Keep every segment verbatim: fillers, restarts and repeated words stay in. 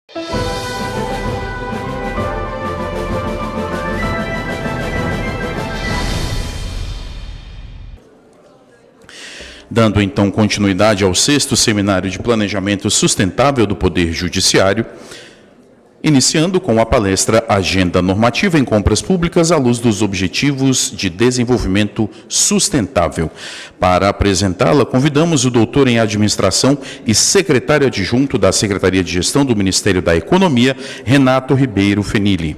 Dando então continuidade ao sexto Seminário de Planejamento Sustentável do Poder Judiciário, iniciando com a palestra Agenda Normativa em Compras Públicas à luz dos Objetivos de Desenvolvimento Sustentável. Para apresentá-la, convidamos o doutor em Administração e secretário adjunto da Secretaria de Gestão do Ministério da Economia, Renato Ribeiro Fenili.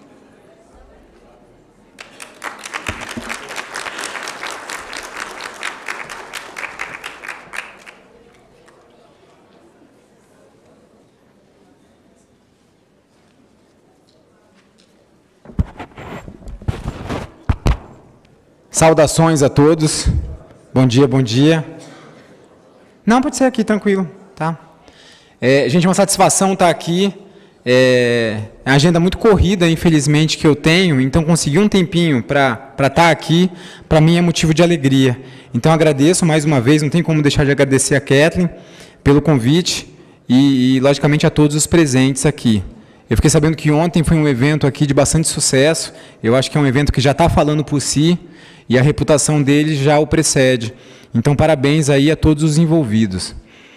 Saudações a todos. Bom dia, bom dia. Não, pode ser aqui, tranquilo, tá? É, gente, é uma satisfação estar aqui. É, é uma agenda muito corrida, infelizmente, que eu tenho, então conseguir um tempinho para estar aqui, para mim é motivo de alegria. Então agradeço mais uma vez, não tem como deixar de agradecer a Kathleen pelo convite e, e, logicamente, a todos os presentes aqui. Eu fiquei sabendo que ontem foi um evento aqui de bastante sucesso, eu acho que é um evento que já está falando por si, e a reputação dele já o precede. Então, parabéns aí a todos os envolvidos.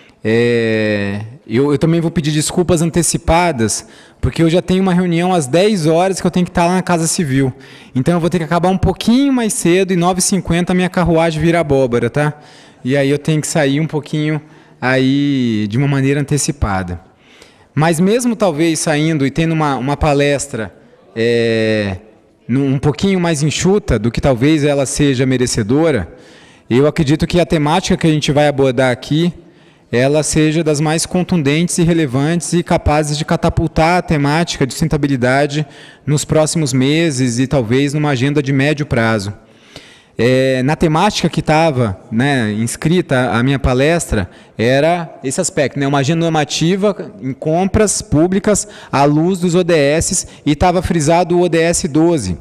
É, eu, eu também vou pedir desculpas antecipadas, porque eu já tenho uma reunião às dez horas que eu tenho que estar lá na Casa Civil. Então, eu vou ter que acabar um pouquinho mais cedo, e nove e cinquenta a minha carruagem vira abóbora, tá? E aí eu tenho que sair um pouquinho aí de uma maneira antecipada. Mas mesmo talvez saindo e tendo uma, uma palestra... É, um pouquinho mais enxuta do que talvez ela seja merecedora, eu acredito que a temática que a gente vai abordar aqui, ela seja das mais contundentes e relevantes e capazes de catapultar a temática de sustentabilidade nos próximos meses e talvez numa agenda de médio prazo. É, na temática que estava, né, inscrita a minha palestra, era esse aspecto, né, uma agenda normativa em compras públicas à luz dos O D S, e estava frisado o O D S doze.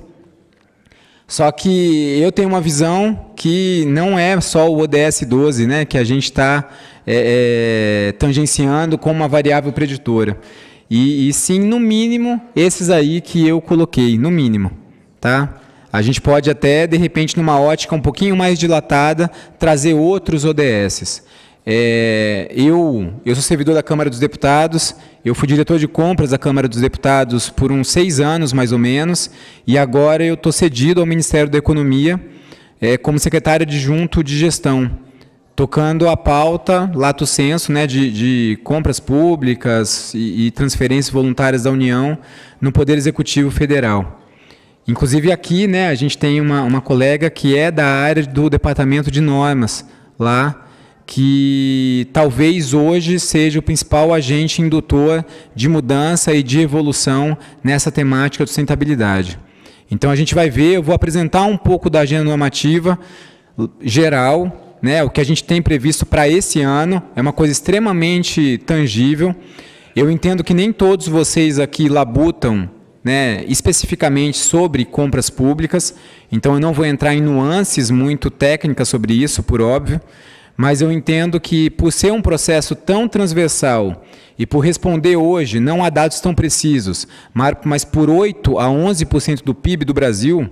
Só que eu tenho uma visão que não é só o O D S doze, né, que a gente está é, é, tangenciando como uma variável preditora. E, e sim, no mínimo, esses aí que eu coloquei, no mínimo, tá? A gente pode até, de repente, numa ótica um pouquinho mais dilatada, trazer outros O D S. É, eu, eu sou servidor da Câmara dos Deputados, eu fui diretor de compras da Câmara dos Deputados por uns seis anos, mais ou menos, e agora eu estou cedido ao Ministério da Economia é, como secretário adjunto de gestão, tocando a pauta, lato sensu, né, de, de compras públicas e, e transferências voluntárias da União no Poder Executivo Federal. Inclusive aqui, né, a gente tem uma, uma colega que é da área do Departamento de Normas, lá, que talvez hoje seja o principal agente indutor de mudança e de evolução nessa temática de sustentabilidade. Então a gente vai ver, eu vou apresentar um pouco da agenda normativa geral, né, o que a gente tem previsto para esse ano, é uma coisa extremamente tangível. Eu entendo que nem todos vocês aqui labutam, né, especificamente sobre compras públicas, então eu não vou entrar em nuances muito técnicas sobre isso, por óbvio, mas eu entendo que por ser um processo tão transversal e por responder hoje, não a dados tão precisos, mas por oito a onze por cento do P I B do Brasil,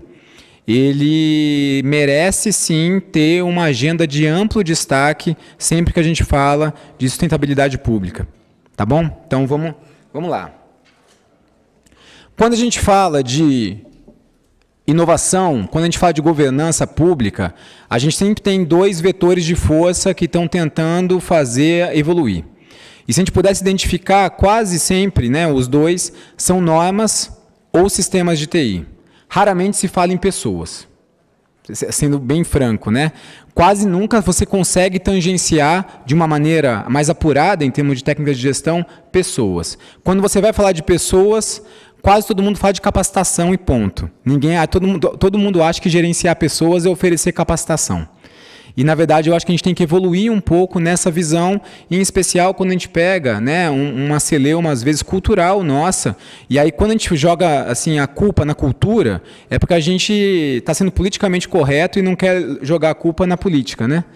ele merece sim ter uma agenda de amplo destaque sempre que a gente fala de sustentabilidade pública. Tá bom? Então vamos, vamos lá. Quando a gente fala de inovação, quando a gente fala de governança pública, a gente sempre tem dois vetores de força que estão tentando fazer evoluir. E se a gente pudesse identificar, quase sempre, né, os dois são normas ou sistemas de T I. Raramente se fala em pessoas, sendo bem franco, né? Quase nunca você consegue tangenciar de uma maneira mais apurada, em termos de técnicas de gestão, pessoas. Quando você vai falar de pessoas, quase todo mundo fala de capacitação e ponto. Ninguém, todo mundo, todo mundo acha que gerenciar pessoas é oferecer capacitação. E, na verdade, eu acho que a gente tem que evoluir um pouco nessa visão, em especial quando a gente pega, né, um, uma celeuma, às vezes, cultural nossa, e aí quando a gente joga assim, a culpa na cultura, é porque a gente está sendo politicamente correto e não quer jogar a culpa na política, né?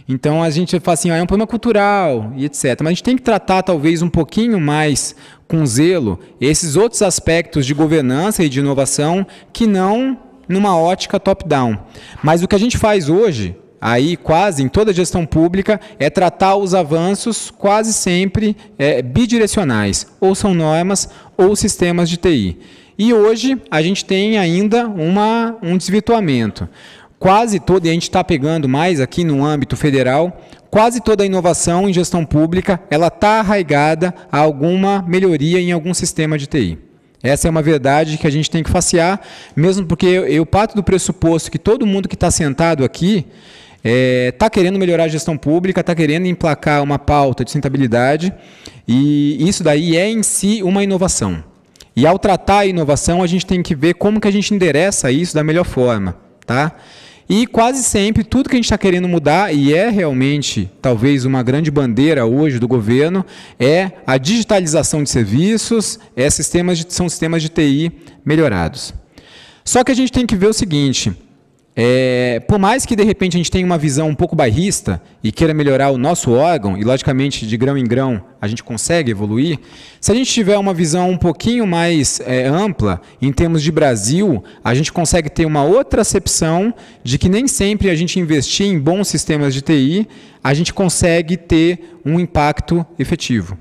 Então a gente fala assim, ah, é um problema cultural e etcétera. Mas a gente tem que tratar talvez um pouquinho mais com zelo esses outros aspectos de governança e de inovação que não numa ótica top-down. Mas o que a gente faz hoje, aí quase em toda a gestão pública, é tratar os avanços quase sempre é, bidirecionais, ou são normas ou sistemas de T I. E hoje a gente tem ainda uma, um desvirtuamento. Quase toda, e a gente está pegando mais aqui no âmbito federal, quase toda a inovação em gestão pública, ela está arraigada a alguma melhoria em algum sistema de T I. Essa é uma verdade que a gente tem que facear, mesmo porque eu, eu parto do pressuposto que todo mundo que está sentado aqui está é, querendo melhorar a gestão pública, está querendo emplacar uma pauta de sustentabilidade, e isso daí é em si uma inovação. E ao tratar a inovação, a gente tem que ver como que a gente endereça isso da melhor forma. Tá? E quase sempre, tudo que a gente está querendo mudar, e é realmente, talvez, uma grande bandeira hoje do governo, é a digitalização de serviços, é sistemas de, são sistemas de T I melhorados. Só que a gente tem que ver o seguinte, é, por mais que, de repente, a gente tenha uma visão um pouco bairrista e queira melhorar o nosso órgão, e, logicamente, de grão em grão, a gente consegue evoluir, se a gente tiver uma visão um pouquinho mais é, ampla, em termos de Brasil, a gente consegue ter uma outra acepção de que nem sempre a gente investir em bons sistemas de T I, a gente consegue ter um impacto efetivo.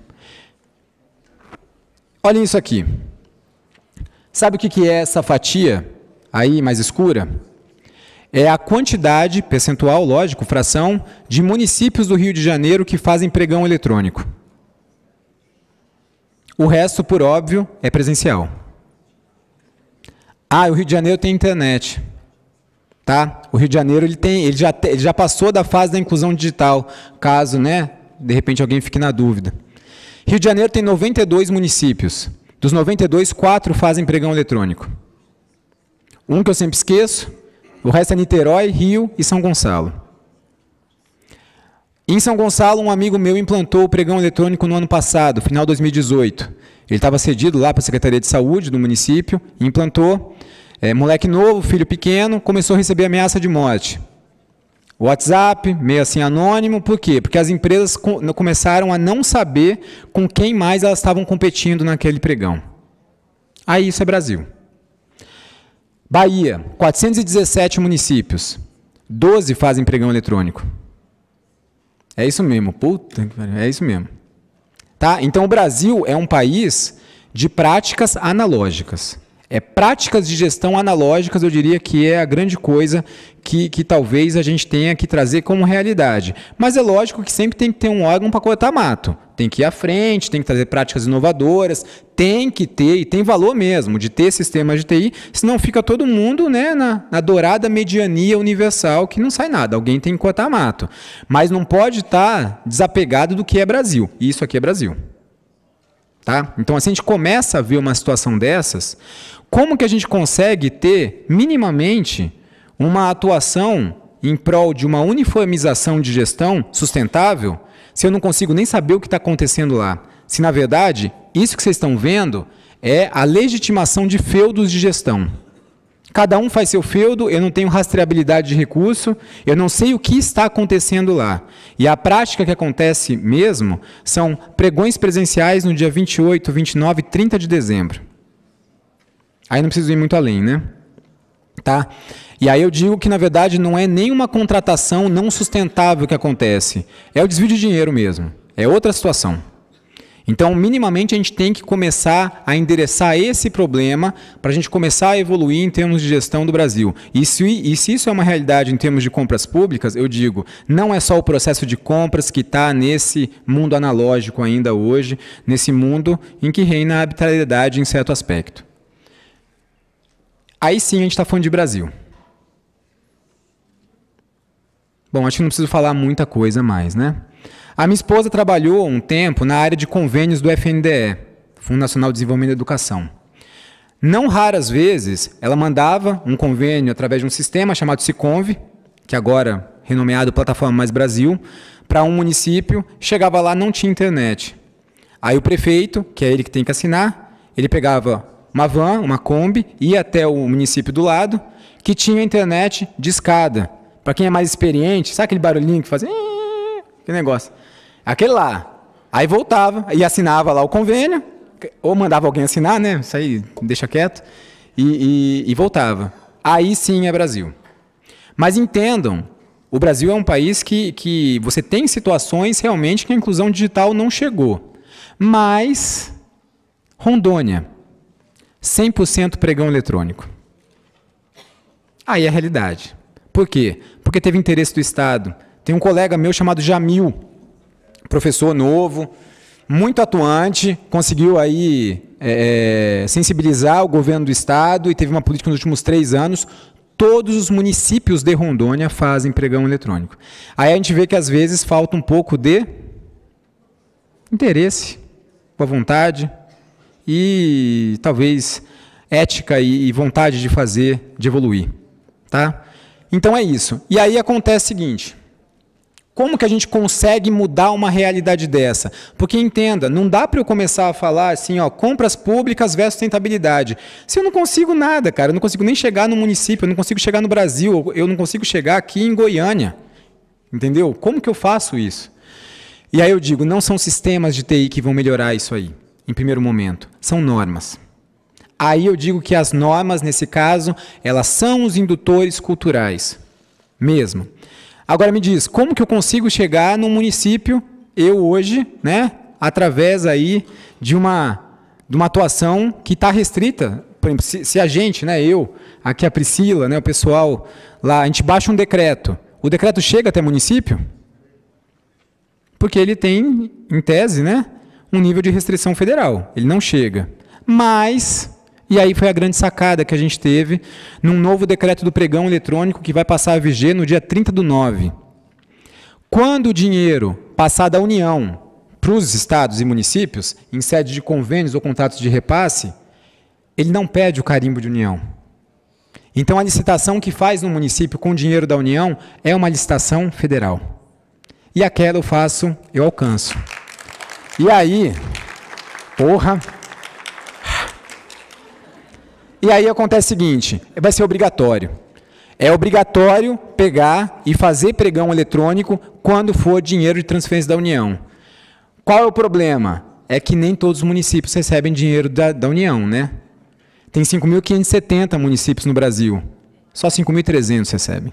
Olhem isso aqui. Sabe o que é essa fatia aí mais escura? É a quantidade, percentual, lógico, fração, de municípios do Rio de Janeiro que fazem pregão eletrônico. O resto, por óbvio, é presencial. Ah, o Rio de Janeiro tem internet. Tá? O Rio de Janeiro ele tem, ele já, ele já passou da fase da inclusão digital, caso, né, de repente alguém fique na dúvida. Rio de Janeiro tem noventa e dois municípios. Dos noventa e dois, quatro fazem pregão eletrônico. Um que eu sempre esqueço, o resto é Niterói, Rio e São Gonçalo. Em São Gonçalo, um amigo meu implantou o pregão eletrônico no ano passado, final de dois mil e dezoito. Ele estava cedido lá para a Secretaria de Saúde do município, implantou. É, moleque novo, filho pequeno, começou a receber ameaça de morte. WhatsApp, meio assim anônimo, por quê? Porque as empresas começaram a não saber com quem mais elas estavam competindo naquele pregão. Aí isso é Brasil. Bahia, quatrocentos e dezessete municípios, doze fazem pregão eletrônico. É isso mesmo, puta que pariu, é isso mesmo. Tá? Então o Brasil é um país de práticas analógicas. É práticas de gestão analógicas, eu diria que é a grande coisa que, que talvez a gente tenha que trazer como realidade. Mas é lógico que sempre tem que ter um órgão para cortar mato. Tem que ir à frente, tem que trazer práticas inovadoras, tem que ter, e tem valor mesmo, de ter sistemas de T I, senão fica todo mundo, né, na, na dourada mediania universal, que não sai nada, alguém tem que cortar mato. Mas não pode estar desapegado do que é Brasil, e isso aqui é Brasil. Tá? Então, assim, a gente começa a ver uma situação dessas, como que a gente consegue ter, minimamente, uma atuação em prol de uma uniformização de gestão sustentável, se eu não consigo nem saber o que está acontecendo lá? Se, na verdade, isso que vocês estão vendo é a legitimação de feudos de gestão. Cada um faz seu feudo, eu não tenho rastreabilidade de recurso, eu não sei o que está acontecendo lá. E a prática que acontece mesmo são pregões presenciais no dia vinte e oito, vinte e nove e trinta de dezembro. Aí não preciso ir muito além, né? Tá? E aí eu digo que, na verdade, não é nenhuma contratação não sustentável que acontece. É o desvio de dinheiro mesmo. É outra situação. Então, minimamente, a gente tem que começar a endereçar esse problema para a gente começar a evoluir em termos de gestão do Brasil. E se, e se isso é uma realidade em termos de compras públicas, eu digo, não é só o processo de compras que está nesse mundo analógico ainda hoje, nesse mundo em que reina a arbitrariedade em certo aspecto. Aí sim a gente está falando de Brasil. Bom, acho que não preciso falar muita coisa mais, né? A minha esposa trabalhou um tempo na área de convênios do F N D E, Fundo Nacional de Desenvolvimento da Educação. Não raras vezes, ela mandava um convênio através de um sistema chamado Siconv, que agora renomeado Plataforma Mais Brasil, para um município, chegava lá, não tinha internet. Aí o prefeito, que é ele que tem que assinar, ele pegava uma van, uma Kombi, ia até o município do lado, que tinha internet de escada. Para quem é mais experiente, sabe aquele barulhinho que faz... que negócio. Aquele lá. Aí voltava e assinava lá o convênio, ou mandava alguém assinar, né? Isso aí deixa quieto, e, e, e voltava. Aí sim é Brasil. Mas entendam, o Brasil é um país que, que você tem situações realmente que a inclusão digital não chegou. Mas, Rondônia, cem por cento pregão eletrônico. Aí é a realidade. Por quê? Porque teve interesse do Estado. Tem um colega meu chamado Jamil, professor novo, muito atuante, conseguiu aí é, sensibilizar o governo do Estado e teve uma política nos últimos três anos. Todos os municípios de Rondônia fazem pregão eletrônico. Aí a gente vê que às vezes falta um pouco de interesse, boa vontade e talvez ética e vontade de fazer, de evoluir. Tá? Então é isso. E aí acontece o seguinte, como que a gente consegue mudar uma realidade dessa? Porque entenda, não dá para eu começar a falar assim, ó, compras públicas versus sustentabilidade. Se eu não consigo nada, cara, eu não consigo nem chegar no município, eu não consigo chegar no Brasil, eu não consigo chegar aqui em Goiânia. Entendeu? Como que eu faço isso? E aí eu digo, não são sistemas de T I que vão melhorar isso aí, em primeiro momento, são normas. Aí eu digo que as normas, nesse caso, elas são os indutores culturais, mesmo. Agora me diz, como que eu consigo chegar num município, eu hoje, né, através aí de uma, de uma atuação que está restrita, por exemplo, se, se a gente, né, eu, aqui a Priscila, né, o pessoal lá, a gente baixa um decreto, o decreto chega até município? Porque ele tem, em tese, né, um nível de restrição federal, ele não chega. Mas... E aí foi a grande sacada que a gente teve num novo decreto do pregão eletrônico que vai passar a viger no dia trinta do nove. Quando o dinheiro passar da União para os estados e municípios, em sede de convênios ou contratos de repasse, ele não pede o carimbo de União. Então a licitação que faz no município com o dinheiro da União é uma licitação federal. E aquela eu faço, eu alcanço. E aí, porra... E aí acontece o seguinte, vai ser obrigatório. É obrigatório pegar e fazer pregão eletrônico quando for dinheiro de transferência da União. Qual é o problema? É que nem todos os municípios recebem dinheiro da, da União, né? Tem cinco mil quinhentos e setenta municípios no Brasil. Só cinco mil e trezentos recebem.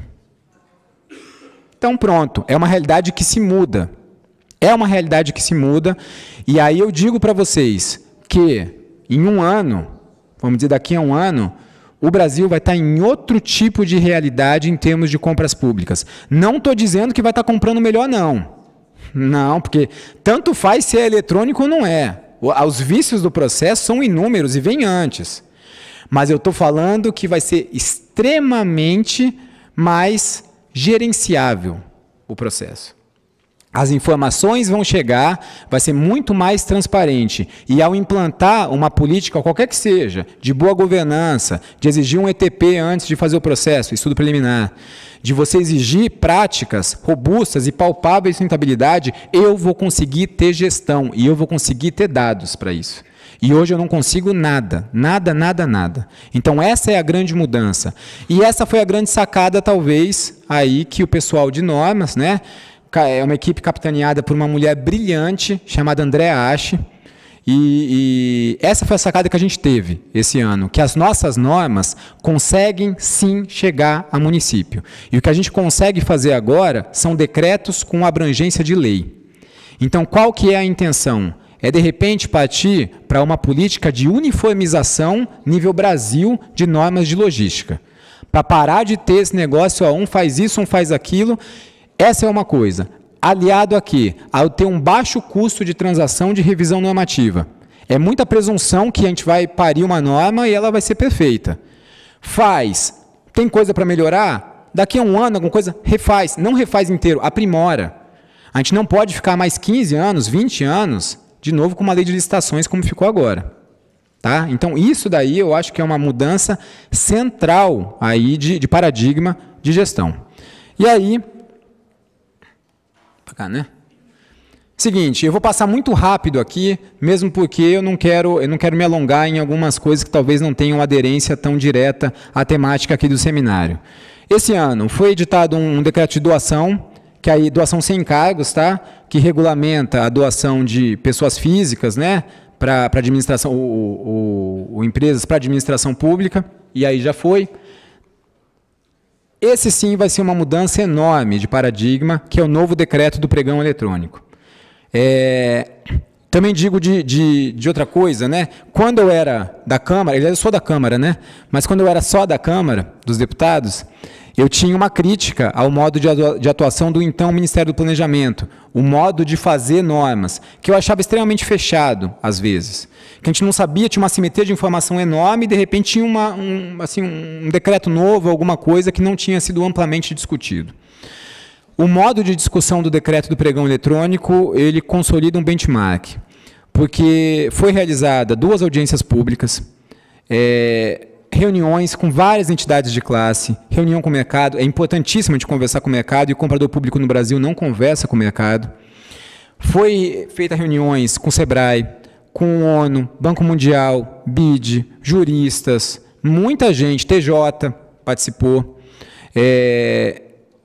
Então pronto, é uma realidade que se muda. É uma realidade que se muda. E aí eu digo para vocês que em um ano... Vamos dizer, daqui a um ano, o Brasil vai estar em outro tipo de realidade em termos de compras públicas. Não estou dizendo que vai estar comprando melhor, não. Não, porque tanto faz se é eletrônico ou não é. Os vícios do processo são inúmeros e vêm antes. Mas eu estou falando que vai ser extremamente mais gerenciável o processo. As informações vão chegar, vai ser muito mais transparente. E ao implantar uma política, qualquer que seja, de boa governança, de exigir um E T P antes de fazer o processo, estudo preliminar, de você exigir práticas robustas e palpáveis de sustentabilidade, eu vou conseguir ter gestão e eu vou conseguir ter dados para isso. E hoje eu não consigo nada, nada, nada, nada. Então essa é a grande mudança. E essa foi a grande sacada, talvez, aí que o pessoal de normas, né? É uma equipe capitaneada por uma mulher brilhante, chamada Andréa Ache, e, e essa foi a sacada que a gente teve esse ano, que as nossas normas conseguem, sim, chegar a município. E o que a gente consegue fazer agora são decretos com abrangência de lei. Então, qual que é a intenção? É, de repente, partir para uma política de uniformização, nível Brasil, de normas de logística. Para parar de ter esse negócio, ó, um faz isso, um faz aquilo. Essa é uma coisa. Aliado a quê? A ter um baixo custo de transação de revisão normativa. É muita presunção que a gente vai parir uma norma e ela vai ser perfeita. Faz. Tem coisa para melhorar? Daqui a um ano, alguma coisa? Refaz. Não refaz inteiro, aprimora. A gente não pode ficar mais quinze anos, vinte anos, de novo com uma lei de licitações como ficou agora. Tá? Então, isso daí eu acho que é uma mudança central aí de, de paradigma de gestão. E aí... Cá, né? Seguinte, eu vou passar muito rápido aqui, mesmo porque eu não quero, eu não quero me alongar em algumas coisas que talvez não tenham aderência tão direta à temática aqui do seminário. Esse ano foi editado um decreto de doação, que é a doação sem encargos, tá? Que regulamenta a doação de pessoas físicas, né? Para administração, o, o, o empresas para administração pública, e aí já foi. Esse sim vai ser uma mudança enorme de paradigma, que é o novo decreto do pregão eletrônico. É, também digo de, de, de outra coisa, né? Quando eu era da Câmara, eu sou da Câmara, né? Mas quando eu era só da Câmara, dos deputados, eu tinha uma crítica ao modo de atuação do então Ministério do Planejamento, o modo de fazer normas, que eu achava extremamente fechado, às vezes. Que a gente não sabia, tinha uma assimetria de informação enorme e, de repente, tinha uma, um, assim, um decreto novo, alguma coisa que não tinha sido amplamente discutido. O modo de discussão do decreto do pregão eletrônico, ele consolida um benchmark, porque foi realizada duas audiências públicas, é, reuniões com várias entidades de classe, reunião com o mercado, é importantíssimo a gente conversar com o mercado, e o comprador público no Brasil não conversa com o mercado. Foi feita reuniões com o SEBRAE, com o ONU, Banco Mundial, B I D, juristas, muita gente, T J participou, é,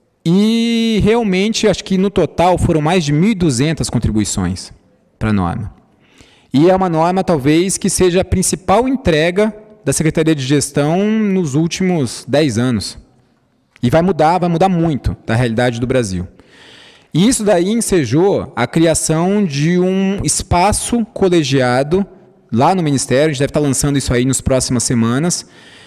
e realmente acho que no total foram mais de mil e duzentas contribuições para a norma. E é uma norma talvez que seja a principal entrega da Secretaria de Gestão nos últimos dez anos. E vai mudar, vai mudar muito da realidade do Brasil. E isso daí ensejou a criação de um espaço colegiado lá no Ministério, a gente deve estar lançando isso aí nas próximas semanas,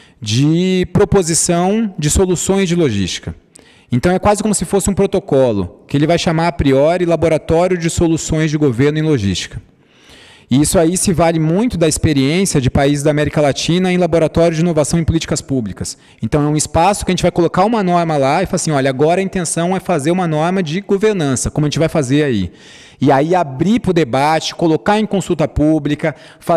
de proposição de soluções de logística. Então é quase como se fosse um protocolo, que ele vai chamar a priori Laboratório de Soluções de Governo em Logística. E isso aí se vale muito da experiência de países da América Latina em laboratório de inovação em políticas públicas. Então é um espaço que a gente vai colocar uma norma lá e falar assim, olha, agora a intenção é fazer uma norma de governança, como a gente vai fazer aí. E aí abrir para o debate, colocar em consulta pública,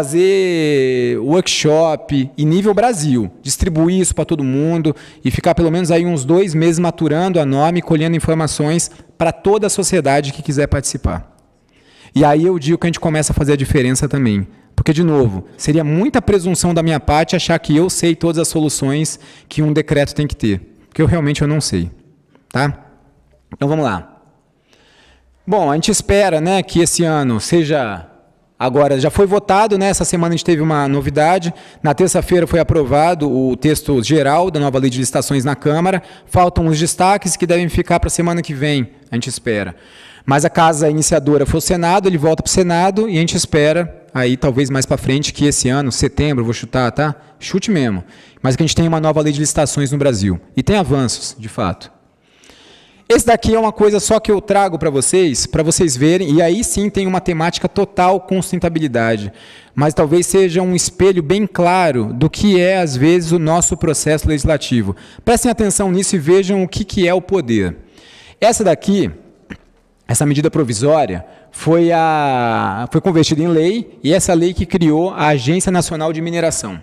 fazer workshop em nível Brasil, distribuir isso para todo mundo e ficar pelo menos aí uns dois meses maturando a norma e colhendo informações para toda a sociedade que quiser participar. E aí eu digo que a gente começa a fazer a diferença também. Porque, de novo, seria muita presunção da minha parte achar que eu sei todas as soluções que um decreto tem que ter. Porque eu realmente eu não sei. Tá? Então vamos lá. Bom, a gente espera, né, que esse ano seja... Agora, já foi votado, né? Essa semana a gente teve uma novidade. Na terça-feira foi aprovado o texto geral da nova lei de licitações na Câmara. Faltam os destaques que devem ficar para a semana que vem, a gente espera. Mas a casa iniciadora foi o Senado, ele volta para o Senado e a gente espera, aí talvez mais para frente, que esse ano, setembro, vou chutar, tá? Chute mesmo. Mas que a gente tenha uma nova lei de licitações no Brasil. E tem avanços, de fato. Esse daqui é uma coisa só que eu trago para vocês, para vocês verem, e aí sim tem uma temática total com sustentabilidade. Mas talvez seja um espelho bem claro do que é, às vezes, o nosso processo legislativo. Prestem atenção nisso e vejam o que, que é o poder. Essa daqui... Essa medida provisória foi, a, foi convertida em lei, e essa lei que criou a Agência Nacional de Mineração.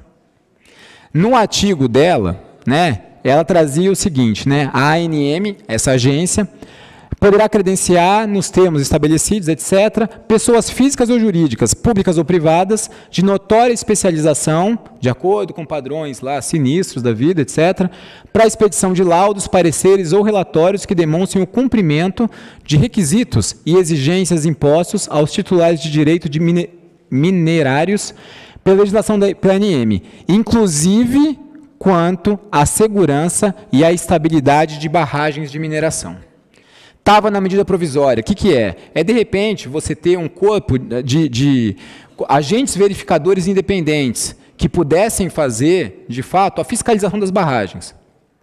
No artigo dela, né, ela trazia o seguinte, né, a ANM, essa agência, poderá credenciar, nos termos estabelecidos, etcétera, pessoas físicas ou jurídicas, públicas ou privadas, de notória especialização, de acordo com padrões lá, sinistros da vida, etcétera, para a expedição de laudos, pareceres ou relatórios que demonstrem o cumprimento de requisitos e exigências impostos aos titulares de direito de mine minerários pela legislação da A N M, inclusive quanto à segurança e à estabilidade de barragens de mineração. Estava na medida provisória. O que, que é? É, de repente, você ter um corpo de, de agentes verificadores independentes que pudessem fazer, de fato, a fiscalização das barragens.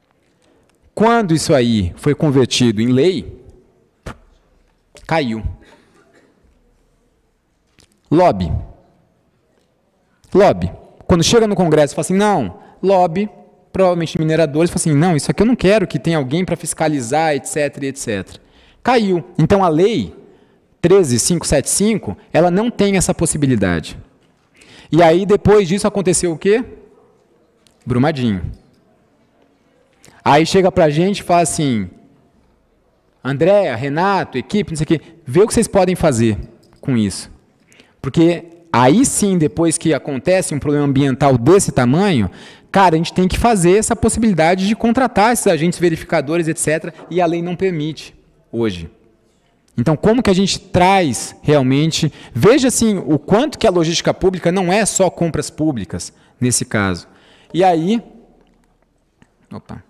Quando isso aí foi convertido em lei, caiu. Lobby. Lobby. Quando chega no Congresso e fala assim, não, lobby, provavelmente mineradores, fala assim, não, isso aqui eu não quero que tenha alguém para fiscalizar, etc, etcétera. Caiu. Então, a lei treze mil quinhentos e setenta e cinco, ela não tem essa possibilidade. E aí, depois disso, aconteceu o quê? Brumadinho. Aí chega para a gente e fala assim, Andréa, Renato, equipe, não sei o quê, vê o que vocês podem fazer com isso. Porque aí sim, depois que acontece um problema ambiental desse tamanho, cara, a gente tem que fazer essa possibilidade de contratar esses agentes verificadores, etcétera, e a lei não permite. hoje. Então, como que a gente traz realmente... Veja assim, o quanto que a logística pública não é só compras públicas, nesse caso. E aí... Opa.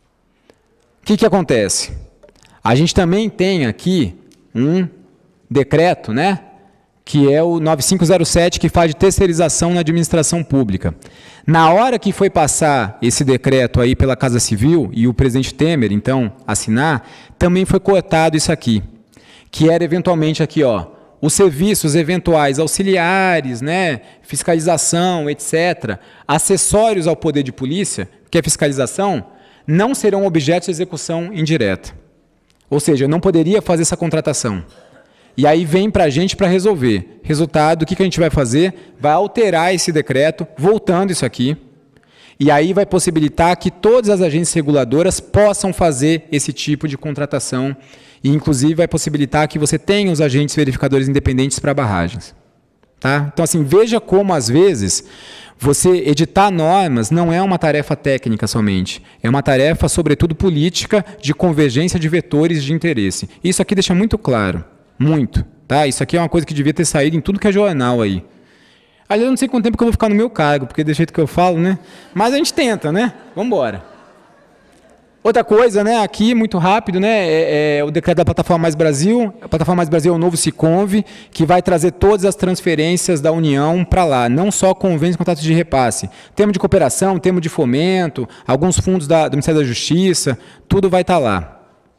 O que que acontece? A gente também tem aqui um decreto, né? Que é o nove cinco zero sete, que fala de terceirização na administração pública. Na hora que foi passar esse decreto aí pela Casa Civil, e o presidente Temer, então, assinar, também foi cortado isso aqui, que era eventualmente aqui, ó, os serviços eventuais auxiliares, né, fiscalização, etcétera, acessórios ao poder de polícia, que é fiscalização, não serão objeto de execução indireta. Ou seja, eu não poderia fazer essa contratação. E aí vem para a gente para resolver. Resultado, o que que a gente vai fazer? Vai alterar esse decreto, voltando isso aqui, e aí vai possibilitar que todas as agências reguladoras possam fazer esse tipo de contratação, e inclusive vai possibilitar que você tenha os agentes verificadores independentes para barragens. Tá? Então, assim, veja como, às vezes, você editar normas não é uma tarefa técnica somente, é uma tarefa, sobretudo, política, de convergência de vetores de interesse. Isso aqui deixa muito claro. Muito, tá? Isso aqui é uma coisa que devia ter saído em tudo que é jornal aí. Aliás, eu não sei quanto tempo que eu vou ficar no meu cargo, porque do jeito que eu falo, né? Mas a gente tenta, né? Vamos embora. Outra coisa, né? Aqui, muito rápido, né? É, é o decreto da Plataforma Mais Brasil. A Plataforma Mais Brasil é o novo Siconv, que vai trazer todas as transferências da União para lá, não só convênios e contratos de repasse. Termo de cooperação, termo de fomento, alguns fundos da, do Ministério da Justiça, tudo vai estar lá.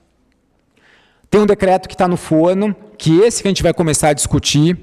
Tem um decreto que está no forno, que esse que a gente vai começar a discutir,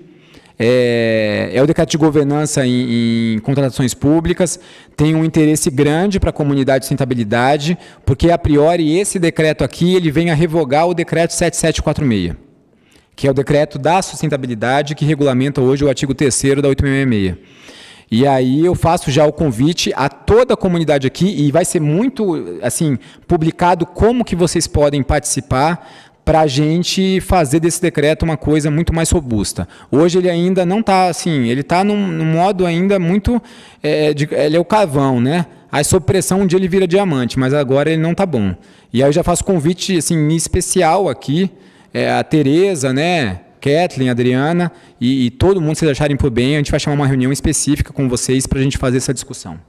é, é o decreto de governança em, em contratações públicas, tem um interesse grande para a comunidade de sustentabilidade, porque, a priori, esse decreto aqui ele vem a revogar o decreto sete sete quatro seis, que é o decreto da sustentabilidade que regulamenta hoje o artigo terceiro da oitocentos e sessenta e seis. E aí eu faço já o convite a toda a comunidade aqui, e vai ser muito assim, publicado como que vocês podem participar, para a gente fazer desse decreto uma coisa muito mais robusta. Hoje ele ainda não está assim, ele está num, num modo ainda muito, é, de, ele é o carvão, né? Aí sob pressão um dia ele vira diamante, mas agora ele não está bom. E aí eu já faço convite assim, especial aqui, é, a Tereza, né? Kathleen, Adriana, e, e todo mundo, se vocês acharem por bem, a gente vai chamar uma reunião específica com vocês para a gente fazer essa discussão.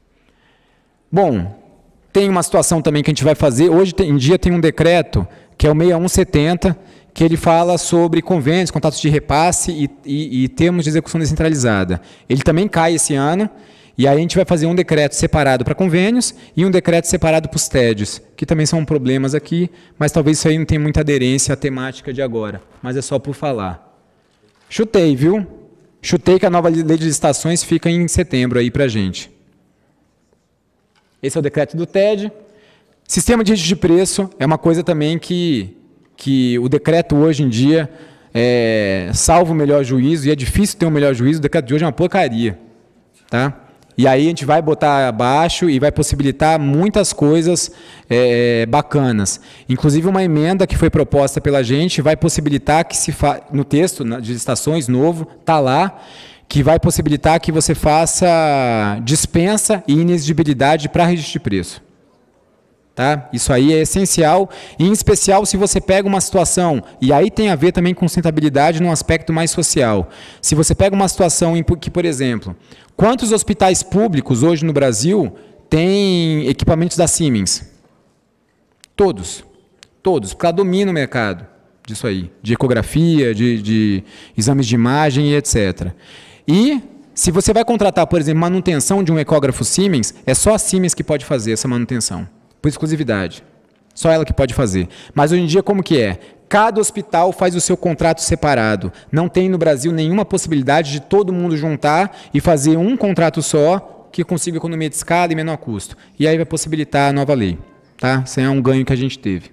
Bom, tem uma situação também que a gente vai fazer, hoje em dia tem um decreto, que é o seis um setenta, que ele fala sobre convênios, contratos de repasse e, e, e termos de execução descentralizada. Ele também cai esse ano, e aí a gente vai fazer um decreto separado para convênios e um decreto separado para os T E Ds, que também são problemas aqui, mas talvez isso aí não tenha muita aderência à temática de agora, mas é só por falar. Chutei, viu? Chutei que a nova lei de licitações fica em setembro aí para a gente. Esse é o decreto do T E D. Sistema de registro de preço é uma coisa também que, que o decreto hoje em dia é, salva o melhor juízo, e é difícil ter um melhor juízo, o decreto de hoje é uma porcaria. Tá? E aí a gente vai botar abaixo e vai possibilitar muitas coisas é, bacanas. Inclusive uma emenda que foi proposta pela gente vai possibilitar que se fa... no texto de licitações novo, está lá, que vai possibilitar que você faça dispensa e inexigibilidade para registro de preço. Tá? Isso aí é essencial, e em especial se você pega uma situação, e aí tem a ver também com sustentabilidade num aspecto mais social. Se você pega uma situação em que, por exemplo, quantos hospitais públicos hoje no Brasil têm equipamentos da Siemens? Todos. Todos, porque ela domina o mercado disso aí, de ecografia, de, de exames de imagem e etcétera. E se você vai contratar, por exemplo, manutenção de um ecógrafo Siemens, é só a Siemens que pode fazer essa manutenção. Por exclusividade. Só ela que pode fazer. Mas hoje em dia como que é? Cada hospital faz o seu contrato separado. Não tem no Brasil nenhuma possibilidade de todo mundo juntar e fazer um contrato só que consiga economia de escala e menor custo. E aí vai possibilitar a nova lei. Tá? Isso é um ganho que a gente teve.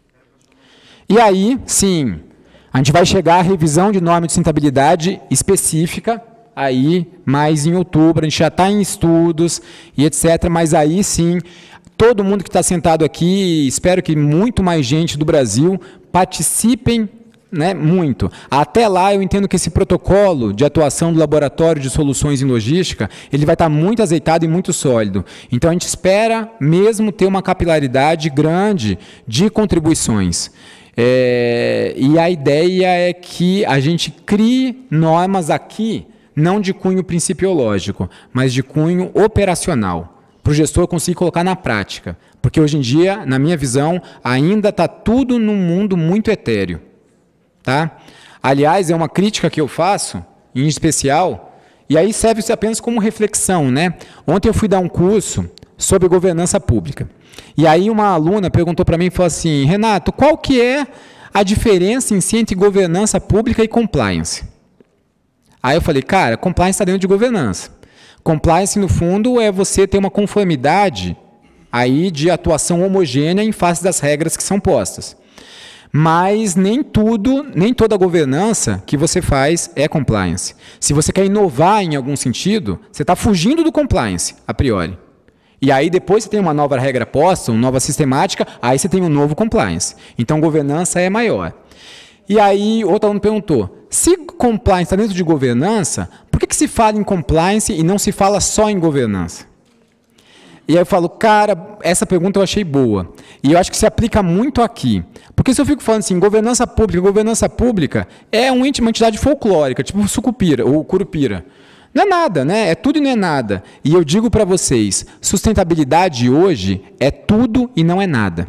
E aí, sim, a gente vai chegar à revisão de norma de sustentabilidade específica, aí mais em outubro, a gente já está em estudos e etcétera. Mas aí sim... Todo mundo que está sentado aqui, espero que muito mais gente do Brasil participem né, muito. Até lá, eu entendo que esse protocolo de atuação do Laboratório de Soluções em Logística, ele vai estar muito azeitado e muito sólido. Então, a gente espera mesmo ter uma capilaridade grande de contribuições. É, e a ideia é que a gente crie normas aqui, não de cunho principiológico, mas de cunho operacional, para o gestor conseguir colocar na prática. Porque hoje em dia, na minha visão, ainda está tudo num mundo muito etéreo. Tá? Aliás, é uma crítica que eu faço, em especial, e aí serve apenas como reflexão, né? Ontem eu fui dar um curso sobre governança pública. E aí uma aluna perguntou para mim e falou assim, Renato, qual que é a diferença em si entre governança pública e compliance? Aí eu falei, cara, compliance está dentro de governança. Compliance, no fundo, é você ter uma conformidade aí de atuação homogênea em face das regras que são postas. Mas nem tudo, nem toda governança que você faz é compliance. Se você quer inovar em algum sentido, você está fugindo do compliance, a priori. E aí depois você tem uma nova regra posta, uma nova sistemática, aí você tem um novo compliance. Então, governança é maior. E aí, outro aluno perguntou, se compliance está dentro de governança, por que que se fala em compliance e não se fala só em governança? E aí eu falo, cara, essa pergunta eu achei boa. E eu acho que se aplica muito aqui. Porque se eu fico falando assim, governança pública, governança pública é uma entidade folclórica, tipo Sucupira ou Curupira. Não é nada, né? É tudo e não é nada. E eu digo para vocês, sustentabilidade hoje é tudo e não é nada.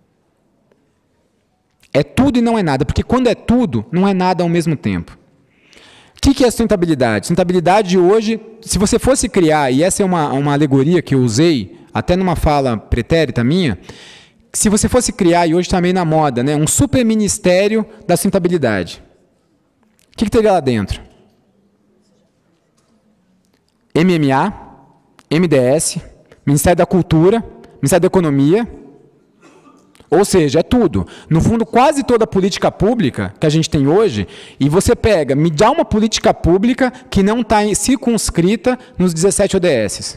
É tudo e não é nada, porque quando é tudo, não é nada ao mesmo tempo. O que, que é sustentabilidade? Sustentabilidade hoje, se você fosse criar, e essa é uma, uma alegoria que eu usei, até numa fala pretérita minha, se você fosse criar, e hoje está meio na moda, né, um super ministério da sustentabilidade, o que, que teria lá dentro? M M A, M D S, Ministério da Cultura, Ministério da Economia, ou seja, é tudo. No fundo, quase toda a política pública que a gente tem hoje, e você pega, me dá uma política pública que não está circunscrita nos dezessete O D S.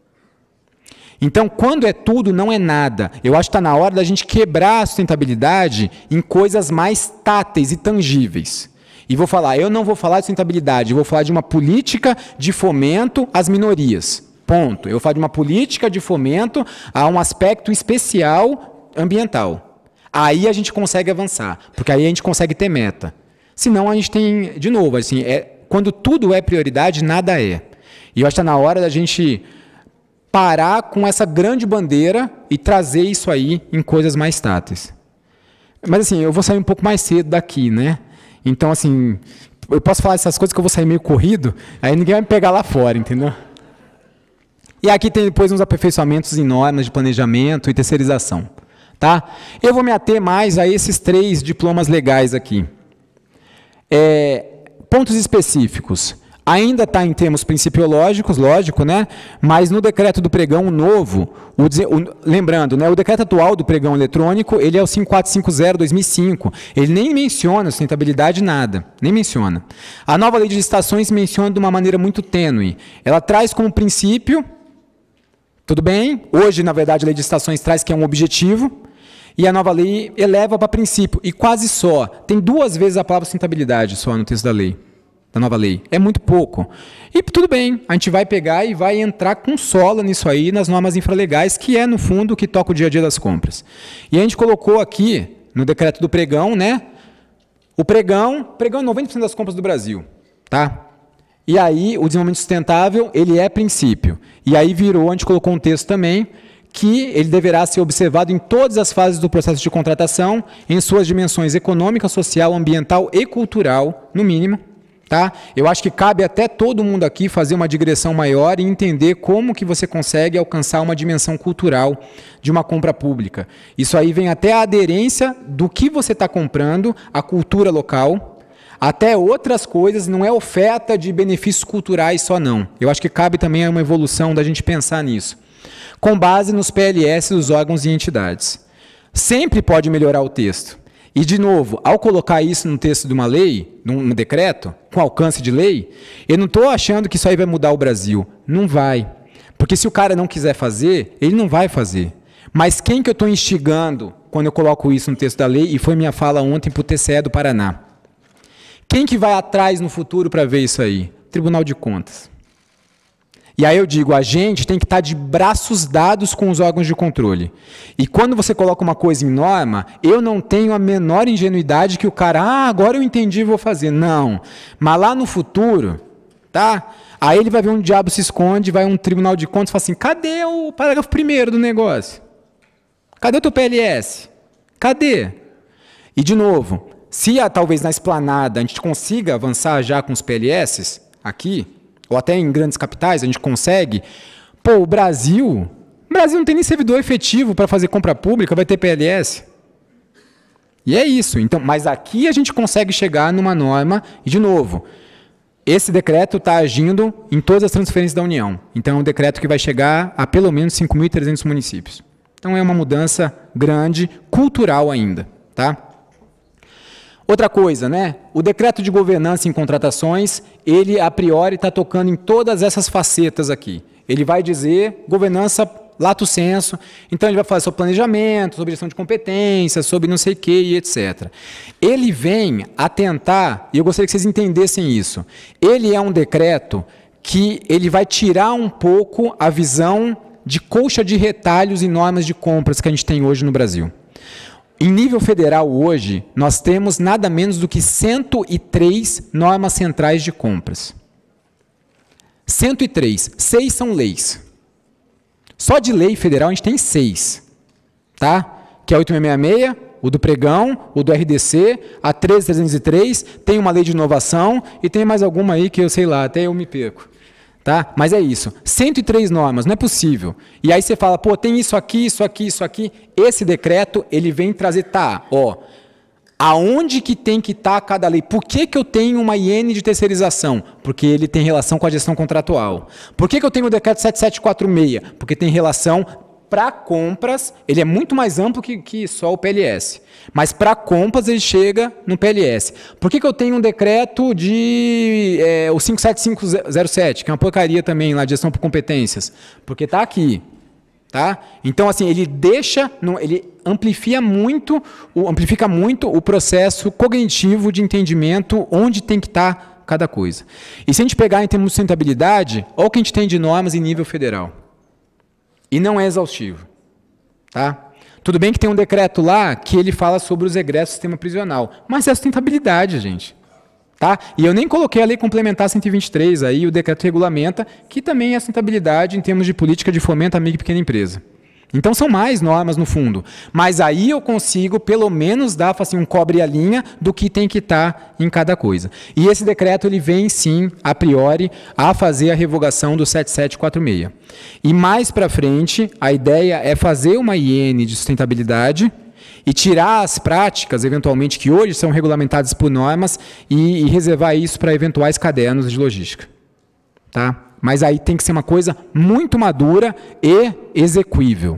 Então, quando é tudo, não é nada. Eu acho que está na hora da gente quebrar a sustentabilidade em coisas mais táteis e tangíveis. E vou falar, eu não vou falar de sustentabilidade, eu vou falar de uma política de fomento às minorias. Ponto. Eu vou falar de uma política de fomento a um aspecto especial ambiental. Aí a gente consegue avançar, porque aí a gente consegue ter meta. Senão a gente tem, de novo, assim, é, quando tudo é prioridade, nada é. E eu acho que está na hora da gente parar com essa grande bandeira e trazer isso aí em coisas mais táteis. Mas assim, eu vou sair um pouco mais cedo daqui, né? Então, assim, eu posso falar essas coisas que eu vou sair meio corrido, aí ninguém vai me pegar lá fora, entendeu? E aqui tem depois uns aperfeiçoamentos em normas de planejamento e terceirização. Tá? Eu vou me ater mais a esses três diplomas legais aqui. É, pontos específicos. Ainda está em termos principiológicos, lógico, né? Mas no decreto do pregão novo, o, o, lembrando, né, o decreto atual do pregão eletrônico, ele é o cinco quatro cinco zero barra dois mil e cinco. Ele nem menciona sustentabilidade, nada. Nem menciona. A nova lei de licitações menciona de uma maneira muito tênue. Ela traz como princípio, tudo bem? Hoje, na verdade, a lei de licitações traz que é um objetivo, e a nova lei eleva para princípio, e quase só. Tem duas vezes a palavra sustentabilidade só no texto da lei, da nova lei. É muito pouco. E tudo bem, a gente vai pegar e vai entrar com sola nisso aí, nas normas infralegais, que é, no fundo, o que toca o dia a dia das compras. E a gente colocou aqui, no decreto do pregão, né? O pregão, pregão é noventa por cento das compras do Brasil, tá? E aí, o desenvolvimento sustentável, ele é princípio. E aí virou, a gente colocou um texto também, que ele deverá ser observado em todas as fases do processo de contratação, em suas dimensões econômica, social, ambiental e cultural, no mínimo. Tá? Eu acho que cabe até todo mundo aqui fazer uma digressão maior e entender como que você consegue alcançar uma dimensão cultural de uma compra pública. Isso aí vem até a aderência do que você está comprando, a cultura local, até outras coisas, não é oferta de benefícios culturais só não. Eu acho que cabe também uma evolução da gente pensar nisso. Com base nos P L S dos órgãos e entidades. Sempre pode melhorar o texto. E, de novo, ao colocar isso no texto de uma lei, num decreto, com alcance de lei, eu não estou achando que isso aí vai mudar o Brasil. Não vai. Porque se o cara não quiser fazer, ele não vai fazer. Mas quem que eu estou instigando quando eu coloco isso no texto da lei, e foi minha fala ontem para o T C E do Paraná? Quem que vai atrás no futuro para ver isso aí? Tribunal de Contas. E aí eu digo, a gente tem que estar de braços dados com os órgãos de controle. E quando você coloca uma coisa em norma, eu não tenho a menor ingenuidade que o cara, ah, agora eu entendi e vou fazer. Não. Mas lá no futuro, tá? Aí ele vai ver um diabo se esconde, vai um Tribunal de Contas e fala assim, cadê o parágrafo primeiro do negócio? Cadê o teu P L S? Cadê? E, de novo, se talvez na esplanada a gente consiga avançar já com os P L S aqui, ou até em grandes capitais, a gente consegue, pô, o Brasil, o Brasil não tem nem servidor efetivo para fazer compra pública, vai ter P L S. E é isso. Então, mas aqui a gente consegue chegar numa norma, e de novo, esse decreto está agindo em todas as transferências da União. Então, é um decreto que vai chegar a pelo menos cinco mil e trezentos municípios. Então, é uma mudança grande, cultural ainda, tá? Outra coisa, né? O decreto de governança em contratações, ele a priori está tocando em todas essas facetas aqui. Ele vai dizer governança lato sensu, então ele vai falar sobre planejamento, sobre gestão de competências, sobre não sei o que e etcétera. Ele vem a tentar, e eu gostaria que vocês entendessem isso, ele é um decreto que ele vai tirar um pouco a visão de colcha de retalhos e normas de compras que a gente tem hoje no Brasil. Em nível federal, hoje, nós temos nada menos do que cento e três normas centrais de compras. cento e três. Seis são leis. Só de lei federal a gente tem seis. Tá? Que é a oito mil seiscentos e sessenta e seis, o do pregão, o do R D C, a treze mil trezentos e três, tem uma lei de inovação e tem mais alguma aí que eu sei lá, até eu me perco. Tá? Mas é isso, cento e três normas, não é possível. E aí você fala, pô, tem isso aqui, isso aqui, isso aqui. Esse decreto, ele vem trazer, tá, ó, aonde que tem que estar cada lei? Por que que eu tenho uma I N de terceirização? Porque ele tem relação com a gestão contratual. Por que que eu tenho o decreto sete mil setecentos e quarenta e seis? Porque tem relação para compras, ele é muito mais amplo que, que só o P L S. Mas para compras ele chega no P L S. Por que que eu tenho um decreto de é, o cinco sete cinco zero sete, que é uma porcaria também lá de gestão por competências? Porque está aqui. Tá? Então, assim, ele deixa, ele amplifica muito, amplifica muito o processo cognitivo de entendimento onde tem que estar cada coisa. E se a gente pegar em termos de sustentabilidade, olha o que a gente tem de normas em nível federal. E não é exaustivo. Tá? Tudo bem que tem um decreto lá que ele fala sobre os egressos do sistema prisional, mas é sustentabilidade, gente. Tá? E eu nem coloquei a Lei Complementar cento e vinte e três, aí o decreto regulamenta, que também é sustentabilidade em termos de política de fomento à micro e pequena empresa. Então são mais normas no fundo, mas aí eu consigo pelo menos dar assim, um cobre a linha do que tem que estar em cada coisa. E esse decreto ele vem sim, a priori, a fazer a revogação do sete mil setecentos e quarenta e seis. E mais para frente, a ideia é fazer uma I N de sustentabilidade e tirar as práticas, eventualmente, que hoje são regulamentadas por normas e, e reservar isso para eventuais cadernos de logística. Tá? Mas aí tem que ser uma coisa muito madura e execuível.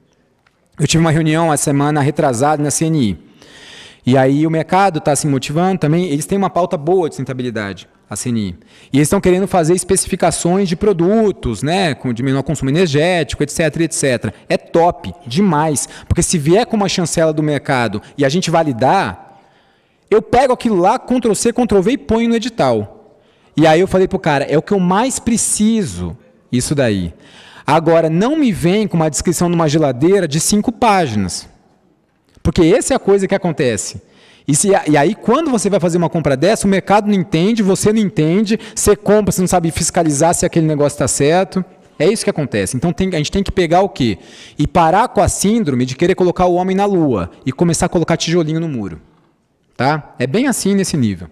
Eu tive uma reunião a semana retrasada na C N I. E aí o mercado está se motivando também. Eles têm uma pauta boa de sustentabilidade, a C N I. E eles estão querendo fazer especificações de produtos, né, de menor consumo energético, etc, etcétera. É top, demais. Porque se vier com uma chancela do mercado e a gente validar, eu pego aquilo lá, control C, control V e ponho no edital. E aí eu falei para o cara, é o que eu mais preciso, isso daí. Agora, não me vem com uma descrição de uma geladeira de cinco páginas. Porque essa é a coisa que acontece. E, se, e aí, quando você vai fazer uma compra dessa, o mercado não entende, você não entende, você compra, você não sabe fiscalizar se aquele negócio está certo. É isso que acontece. Então, tem, a gente tem que pegar o quê? E parar com a síndrome de querer colocar o homem na lua e começar a colocar tijolinho no muro. Tá? É bem assim nesse nível.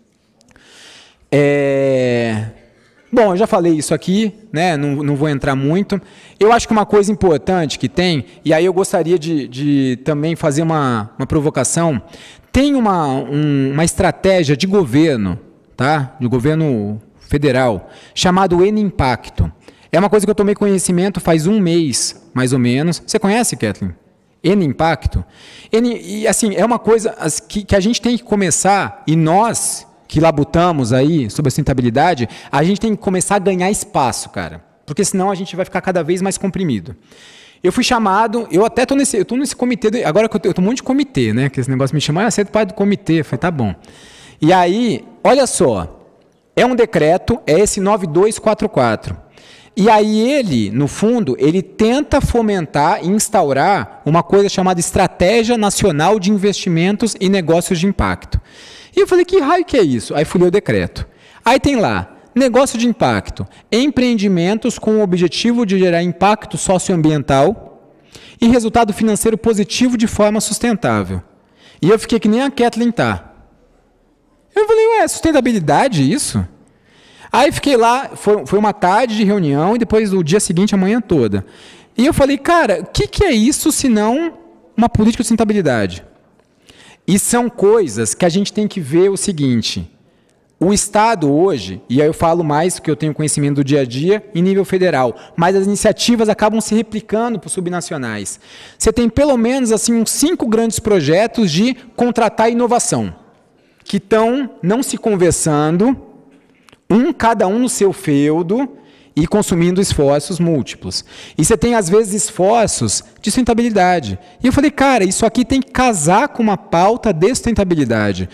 É... Bom, eu já falei isso aqui, né? não, não vou entrar muito. Eu acho que uma coisa importante que tem, e aí eu gostaria de, de também fazer uma, uma provocação, tem uma, um, uma estratégia de governo, tá? De governo federal, chamado N Impacto. É uma coisa que eu tomei conhecimento faz um mês, mais ou menos. Você conhece, Kathleen? N Impacto? N, e assim, é uma coisa que, que a gente tem que começar, e nós que labutamos aí sobre a sustentabilidade, a gente tem que começar a ganhar espaço, cara. Porque senão a gente vai ficar cada vez mais comprimido. Eu fui chamado, eu até estou nesse, eu tô nesse comitê, agora que eu estou um monte de comitê, né? Que esse negócio me chama, ah, você é parte do comitê. Eu falei, tá bom. E aí, olha só, é um decreto, é esse nove dois quatro quatro. E aí ele, no fundo, ele tenta fomentar e instaurar uma coisa chamada Estratégia Nacional de Investimentos e Negócios de Impacto. E eu falei, que raio que é isso? Aí fui ler o decreto. Aí tem lá, negócio de impacto, empreendimentos com o objetivo de gerar impacto socioambiental e resultado financeiro positivo de forma sustentável. E eu fiquei que nem a Kathleen tá. Eu falei, ué, sustentabilidade isso? Aí fiquei lá, foi, foi uma tarde de reunião e depois o dia seguinte, a manhã toda. E eu falei, cara, o que, que é isso se não uma política de sustentabilidade? E são coisas que a gente tem que ver o seguinte, o Estado hoje, e aí eu falo mais porque eu tenho conhecimento do dia a dia, em nível federal, mas as iniciativas acabam se replicando para os subnacionais. Você tem pelo menos assim, uns cinco grandes projetos de contratar inovação, que estão não se conversando, um cada um no seu feudo e consumindo esforços múltiplos. E você tem, às vezes, esforços de sustentabilidade. E eu falei, cara, isso aqui tem que casar com uma pauta de sustentabilidade.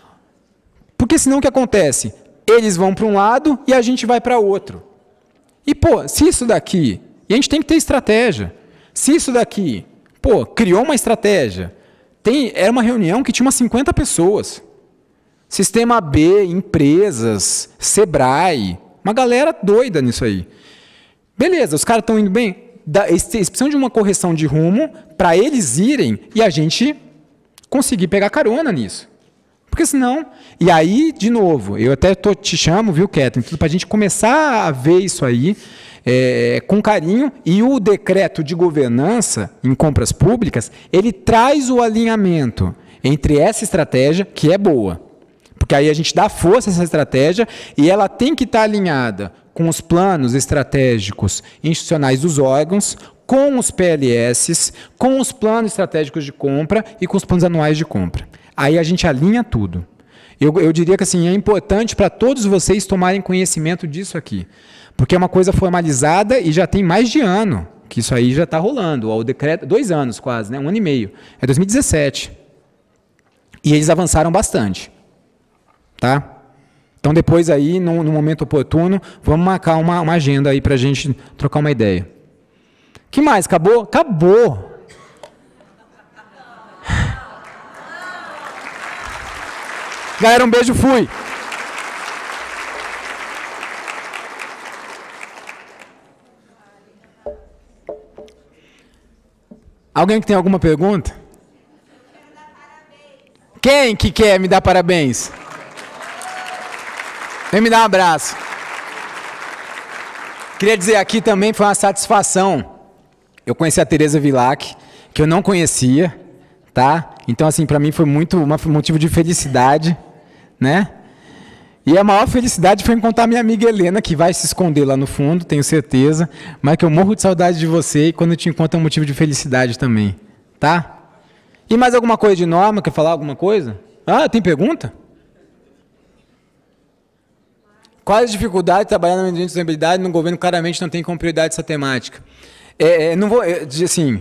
Porque senão o que acontece? Eles vão para um lado e a gente vai para outro. E, pô, se isso daqui... E a gente tem que ter estratégia. Se isso daqui, pô, criou uma estratégia. Tem, era uma reunião que tinha umas cinquenta pessoas. Sistema B, empresas, Sebrae, uma galera doida nisso aí. Beleza, os caras estão indo bem? Eles precisam de uma correção de rumo para eles irem e a gente conseguir pegar carona nisso. Porque senão... E aí, de novo, eu até tô, te chamo, viu, Kathleen, para a gente começar a ver isso aí é, com carinho. E o decreto de governança em compras públicas, ele traz o alinhamento entre essa estratégia, que é boa, porque aí a gente dá força a essa estratégia e ela tem que estar alinhada com os planos estratégicos institucionais dos órgãos, com os P L S, com os planos estratégicos de compra e com os planos anuais de compra. Aí a gente alinha tudo. Eu, eu diria que assim, é importante para todos vocês tomarem conhecimento disso aqui, porque é uma coisa formalizada e já tem mais de ano que isso aí já está rolando. O decreto, dois anos quase, né? um ano e meio. É dois mil e dezessete. E eles avançaram bastante. Tá? Então, depois aí, no, no momento oportuno, vamos marcar uma, uma agenda aí para a gente trocar uma ideia. Que mais? Acabou? Acabou! Galera, um beijo, fui! Alguém que tem alguma pergunta? Quem que quer me dar parabéns? Vem me dar um abraço. Queria dizer aqui também, foi uma satisfação. Eu conheci a Tereza Vilac, que eu não conhecia, tá? Então, assim, para mim foi muito um motivo de felicidade, né? E a maior felicidade foi encontrar minha amiga Helena, que vai se esconder lá no fundo, tenho certeza, mas que eu morro de saudade de você e quando eu te encontro é um motivo de felicidade também, tá? E mais alguma coisa de Norma? Quer falar alguma coisa? Ah, tem pergunta? Quais as dificuldades de trabalhar na medida de sustentabilidade no governo claramente não tem como prioridade essa temática? É, é, não vou, é, assim...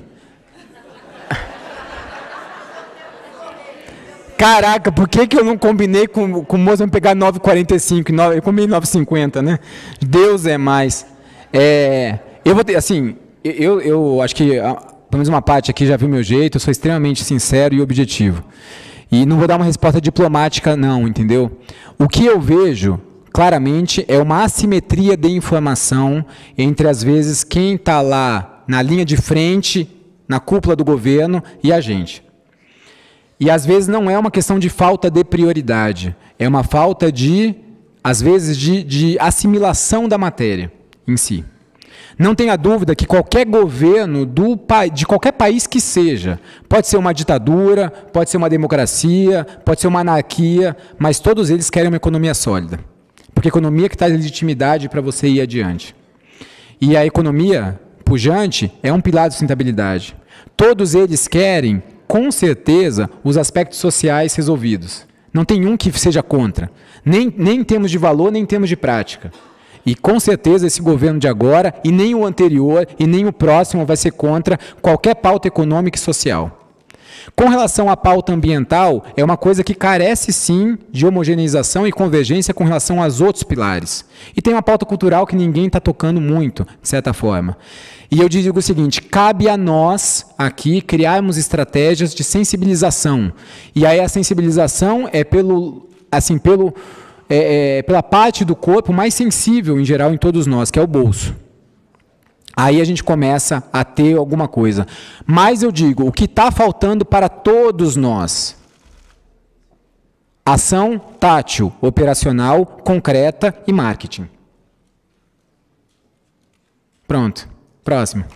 Caraca, por que, que eu não combinei com, com o moço pegar nove e quarenta e cinco? Eu combinei nove e cinquenta, né? Deus é mais. É, eu vou ter, assim, eu, eu acho que, pelo menos uma parte aqui já viu meu jeito, eu sou extremamente sincero e objetivo. E não vou dar uma resposta diplomática, não, entendeu? O que eu vejo... claramente, é uma assimetria de informação entre, às vezes, quem está lá na linha de frente, na cúpula do governo, e a gente. E, às vezes, não é uma questão de falta de prioridade, é uma falta de, às vezes, de, de assimilação da matéria em si. Não tenha dúvida que qualquer governo do, de qualquer país que seja, pode ser uma ditadura, pode ser uma democracia, pode ser uma anarquia, mas todos eles querem uma economia sólida. Porque a economia que traz legitimidade para você ir adiante. E a economia pujante é um pilar de sustentabilidade. Todos eles querem, com certeza, os aspectos sociais resolvidos. Não tem um que seja contra. Nem, nem em termos de valor, nem em termos de prática. E com certeza esse governo de agora, e nem o anterior, e nem o próximo vai ser contra qualquer pauta econômica e social. Com relação à pauta ambiental, é uma coisa que carece, sim, de homogeneização e convergência com relação aos outros pilares. E tem uma pauta cultural que ninguém está tocando muito, de certa forma. E eu digo o seguinte, cabe a nós, aqui, criarmos estratégias de sensibilização. E aí a sensibilização é pelo, assim, pelo, é, é, pela parte do corpo mais sensível, em geral, em todos nós, que é o bolso. Aí a gente começa a ter alguma coisa. Mas eu digo, o que está faltando para todos nós? Ação tátil, operacional, concreta e marketing. Pronto. Próximo.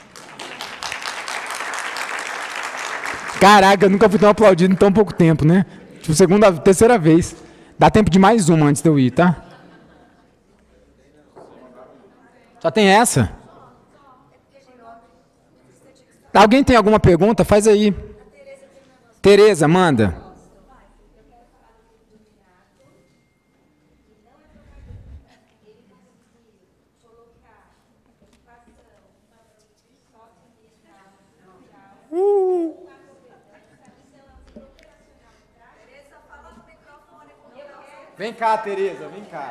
Caraca, eu nunca fui tão aplaudido em tão pouco tempo, né? Tipo, segunda, terceira vez. Dá tempo de mais uma antes de eu ir, tá? Só tem essa? Alguém tem alguma pergunta? Faz aí. Tereza, manda. Uh. Vem cá, Tereza, vem cá.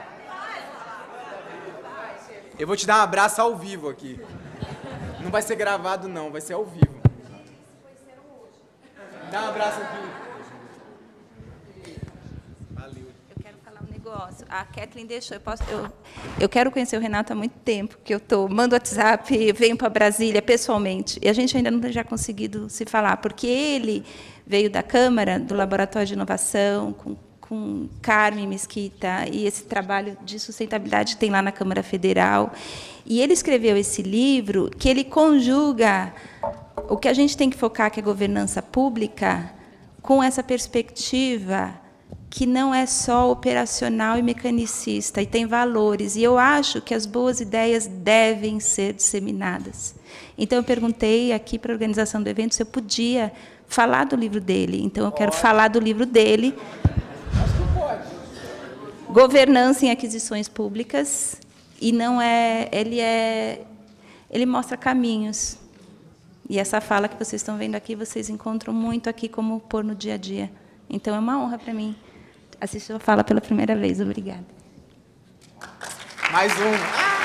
Eu vou te dar um abraço ao vivo aqui. Não vai ser gravado, não, vai ser ao vivo. Dá um abraço aqui. Valeu. Eu quero falar um negócio. A Kathleen deixou. Eu, posso, eu, eu quero conhecer o Renato há muito tempo, que eu tô, mando WhatsApp, venho para Brasília pessoalmente. E a gente ainda não tem já conseguido se falar, porque ele veio da Câmara, do Laboratório de Inovação, com, com Carmen Mesquita, e esse trabalho de sustentabilidade que tem lá na Câmara Federal. E ele escreveu esse livro que ele conjuga o que a gente tem que focar, que é governança pública, com essa perspectiva que não é só operacional e mecanicista, e tem valores. E eu acho que as boas ideias devem ser disseminadas. Então, eu perguntei aqui para a organização do evento se eu podia falar do livro dele. Então, eu quero falar do livro dele. Governança em aquisições públicas. E não é, ele é, ele mostra caminhos. E essa fala que vocês estão vendo aqui, vocês encontram muito aqui como pôr no dia a dia. Então é uma honra para mim assistir a fala pela primeira vez. Obrigada. Mais um.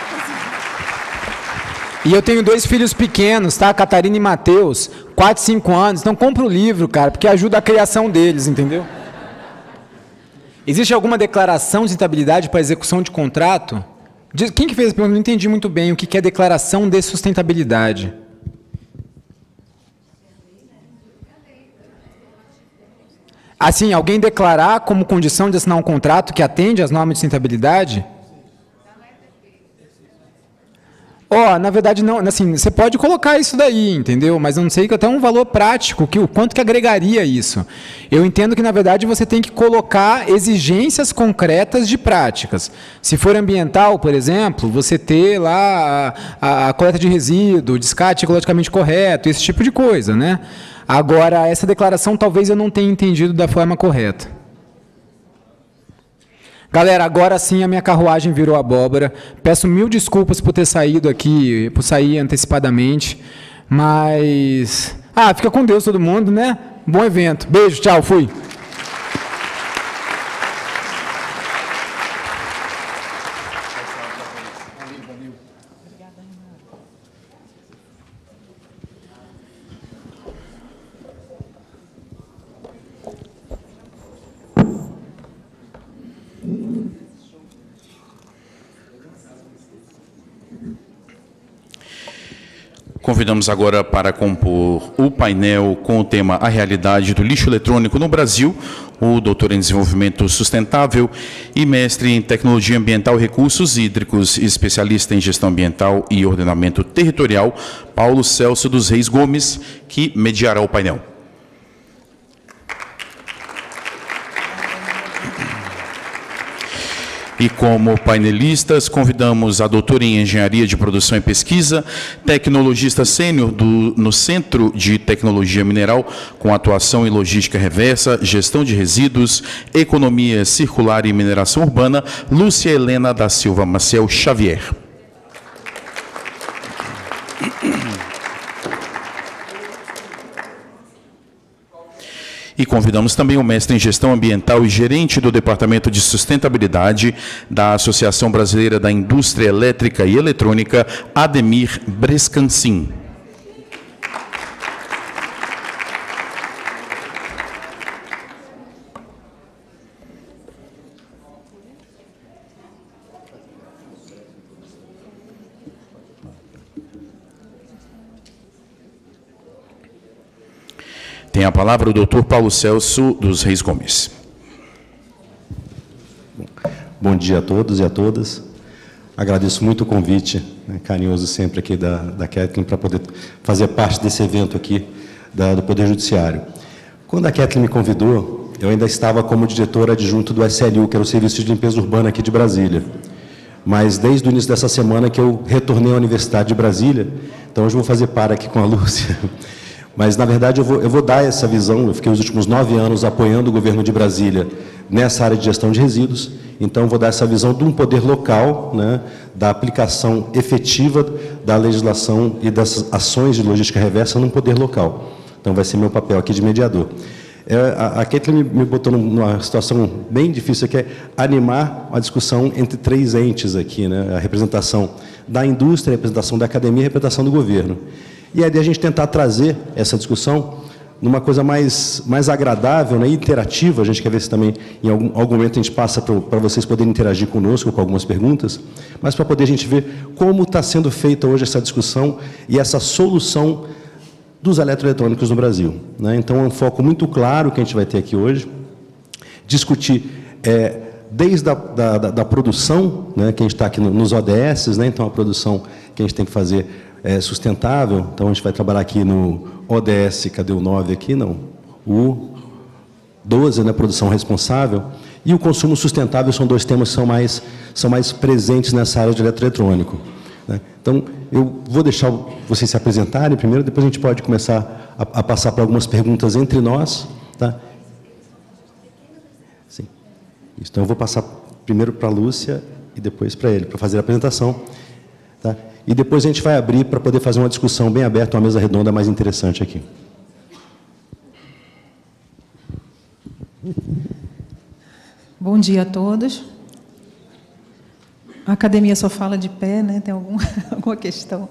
E eu tenho dois filhos pequenos, tá? Catarina e Matheus, quatro, cinco anos. Então compra o livro, cara, porque ajuda a criação deles, entendeu? Existe alguma declaração de sustentabilidade para execução de contrato? Quem que fez a pergunta? Não entendi muito bem o que é declaração de sustentabilidade. Assim, alguém declarar como condição de assinar um contrato que atende às normas de sustentabilidade? Ó, oh, na verdade, não, assim, você pode colocar isso daí, entendeu? Mas eu não sei que até um valor prático, que, o quanto que agregaria isso. Eu entendo que, na verdade, você tem que colocar exigências concretas de práticas. Se for ambiental, por exemplo, você ter lá a, a, a coleta de resíduo, descarte ecologicamente correto, esse tipo de coisa, né? Agora, essa declaração talvez eu não tenha entendido da forma correta. Galera, agora sim a minha carruagem virou abóbora. Peço mil desculpas por ter saído aqui, por sair antecipadamente, mas... Ah, fica com Deus todo mundo, né? Bom evento. Beijo, tchau, fui. Convidamos agora para compor o painel com o tema A Realidade do Lixo Eletrônico no Brasil, o doutor em Desenvolvimento Sustentável e mestre em Tecnologia Ambiental e Recursos Hídricos, especialista em Gestão Ambiental e Ordenamento Territorial, Paulo Celso dos Reis Gomes, que mediará o painel. E como painelistas, convidamos a doutora em Engenharia de Produção e Pesquisa, tecnologista sênior no Centro de Tecnologia Mineral, com atuação em logística reversa, gestão de resíduos, economia circular e mineração urbana, Lúcia Helena da Silva Maciel Xavier. E convidamos também o mestre em Gestão Ambiental e gerente do Departamento de Sustentabilidade da Associação Brasileira da Indústria Elétrica e Eletrônica, Ademir Brescancin. Tem a palavra o doutor Paulo Celso dos Reis Gomes. Bom dia a todos e a todas. Agradeço muito o convite, né, carinhoso sempre aqui da, da Kathleen, para poder fazer parte desse evento aqui da, do Poder Judiciário. Quando a Kathleen me convidou, eu ainda estava como diretor adjunto do S L U, que era o Serviço de Limpeza Urbana aqui de Brasília. Mas desde o início dessa semana que eu retornei à Universidade de Brasília, então hoje eu vou fazer par aqui com a Lúcia. Mas, na verdade, eu vou, eu vou dar essa visão. Eu fiquei os últimos nove anos apoiando o governo de Brasília nessa área de gestão de resíduos. Então, vou dar essa visão de um poder local, né, da aplicação efetiva da legislação e das ações de logística reversa num poder local. Então, vai ser meu papel aqui de mediador. É, a a Kathleen me, me botou numa situação bem difícil, que é animar a discussão entre três entes aqui, né, a representação da indústria, a representação da academia e a representação do governo. E aí a gente tentar trazer essa discussão numa coisa mais, mais agradável, né, interativa. A gente quer ver se também, em algum, algum momento, a gente passa para vocês poderem interagir conosco com algumas perguntas, mas para poder a gente ver como está sendo feita hoje essa discussão e essa solução dos eletroeletrônicos no Brasil, né? Então, é um foco muito claro que a gente vai ter aqui hoje, discutir é, desde a da, da, da produção, né, que a gente está aqui no, nos O D S, né, então a produção que a gente tem que fazer é sustentável. Então, a gente vai trabalhar aqui no O D S, cadê o nove aqui? Não, o doze, né, produção responsável, e o consumo sustentável são dois temas que são mais, são mais presentes nessa área de eletroeletrônico, né? Então, eu vou deixar vocês se apresentarem primeiro, depois a gente pode começar a, a passar para algumas perguntas entre nós, tá? Sim. Então, eu vou passar primeiro para a Lúcia e depois para ele, para fazer a apresentação, tá? E depois a gente vai abrir para poder fazer uma discussão bem aberta, uma mesa redonda mais interessante aqui. Bom dia a todos. A academia só fala de pé, né? Tem algum, alguma questão?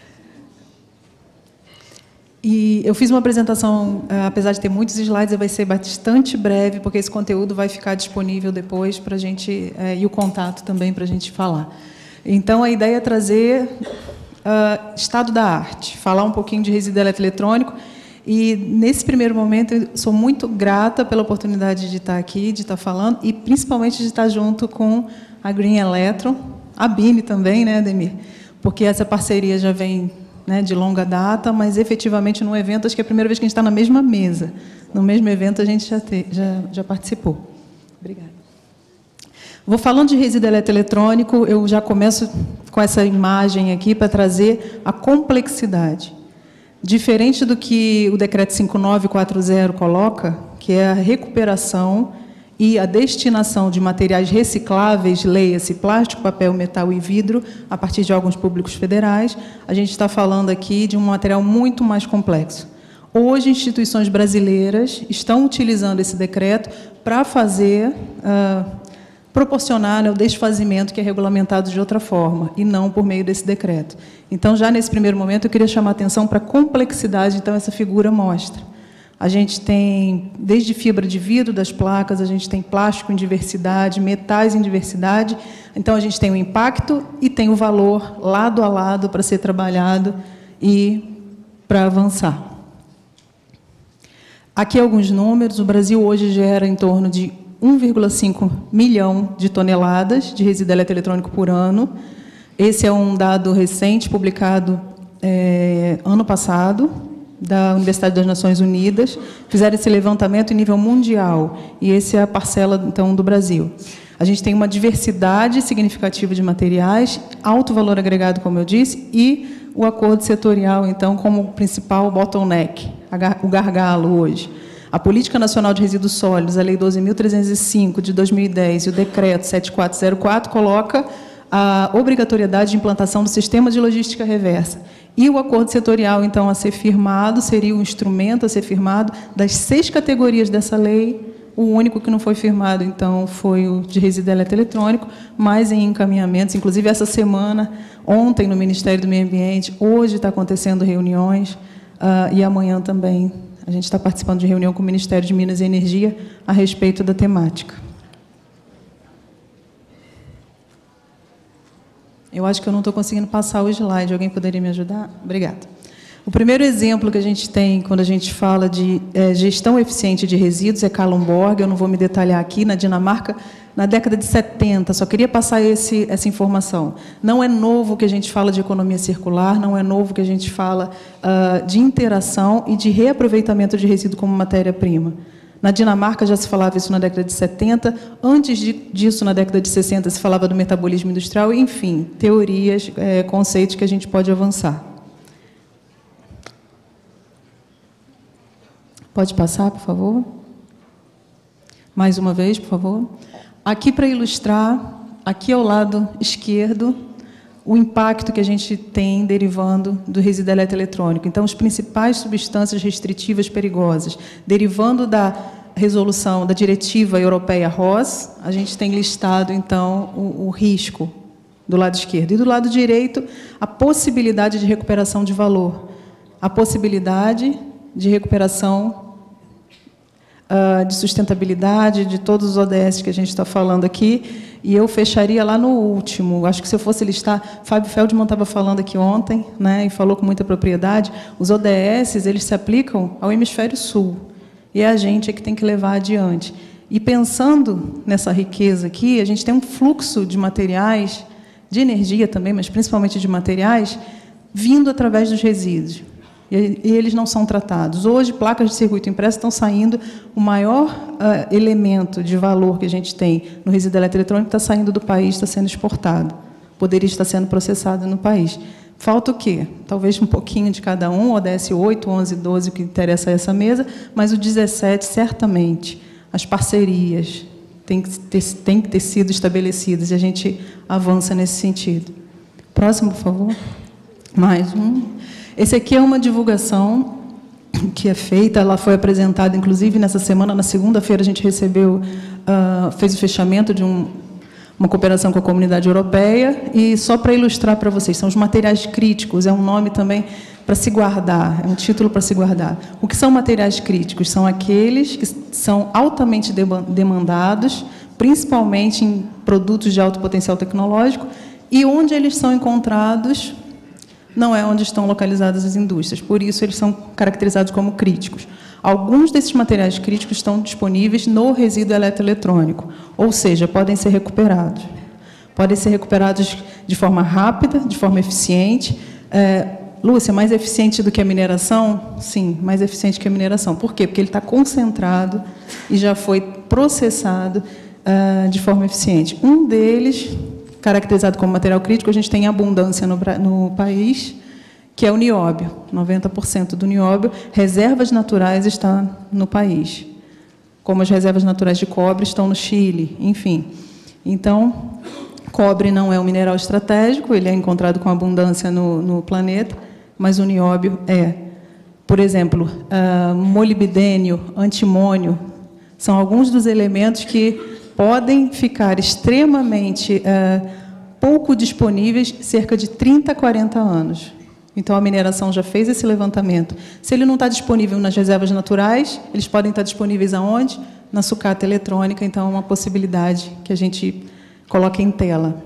E eu fiz uma apresentação, apesar de ter muitos slides, vai ser bastante breve, porque esse conteúdo vai ficar disponível depois para a gente, é, e o contato também para a gente falar. Então, a ideia é trazer uh, estado da arte, falar um pouquinho de resíduo eletroeletrônico. E, nesse primeiro momento, eu sou muito grata pela oportunidade de estar aqui, de estar falando, e principalmente de estar junto com a Green Electron, a Bini também, né, Ademir? Porque essa parceria já vem, né, de longa data, mas, efetivamente, num evento, acho que é a primeira vez que a gente está na mesma mesa. No mesmo evento, a gente já, te, já, já participou. Obrigada. Vou falando de resíduo eletroeletrônico, eu já começo com essa imagem aqui para trazer a complexidade. Diferente do que o decreto cinco mil novecentos e quarenta coloca, que é a recuperação e a destinação de materiais recicláveis, leia-se plástico, papel, metal e vidro, a partir de órgãos públicos federais, a gente está falando aqui de um material muito mais complexo. Hoje, instituições brasileiras estão utilizando esse decreto para fazer, uh, proporcionar, né, o desfazimento que é regulamentado de outra forma, e não por meio desse decreto. Então, já nesse primeiro momento, eu queria chamar a atenção para a complexidade, então, essa figura mostra. A gente tem, desde fibra de vidro das placas, a gente tem plástico em diversidade, metais em diversidade. Então, a gente tem o impacto e tem o valor lado a lado para ser trabalhado e para avançar. Aqui alguns números. O Brasil hoje gera em torno de um vírgula cinco milhão de toneladas de resíduo eletroeletrônico por ano. Esse é um dado recente, publicado é, ano passado, da Universidade das Nações Unidas. Fizeram esse levantamento em nível mundial, e essa é a parcela, então, do Brasil. A gente tem uma diversidade significativa de materiais, alto valor agregado, como eu disse, e o acordo setorial, então, como principal bottleneck, o gargalo hoje. A Política Nacional de Resíduos Sólidos, a Lei doze mil trezentos e cinco, de dois mil e dez, e o Decreto sete mil quatrocentos e quatro, coloca a obrigatoriedade de implantação do sistema de logística reversa. E o acordo setorial, então, a ser firmado, seria o instrumento a ser firmado das seis categorias dessa lei. O único que não foi firmado, então, foi o de resíduo eletroeletrônico, mas em encaminhamentos. Inclusive, essa semana, ontem, no Ministério do Meio Ambiente, hoje está acontecendo reuniões, uh, e amanhã também a gente está participando de reunião com o Ministério de Minas e Energia a respeito da temática. Eu acho que eu não estou conseguindo passar o slide. Alguém poderia me ajudar? Obrigada. O primeiro exemplo que a gente tem quando a gente fala de é, gestão eficiente de resíduos é Kalundborg. Eu não vou me detalhar aqui. Na Dinamarca, na década de setenta, só queria passar esse, essa informação. Não é novo que a gente fala de economia circular, não é novo que a gente fala uh, de interação e de reaproveitamento de resíduo como matéria-prima. Na Dinamarca já se falava isso na década de setenta, antes de, disso, na década de sessenta, se falava do metabolismo industrial, enfim, teorias, é, conceitos que a gente pode avançar. Pode passar, por favor? Mais uma vez, por favor. Aqui, para ilustrar, aqui ao lado esquerdo, o impacto que a gente tem derivando do resíduo eletroeletrônico. Então, as principais substâncias restritivas perigosas, derivando da resolução da diretiva europeia R O S, a gente tem listado, então, o, o risco do lado esquerdo. E do lado direito, a possibilidade de recuperação de valor. A possibilidade de recuperação Uh, de sustentabilidade, de todos os O D S que a gente está falando aqui, e eu fecharia lá no último. Acho que se eu fosse listar, Fábio Feldman estava falando aqui ontem, né, e falou com muita propriedade, os O D S, eles se aplicam ao hemisfério sul, e é a gente é que tem que levar adiante. E pensando nessa riqueza aqui, a gente tem um fluxo de materiais, de energia também, mas principalmente de materiais, vindo através dos resíduos. E eles não são tratados. Hoje, placas de circuito impresso estão saindo, o maior uh, elemento de valor que a gente tem no resíduo eletroeletrônico está saindo do país, está sendo exportado. Poderia estar sendo processado no país. Falta o quê? Talvez um pouquinho de cada um, O D S oito, onze, doze, o que interessa a essa mesa, mas o dezessete, certamente, as parcerias têm que ter, têm que ter sido estabelecidas, e a gente avança nesse sentido. Próximo, por favor. Mais um. Esse aqui é uma divulgação que é feita, ela foi apresentada, inclusive, nessa semana, na segunda-feira, a gente recebeu, uh, fez o fechamento de um, uma cooperação com a Comunidade Europeia, e só para ilustrar para vocês, são os materiais críticos, é um nome também para se guardar, é um título para se guardar. O que são materiais críticos? São aqueles que são altamente demandados, principalmente em produtos de alto potencial tecnológico, e onde eles são encontrados não é onde estão localizadas as indústrias. Por isso, eles são caracterizados como críticos. Alguns desses materiais críticos estão disponíveis no resíduo eletroeletrônico, ou seja, podem ser recuperados. Podem ser recuperados de forma rápida, de forma eficiente. É, Lúcia, mais eficiente do que a mineração? Sim, mais eficiente que a mineração. Por quê? Porque ele está concentrado e já foi processado uh, de forma eficiente. Um deles, caracterizado como material crítico, a gente tem abundância no, no país, que é o nióbio. noventa por cento do nióbio, reservas naturais, está no país. Como as reservas naturais de cobre estão no Chile, enfim. Então, cobre não é um mineral estratégico, ele é encontrado com abundância no, no planeta, mas o nióbio é. Por exemplo, uh, molibdênio, antimônio, são alguns dos elementos que podem ficar extremamente uh, pouco disponíveis cerca de trinta a quarenta anos. Então, a mineração já fez esse levantamento. Se ele não está disponível nas reservas naturais, eles podem estar disponíveis aonde? Na sucata eletrônica, então é uma possibilidade que a gente coloca em tela.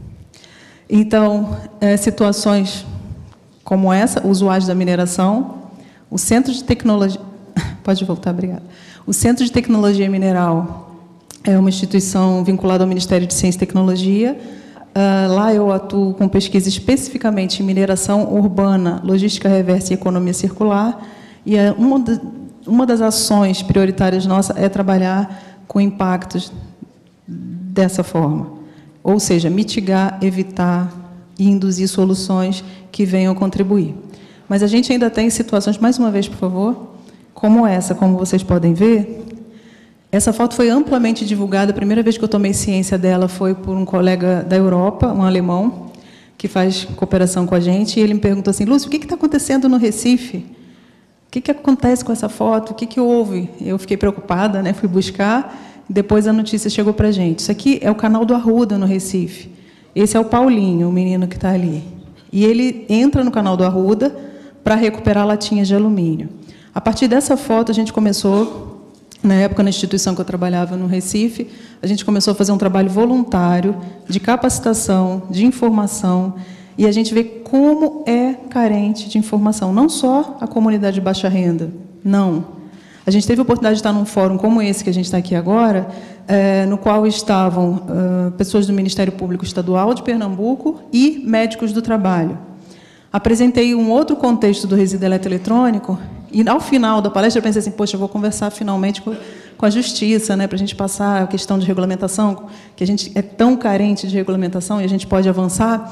Então, é, situações como essa, usuários da mineração, o Centro de Tecnologia... Pode voltar, obrigada. O Centro de Tecnologia Mineral é uma instituição vinculada ao Ministério de Ciência e Tecnologia. Uh, lá eu atuo com pesquisa especificamente em mineração urbana, logística reversa e economia circular. E é uma, de, uma das ações prioritárias nossas é trabalhar com impactos dessa forma. Ou seja, mitigar, evitar e induzir soluções que venham contribuir. Mas a gente ainda tem situações, mais uma vez, por favor, como essa, como vocês podem ver, Essa foto foi amplamente divulgada. A primeira vez que eu tomei ciência dela foi por um colega da Europa, um alemão, que faz cooperação com a gente, e ele me perguntou assim: Lúcia, o que está acontecendo no Recife? O que, que acontece com essa foto? O que, que houve? Eu fiquei preocupada, né? Fui buscar, e depois a notícia chegou para a gente. Isso aqui é o canal do Arruda, no Recife. Esse é o Paulinho, o menino que está ali. E ele entra no canal do Arruda para recuperar latinhas de alumínio. A partir dessa foto, a gente começou, na época, na instituição que eu trabalhava no Recife, a gente começou a fazer um trabalho voluntário de capacitação, de informação, e a gente vê como é carente de informação. Não só a comunidade de baixa renda, não. A gente teve a oportunidade de estar num fórum como esse que a gente está aqui agora, é, no qual estavam uh, pessoas do Ministério Público Estadual de Pernambuco e médicos do trabalho. Apresentei um outro contexto do resíduo eletroeletrônico e, ao final da palestra, eu pensei assim, poxa, eu vou conversar finalmente com, com a Justiça, né, para a gente passar a questão de regulamentação, que a gente é tão carente de regulamentação e a gente pode avançar,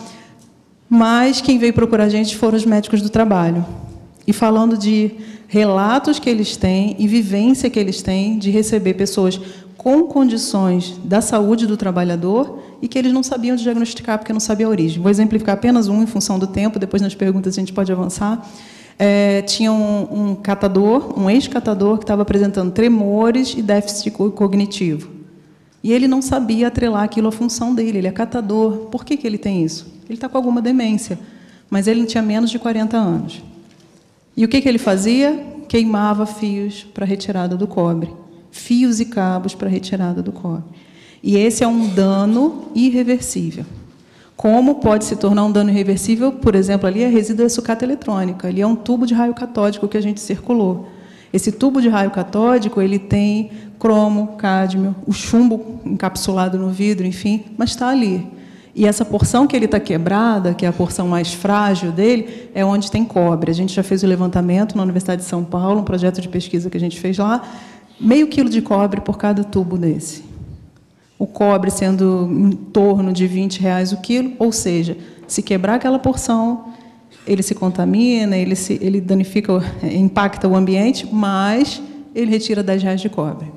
mas quem veio procurar a gente foram os médicos do trabalho. E falando de relatos que eles têm e vivência que eles têm de receber pessoas com condições da saúde do trabalhador e que eles não sabiam diagnosticar porque não sabiam a origem. Vou exemplificar apenas um em função do tempo, depois nas perguntas a gente pode avançar. É, tinha um, um catador, um ex-catador, que estava apresentando tremores e déficit cognitivo. E ele não sabia atrelar aquilo à função dele, ele é catador. Por que, que ele tem isso? Ele está com alguma demência, mas ele não tinha menos de quarenta anos. E o que, que ele fazia? Queimava fios para retirada do cobre. Fios e cabos para retirada do cobre. E esse é um dano irreversível. Como pode se tornar um dano irreversível? Por exemplo, ali é resíduo de sucata eletrônica, ali é um tubo de raio catódico que a gente circulou. Esse tubo de raio catódico, ele tem cromo, cádmio, o chumbo encapsulado no vidro, enfim, mas está ali. E essa porção que ele está quebrada, que é a porção mais frágil dele, é onde tem cobre. A gente já fez o levantamento na Universidade de São Paulo, um projeto de pesquisa que a gente fez lá, meio quilo de cobre por cada tubo desse. O cobre sendo em torno de vinte reais o quilo, ou seja, se quebrar aquela porção, ele se contamina, ele, se, ele danifica, impacta o ambiente, mas ele retira dez reais de cobre.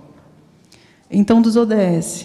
Então, dos O D S,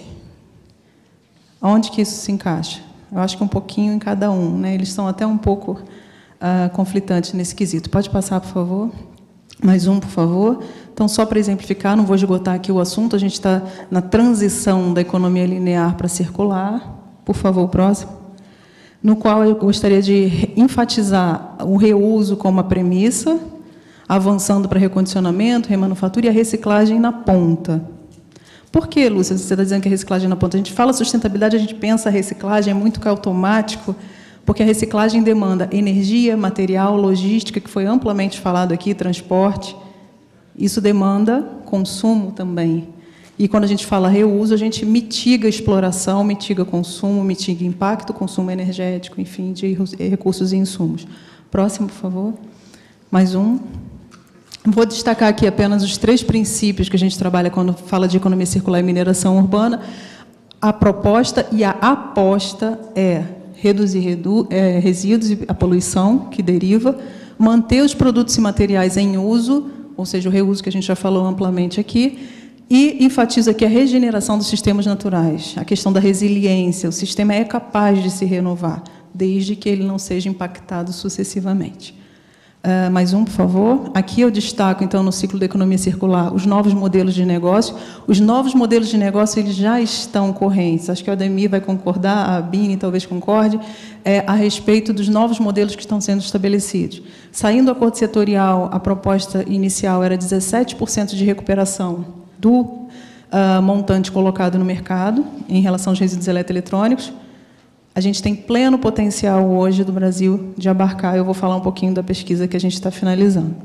onde que isso se encaixa? Eu acho que um pouquinho em cada um, né? Eles são até um pouco uh, conflitantes nesse quesito. Pode passar, por favor? Mais um, por favor. Então, só para exemplificar, não vou esgotar aqui o assunto, a gente está na transição da economia linear para circular. Por favor, próximo. No qual eu gostaria de enfatizar o reuso como a premissa, avançando para recondicionamento, remanufatura e a reciclagem na ponta. Por que, Lúcia, você está dizendo que a reciclagem na ponta? A gente fala sustentabilidade, a gente pensa a reciclagem, é muito que automático, porque a reciclagem demanda energia, material, logística, que foi amplamente falado aqui, transporte. Isso demanda consumo também. E, quando a gente fala reuso, a gente mitiga a exploração, mitiga consumo, mitiga impacto, consumo energético, enfim, de recursos e insumos. Próximo, por favor. Mais um. Vou destacar aqui apenas os três princípios que a gente trabalha quando fala de economia circular e mineração urbana. A proposta e a aposta é reduzir redu é, resíduos e a poluição que deriva, manter os produtos e materiais em uso, ou seja, o reuso que a gente já falou amplamente aqui, e enfatiza aqui a regeneração dos sistemas naturais, a questão da resiliência. O sistema é capaz de se renovar, desde que ele não seja impactado sucessivamente. Uh, mais um, por favor. Aqui eu destaco, então, no ciclo da economia circular, os novos modelos de negócio. Os novos modelos de negócio eles já estão correntes. Acho que o Ademir vai concordar, a Bini talvez concorde, é, a respeito dos novos modelos que estão sendo estabelecidos. Saindo do acordo setorial, a proposta inicial era dezessete por cento de recuperação do uh, montante colocado no mercado em relação aos resíduos eletroeletrônicos. A gente tem pleno potencial hoje do Brasil de abarcar. Eu vou falar um pouquinho da pesquisa que a gente está finalizando.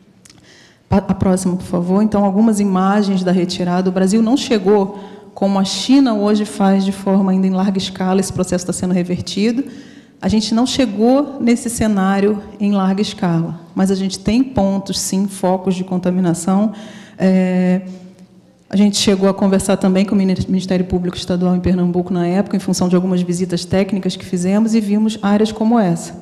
A próxima, por favor. Então, algumas imagens da retirada. O Brasil não chegou, como a China hoje faz de forma ainda em larga escala, esse processo está sendo revertido. A gente não chegou nesse cenário em larga escala, mas a gente tem pontos, sim, focos de contaminação. É... A gente chegou a conversar também com o Ministério Público Estadual em Pernambuco, na época, em função de algumas visitas técnicas que fizemos, e vimos áreas como essa.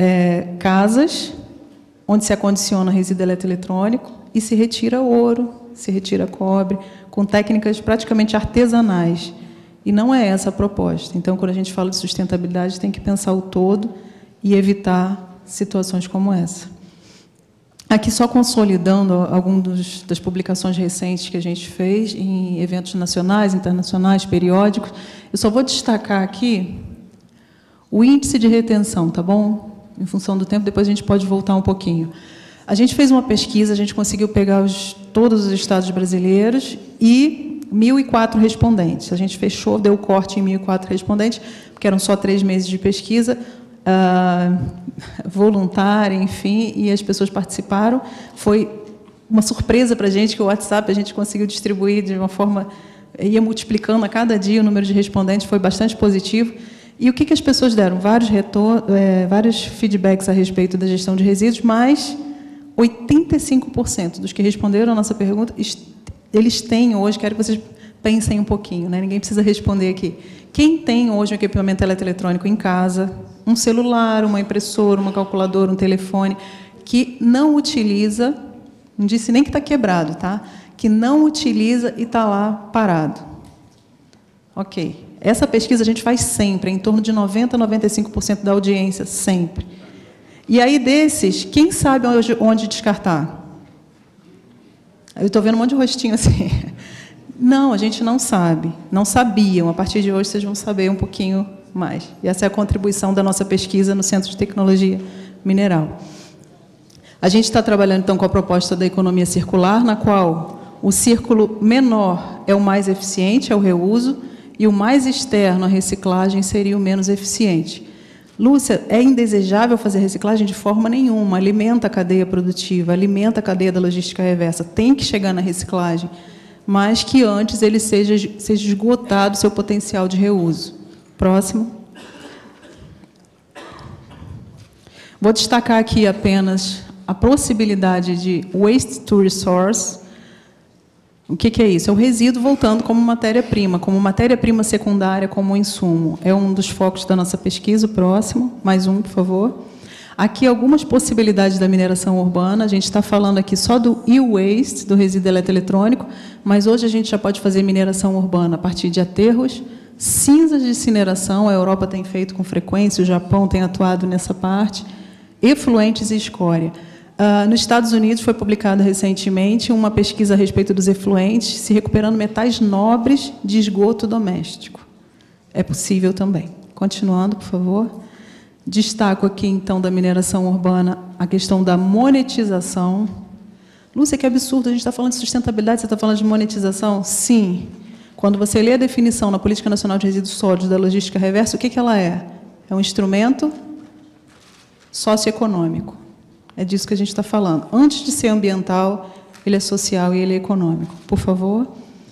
É, casas onde se acondiciona resíduo eletroeletrônico e se retira ouro, se retira cobre, com técnicas praticamente artesanais. E não é essa a proposta. Então, quando a gente fala de sustentabilidade, tem que pensar o todo e evitar situações como essa. Aqui, só consolidando algumas das publicações recentes que a gente fez em eventos nacionais, internacionais, periódicos, eu só vou destacar aqui o índice de retenção, tá bom? Em função do tempo, depois a gente pode voltar um pouquinho. A gente fez uma pesquisa, a gente conseguiu pegar os, todos os estados brasileiros e mil e quatro respondentes. A gente fechou, deu corte em mil e quatro respondentes, porque eram só três meses de pesquisa, Uh, voluntária, enfim, e as pessoas participaram. Foi uma surpresa para a gente que o WhatsApp a gente conseguiu distribuir de uma forma, ia multiplicando a cada dia o número de respondentes, foi bastante positivo. E o que, que as pessoas deram? Vários, retor é, vários feedbacks a respeito da gestão de resíduos, mas oitenta e cinco por cento dos que responderam a nossa pergunta, eles têm hoje, quero que vocês pensem um pouquinho, né? Ninguém precisa responder aqui. Quem tem hoje um equipamento eletroeletrônico em casa, um celular, uma impressora, uma calculadora, um telefone, que não utiliza, não disse nem que está quebrado, tá? Que não utiliza e está lá parado. Ok. Essa pesquisa a gente faz sempre, em torno de noventa a noventa e cinco por cento da audiência, sempre. E aí, desses, quem sabe onde, onde descartar? Eu estou vendo um monte de rostinho assim. Não, a gente não sabe. Não sabiam. A partir de hoje, vocês vão saber um pouquinho mais. E essa é a contribuição da nossa pesquisa no Centro de Tecnologia Mineral. A gente está trabalhando, então, com a proposta da economia circular, na qual o círculo menor é o mais eficiente, é o reuso, e o mais externo, a reciclagem, seria o menos eficiente. Lúcia, é indesejável fazer reciclagem de forma nenhuma, alimenta a cadeia produtiva, alimenta a cadeia da logística reversa, tem que chegar na reciclagem, mas que antes ele seja, seja esgotado o seu potencial de reuso. Próximo. Vou destacar aqui apenas a possibilidade de waste to resource. O que, que é isso? É o resíduo voltando como matéria-prima, como matéria-prima secundária, como insumo. É um dos focos da nossa pesquisa. O próximo. Mais um, por favor. Aqui, algumas possibilidades da mineração urbana. A gente está falando aqui só do e-waste, do resíduo eletroeletrônico, mas hoje a gente já pode fazer mineração urbana a partir de aterros, cinzas de incineração, a Europa tem feito com frequência, o Japão tem atuado nessa parte, efluentes e escória. Uh, nos Estados Unidos foi publicada recentemente uma pesquisa a respeito dos efluentes, se recuperando metais nobres de esgoto doméstico. É possível também. Continuando, por favor. Destaco aqui, então, da mineração urbana, a questão da monetização. Lúcia, que absurdo, a gente está falando de sustentabilidade, você está falando de monetização? Sim. Quando você lê a definição na Política Nacional de Resíduos Sólidos da logística reversa, o que, que ela é? É um instrumento socioeconômico. É disso que a gente está falando. Antes de ser ambiental, ele é social e ele é econômico. Por favor.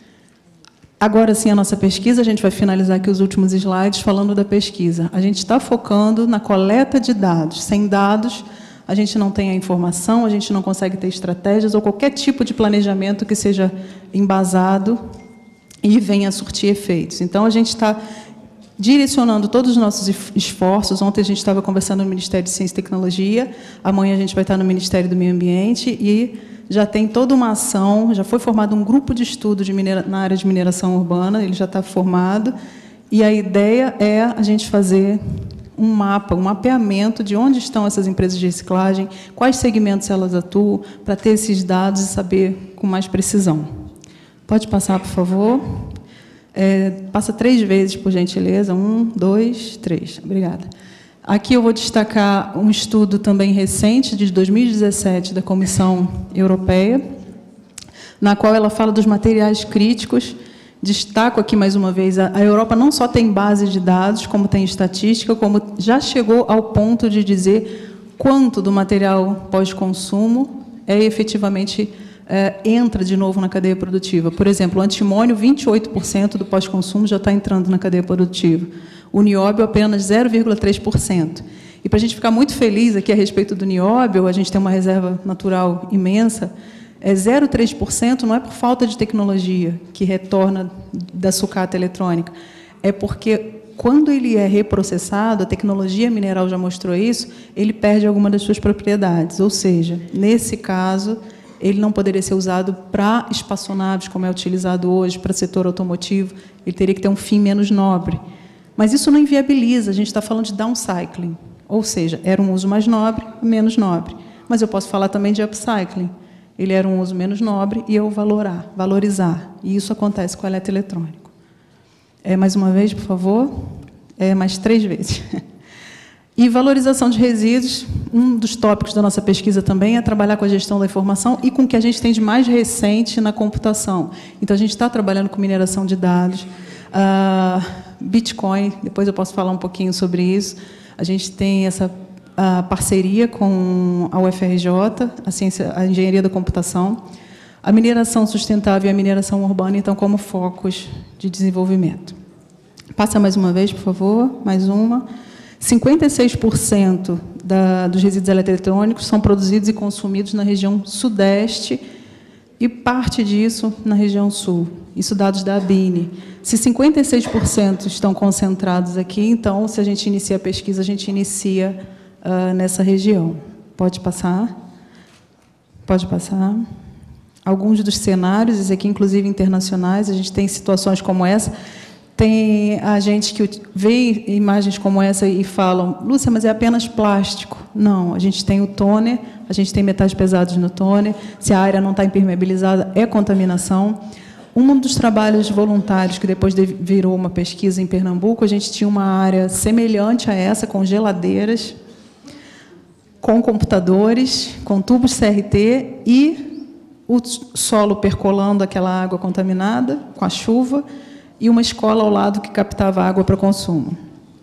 Agora sim, a nossa pesquisa, a gente vai finalizar aqui os últimos slides falando da pesquisa. A gente está focando na coleta de dados. Sem dados, a gente não tem a informação, a gente não consegue ter estratégias ou qualquer tipo de planejamento que seja embasado e venha a surtir efeitos. Então, a gente está direcionando todos os nossos esforços. Ontem a gente estava conversando no Ministério de Ciência e Tecnologia, amanhã a gente vai estar no Ministério do Meio Ambiente e já tem toda uma ação, já foi formado um grupo de estudo de minera, na área de mineração urbana, ele já está formado, e a ideia é a gente fazer um mapa, um mapeamento de onde estão essas empresas de reciclagem, quais segmentos elas atuam, para ter esses dados e saber com mais precisão. Pode passar, por favor. É, passa três vezes, por gentileza. Um, dois, três. Obrigada. Aqui eu vou destacar um estudo também recente, de dois mil e dezessete, da Comissão Europeia, na qual ela fala dos materiais críticos. Destaco aqui, mais uma vez, a Europa não só tem base de dados, como tem estatística, como já chegou ao ponto de dizer quanto do material pós-consumo é efetivamente... É, entra de novo na cadeia produtiva. Por exemplo, o antimônio, vinte e oito por cento do pós-consumo já está entrando na cadeia produtiva. O nióbio, apenas zero vírgula três por cento. E, para a gente ficar muito feliz aqui a respeito do nióbio, a gente tem uma reserva natural imensa, é zero vírgula três por cento não é por falta de tecnologia que retorna da sucata eletrônica, é porque, quando ele é reprocessado, a tecnologia mineral já mostrou isso, ele perde alguma das suas propriedades. Ou seja, nesse caso... ele não poderia ser usado para espaçonaves, como é utilizado hoje, para o setor automotivo, ele teria que ter um fim menos nobre. Mas isso não inviabiliza, a gente está falando de downcycling, ou seja, era um uso mais nobre, menos nobre. Mas eu posso falar também de upcycling. Ele era um uso menos nobre e eu valorar, valorizar. E isso acontece com o eletroeletrônico. É, mais uma vez, por favor. É, mais três vezes. E valorização de resíduos, um dos tópicos da nossa pesquisa também é trabalhar com a gestão da informação e com o que a gente tem de mais recente na computação. Então, a gente está trabalhando com mineração de dados, uh, Bitcoin, depois eu posso falar um pouquinho sobre isso. A gente tem essa uh, parceria com a U F R J, a, ciência, a engenharia da computação, a mineração sustentável e a mineração urbana, então, como focos de desenvolvimento. Passa mais uma vez, por favor, mais uma. cinquenta e seis por cento da, dos resíduos eletroeletrônicos são produzidos e consumidos na região sudeste e parte disso na região sul. Isso dados da ABINE. Se cinquenta e seis por cento estão concentrados aqui, então, se a gente inicia a pesquisa, a gente inicia uh, nessa região. Pode passar? Pode passar. Alguns dos cenários, esse aqui, inclusive internacionais, a gente tem situações como essa. Tem a gente que vê imagens como essa e falam, Lúcia, mas é apenas plástico. Não, a gente tem o toner, a gente tem metais pesados no toner, se a área não está impermeabilizada, é contaminação. Um dos trabalhos voluntários, que depois virou uma pesquisa em Pernambuco, a gente tinha uma área semelhante a essa, com geladeiras, com computadores, com tubos C R T e o solo percolando aquela água contaminada com a chuva, e uma escola ao lado que captava água para consumo.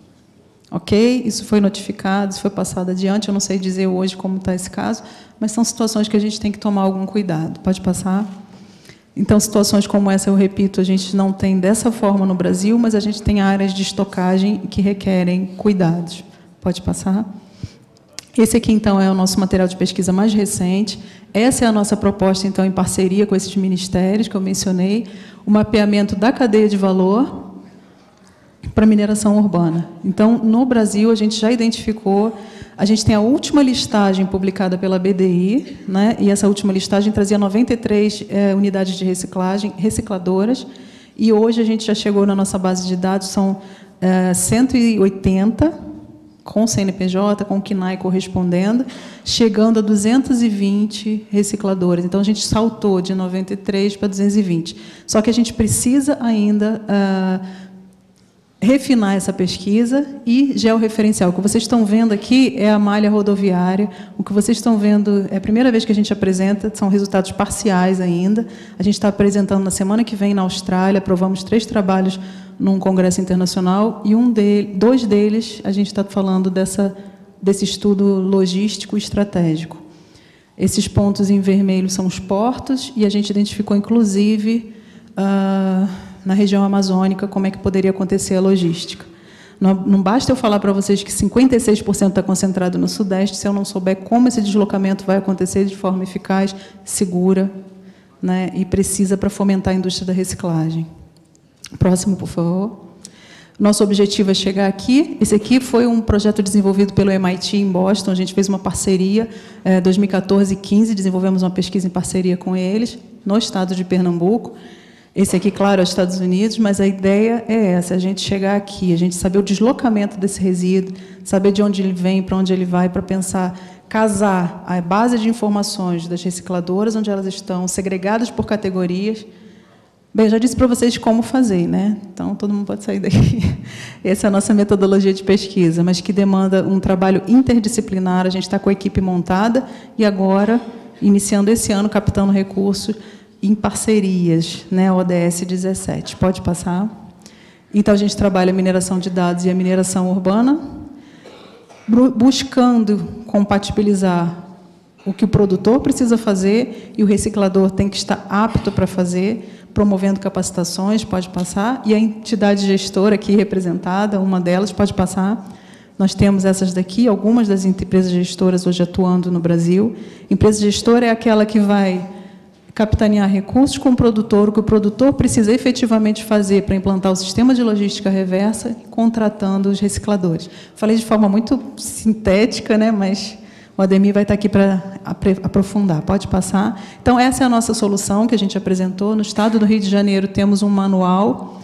Ok? Isso foi notificado, isso foi passado adiante. Eu não sei dizer hoje como está esse caso, mas são situações que a gente tem que tomar algum cuidado. Pode passar? Então, situações como essa, eu repito, a gente não tem dessa forma no Brasil, mas a gente tem áreas de estocagem que requerem cuidados. Pode passar? Esse aqui, então, é o nosso material de pesquisa mais recente. Essa é a nossa proposta, então, em parceria com esses ministérios que eu mencionei, o mapeamento da cadeia de valor para mineração urbana. Então, no Brasil, a gente já identificou, a gente tem a última listagem publicada pela B D I, né, e essa última listagem trazia noventa e três é, unidades de reciclagem, recicladoras, e hoje a gente já chegou na nossa base de dados, são é, cento e oitenta, com C N P J, com o C N A E correspondendo, chegando a duzentos e vinte recicladores. Então, a gente saltou de noventa e três para duzentos e vinte. Só que a gente precisa ainda uh, refinar essa pesquisa e georreferencial. O que vocês estão vendo aqui é a malha rodoviária. O que vocês estão vendo é a primeira vez que a gente apresenta, são resultados parciais ainda. A gente está apresentando na semana que vem na Austrália, aprovamos três trabalhos num congresso internacional, e um dele, dois deles, a gente está falando dessa, desse estudo logístico estratégico. Esses pontos em vermelho são os portos, e a gente identificou, inclusive, uh, na região amazônica, como é que poderia acontecer a logística. Não, não basta eu falar para vocês que cinquenta e seis por cento está concentrado no Sudeste, se eu não souber como esse deslocamento vai acontecer de forma eficaz, segura, né, e precisa para fomentar a indústria da reciclagem. Próximo, por favor. Nosso objetivo é chegar aqui. Esse aqui foi um projeto desenvolvido pelo M I T em Boston. A gente fez uma parceria, em dois mil e quatorze e quinze, desenvolvemos uma pesquisa em parceria com eles, no estado de Pernambuco. Esse aqui, claro, é os Estados Unidos, mas a ideia é essa, a gente chegar aqui, a gente saber o deslocamento desse resíduo, saber de onde ele vem, para onde ele vai, para pensar, casar a base de informações das recicladoras, onde elas estão segregadas por categorias. Bem, eu já disse para vocês como fazer, né? Então, todo mundo pode sair daqui. Essa é a nossa metodologia de pesquisa, mas que demanda um trabalho interdisciplinar. A gente está com a equipe montada e agora, iniciando esse ano, captando recursos em parcerias, né? O D S dezessete. Pode passar? Então, a gente trabalha a mineração de dados e a mineração urbana, buscando compatibilizar o que o produtor precisa fazer e o reciclador tem que estar apto para fazer, promovendo capacitações, pode passar, e a entidade gestora aqui representada, uma delas, pode passar. Nós temos essas daqui, algumas das empresas gestoras hoje atuando no Brasil. Empresa gestora é aquela que vai capitanear recursos com o produtor, o que o produtor precisa efetivamente fazer para implantar o sistema de logística reversa, contratando os recicladores. Falei de forma muito sintética, né, mas O Ademir vai estar aqui para aprofundar. Pode passar. Então, essa é a nossa solução que a gente apresentou. No estado do Rio de Janeiro, temos um manual.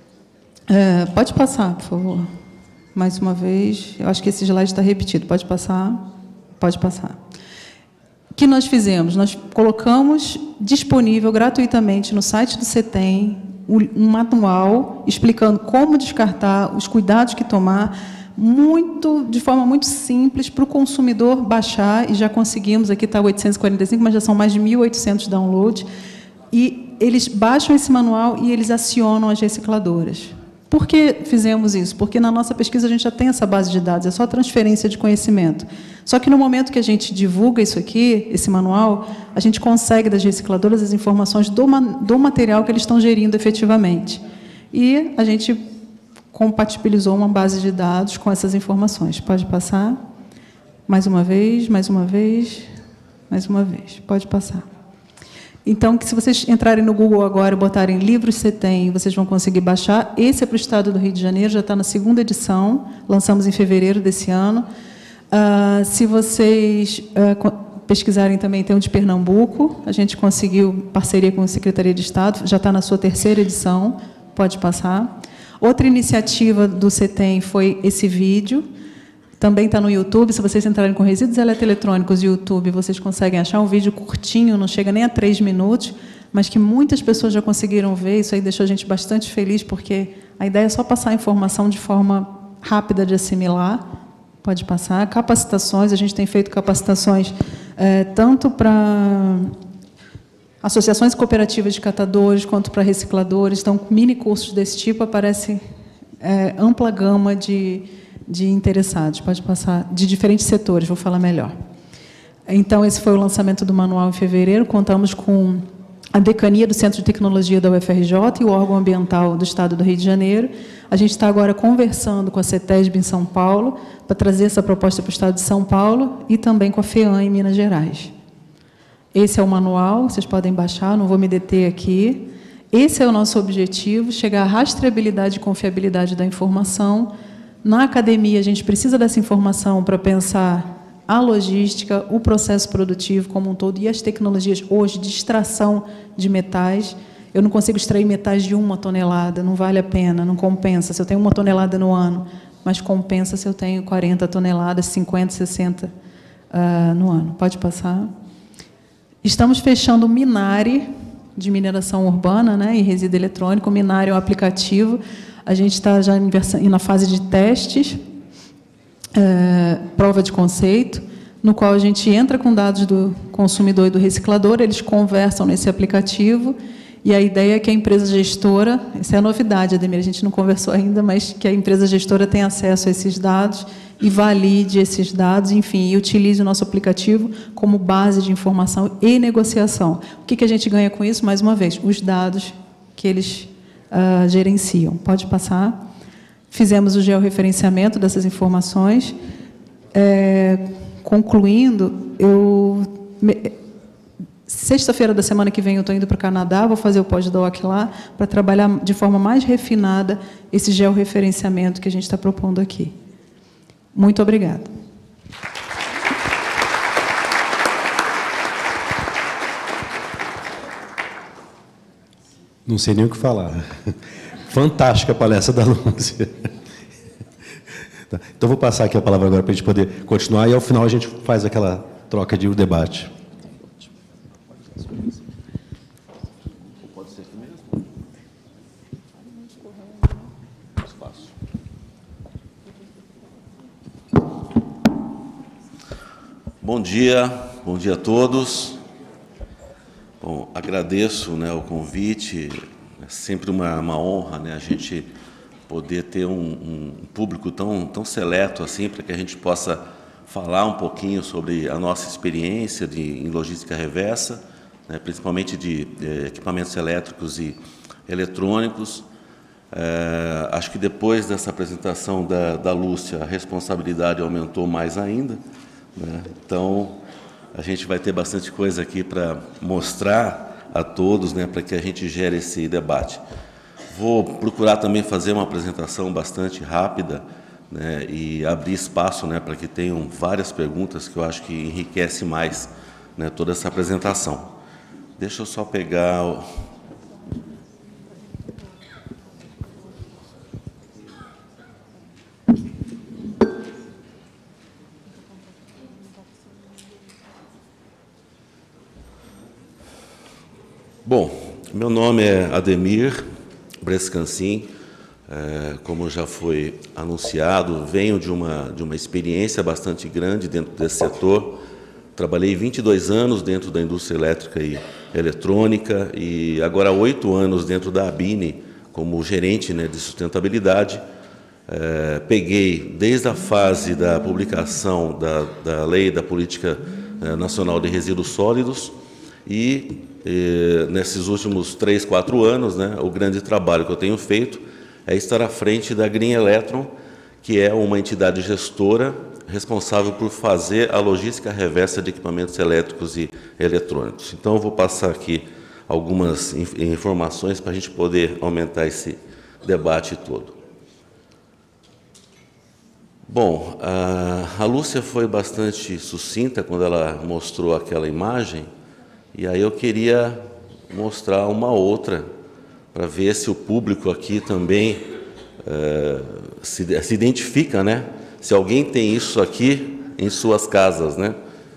É, pode passar, por favor. Mais uma vez. Eu acho que esse slide está repetido. Pode passar. Pode passar. O que nós fizemos? Nós colocamos disponível gratuitamente no site do CETEM um manual explicando como descartar, os cuidados que tomar, muito, de forma muito simples, para o consumidor baixar, e já conseguimos, aqui está oitocentos e quarenta e cinco, mas já são mais de mil e oitocentos downloads, e eles baixam esse manual e eles acionam as recicladoras. Por que fizemos isso? Porque na nossa pesquisa a gente já tem essa base de dados, é só transferência de conhecimento. Só que no momento que a gente divulga isso aqui, esse manual, a gente consegue das recicladoras as informações do, do material que eles estão gerindo efetivamente. E a gente compatibilizou uma base de dados com essas informações. Pode passar? Mais uma vez, mais uma vez, mais uma vez. Pode passar. Então, que se vocês entrarem no Google agora e botarem livros CETEM, vocês vão conseguir baixar. Esse é para o estado do Rio de Janeiro, já está na segunda edição, lançamos em fevereiro desse ano. Uh, se vocês uh, pesquisarem também, tem o de Pernambuco, a gente conseguiu parceria com a Secretaria de Estado, já está na sua terceira edição, pode passar. Outra iniciativa do CETEM foi esse vídeo, também está no YouTube. Se vocês entrarem com resíduos eletroeletrônicos no YouTube, vocês conseguem achar um vídeo curtinho, não chega nem a três minutos, mas que muitas pessoas já conseguiram ver. Isso aí deixou a gente bastante feliz, porque a ideia é só passar a informação de forma rápida de assimilar. Pode passar. Capacitações, a gente tem feito capacitações é, tanto para associações cooperativas de catadores, quanto para recicladores. Então, mini cursos desse tipo, aparece é, ampla gama de... de interessados, pode passar, de diferentes setores, vou falar melhor. Então, esse foi o lançamento do manual em fevereiro, contamos com a Decania do Centro de Tecnologia da U F R J e o órgão ambiental do Estado do Rio de Janeiro. A gente está agora conversando com a CETESB em São Paulo, para trazer essa proposta para o Estado de São Paulo, e também com a FEAM em Minas Gerais. Esse é o manual, vocês podem baixar, não vou me deter aqui. Esse é o nosso objetivo, chegar à rastreabilidade e confiabilidade da informação. Na academia, a gente precisa dessa informação para pensar a logística, o processo produtivo como um todo e as tecnologias hoje de extração de metais. Eu não consigo extrair metais de uma tonelada, não vale a pena, não compensa. Se eu tenho uma tonelada no ano, mas compensa se eu tenho quarenta toneladas, cinquenta, sessenta uh, no ano. Pode passar. Estamos fechando o Minari, de mineração urbana, né, e resíduo eletrônico. O Minari é um aplicativo. A gente está já na fase de testes, é, prova de conceito, no qual a gente entra com dados do consumidor e do reciclador, eles conversam nesse aplicativo, e a ideia é que a empresa gestora, essa é a novidade, Ademir, a gente não conversou ainda, mas que a empresa gestora tenha acesso a esses dados e valide esses dados, enfim, e utilize o nosso aplicativo como base de informação e negociação. O que, que a gente ganha com isso? Mais uma vez, os dados que eles Uh, gerenciam. Pode passar. Fizemos o georreferenciamento dessas informações. É, concluindo, eu sexta-feira da semana que vem eu estou indo para o Canadá, vou fazer o pós-doc lá, para trabalhar de forma mais refinada esse georreferenciamento que a gente está propondo aqui. Muito obrigada. Não sei nem o que falar. Fantástica a palestra da Lúcia. Tá. Então, vou passar aqui a palavra agora para a gente poder continuar, e, ao final, a gente faz aquela troca de debate. Pode ser aqui mesmo? Bom dia, bom dia a todos. Bom, agradeço, né, o convite, é sempre uma, uma honra, né, a gente poder ter um, um público tão, tão seleto assim, para que a gente possa falar um pouquinho sobre a nossa experiência de, em logística reversa, né, principalmente de, de equipamentos elétricos e eletrônicos. É, acho que depois dessa apresentação da, da Lúcia, a responsabilidade aumentou mais ainda, né, então a gente vai ter bastante coisa aqui para mostrar a todos, né, para que a gente gere esse debate. Vou procurar também fazer uma apresentação bastante rápida, né, e abrir espaço, né, para que tenham várias perguntas, que eu acho que enriquece mais, né, toda essa apresentação. Deixa eu só pegar... O... Bom, meu nome é Ademir Brescancin, é, como já foi anunciado, venho de uma, de uma experiência bastante grande dentro desse setor. Trabalhei vinte e dois anos dentro da indústria elétrica e eletrônica e agora há oito anos dentro da ABINE como gerente, né, de sustentabilidade. É, peguei desde a fase da publicação da, da Lei da Política Nacional de Resíduos Sólidos e, e nesses últimos três, quatro anos, né, o grande trabalho que eu tenho feito é estar à frente da Green Electron, que é uma entidade gestora responsável por fazer a logística reversa de equipamentos elétricos e eletrônicos. Então, eu vou passar aqui algumas informações para a gente poder aumentar esse debate todo. Bom, a Lúcia foi bastante sucinta quando ela mostrou aquela imagem, e aí eu queria mostrar uma outra, para ver se o público aqui também é, se, se identifica, né? Se alguém tem isso aqui em suas casas, né?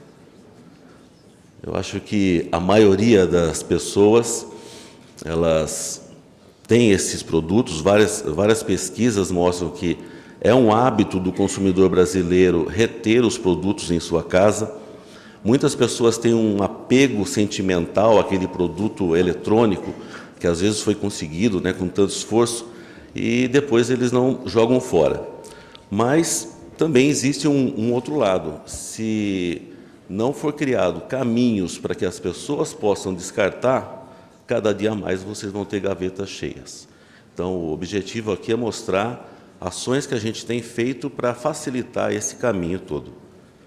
Eu acho que a maioria das pessoas, elas têm esses produtos, várias, várias pesquisas mostram que é um hábito do consumidor brasileiro reter os produtos em sua casa. Muitas pessoas têm um apego sentimental àquele produto eletrônico, que às vezes foi conseguido, né, com tanto esforço, e depois eles não jogam fora. Mas também existe um, um outro lado. Se não for criado caminhos para que as pessoas possam descartar, cada dia mais vocês vão ter gavetas cheias. Então, o objetivo aqui é mostrar ações que a gente tem feito para facilitar esse caminho todo.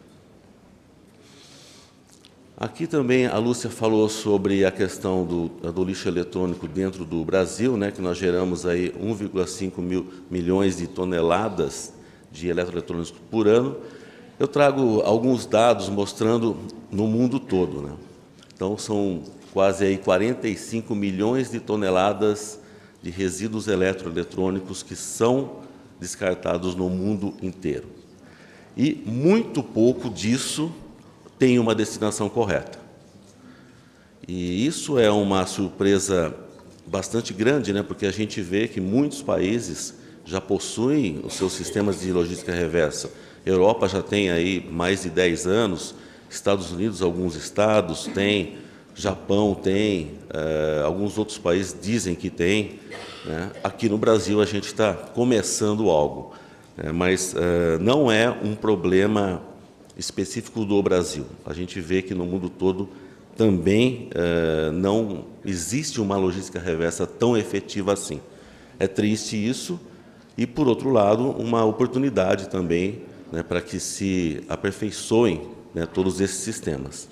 Aqui também a Lúcia falou sobre a questão do, do lixo eletrônico dentro do Brasil, né, que nós geramos aí um vírgula cinco mil milhões de toneladas de eletroeletrônicos por ano. Eu trago alguns dados mostrando no mundo todo, né? Então, são quase aí quarenta e cinco milhões de toneladas de resíduos eletroeletrônicos que são descartados no mundo inteiro. E muito pouco disso tem uma destinação correta. E isso é uma surpresa bastante grande, né, porque a gente vê que muitos países já possuem os seus sistemas de logística reversa. A Europa já tem aí mais de dez anos, Estados Unidos, alguns estados têm, Japão tem, eh, alguns outros países dizem que tem, né? Aqui no Brasil a gente está começando algo, né? Mas eh, não é um problema específico do Brasil. A gente vê que no mundo todo também eh, não existe uma logística reversa tão efetiva assim. É triste isso e, por outro lado, uma oportunidade também, né, para que se aperfeiçoem, né, todos esses sistemas.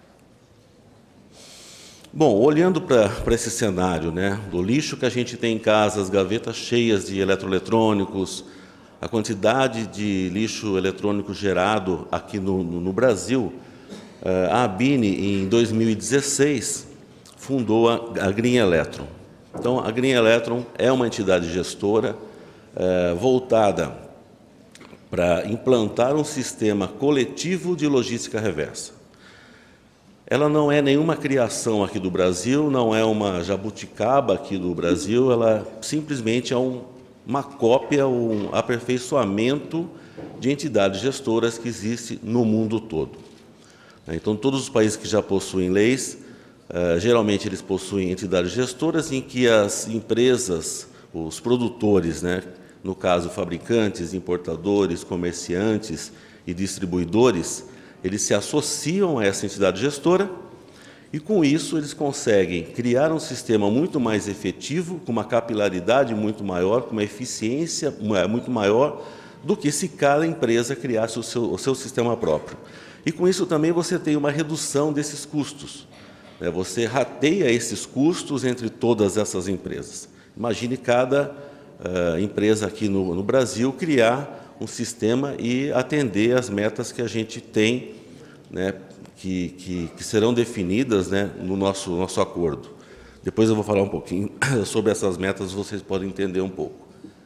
Bom, olhando para esse cenário, né, do lixo que a gente tem em casa, as gavetas cheias de eletroeletrônicos, a quantidade de lixo eletrônico gerado aqui no, no, no Brasil, a ABINE, em dois mil e dezesseis, fundou a, a Green Electron. Então, a Green Electron é uma entidade gestora é, voltada para implantar um sistema coletivo de logística reversa. Ela não é nenhuma criação aqui do Brasil, não é uma jabuticaba aqui do Brasil, ela simplesmente é um uma cópia, um aperfeiçoamento de entidades gestoras que existe no mundo todo. Então, todos os países que já possuem leis, geralmente eles possuem entidades gestoras em que as empresas, os produtores, né, no caso fabricantes, importadores, comerciantes e distribuidores, eles se associam a essa entidade gestora e, com isso, eles conseguem criar um sistema muito mais efetivo, com uma capilaridade muito maior, com uma eficiência muito maior do que se cada empresa criasse o seu, o seu sistema próprio. E, com isso, também você tem uma redução desses custos. Né? Você rateia esses custos entre todas essas empresas. Imagine cada uh, empresa aqui no, no Brasil criar um sistema e atender as metas que a gente tem, né, que, que, que serão definidas, né, no nosso, nosso acordo. Depois eu vou falar um pouquinho sobre essas metas, vocês podem entender um pouco.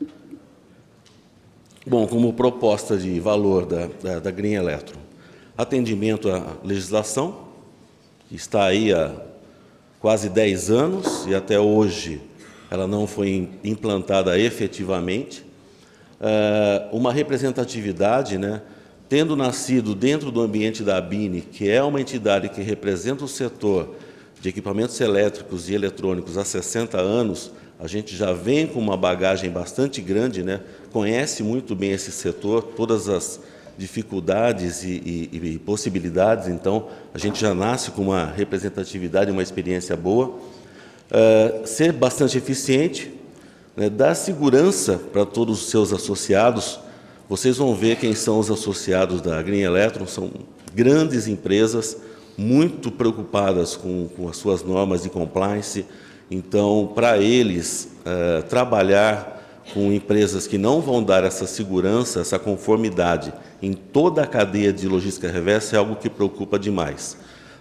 Bom, como proposta de valor da, da, da Green Electron, atendimento à legislação, que está aí há quase dez anos e até hoje ela não foi implantada efetivamente. Uh, uma representatividade, né, tendo nascido dentro do ambiente da ABINE, que é uma entidade que representa o setor de equipamentos elétricos e eletrônicos há sessenta anos, a gente já vem com uma bagagem bastante grande, né, conhece muito bem esse setor, todas as dificuldades e, e, e possibilidades, então a gente já nasce com uma representatividade, uma experiência boa, uh, ser bastante eficiente, né, dar segurança para todos os seus associados. Vocês vão ver quem são os associados da Green Electron, são grandes empresas, muito preocupadas com, com as suas normas de compliance. Então, para eles, uh, trabalhar com empresas que não vão dar essa segurança, essa conformidade em toda a cadeia de logística reversa é algo que preocupa demais.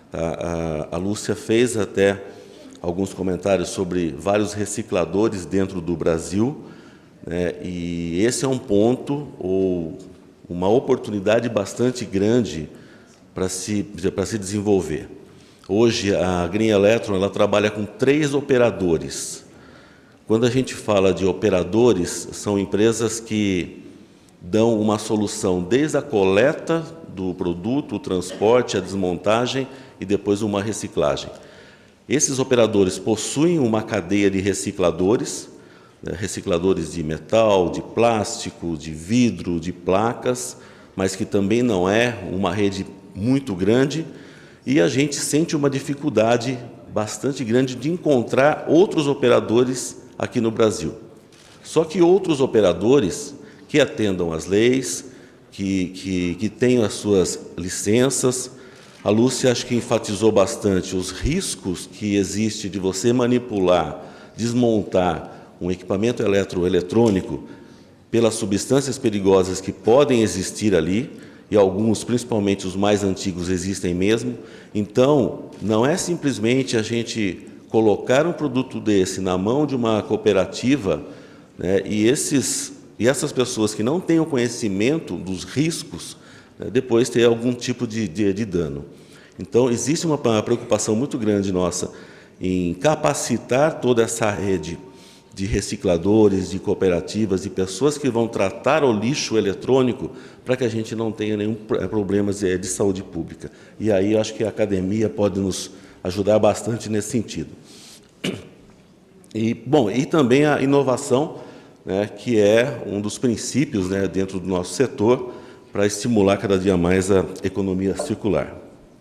A, a, a Lúcia fez até alguns comentários sobre vários recicladores dentro do Brasil, né, e esse é um ponto ou uma oportunidade bastante grande para se, para se desenvolver. Hoje, a Green Electron ela trabalha com três operadores. Quando a gente fala de operadores, são empresas que dão uma solução desde a coleta do produto, o transporte, a desmontagem e depois uma reciclagem. Esses operadores possuem uma cadeia de recicladores, né, recicladores de metal, de plástico, de vidro, de placas, mas que também não é uma rede muito grande, e a gente sente uma dificuldade bastante grande de encontrar outros operadores aqui no Brasil. Só que outros operadores que atendam às leis, que, que, que tenham as suas licenças. A Lúcia acho que enfatizou bastante os riscos que existe de você manipular, desmontar um equipamento eletroeletrônico pelas substâncias perigosas que podem existir ali, e alguns, principalmente os mais antigos, existem mesmo. Então, não é simplesmente a gente colocar um produto desse na mão de uma cooperativa, né, e, esses, e essas pessoas que não têm o conhecimento dos riscos, né, depois ter algum tipo de, de, de dano. Então, existe uma preocupação muito grande nossa em capacitar toda essa rede de recicladores, de cooperativas, de pessoas que vão tratar o lixo eletrônico para que a gente não tenha nenhum problema de saúde pública. E aí acho que a academia pode nos ajudar bastante nesse sentido. E, bom, e também a inovação, né, que é um dos princípios, né, dentro do nosso setor para estimular cada dia mais a economia circular.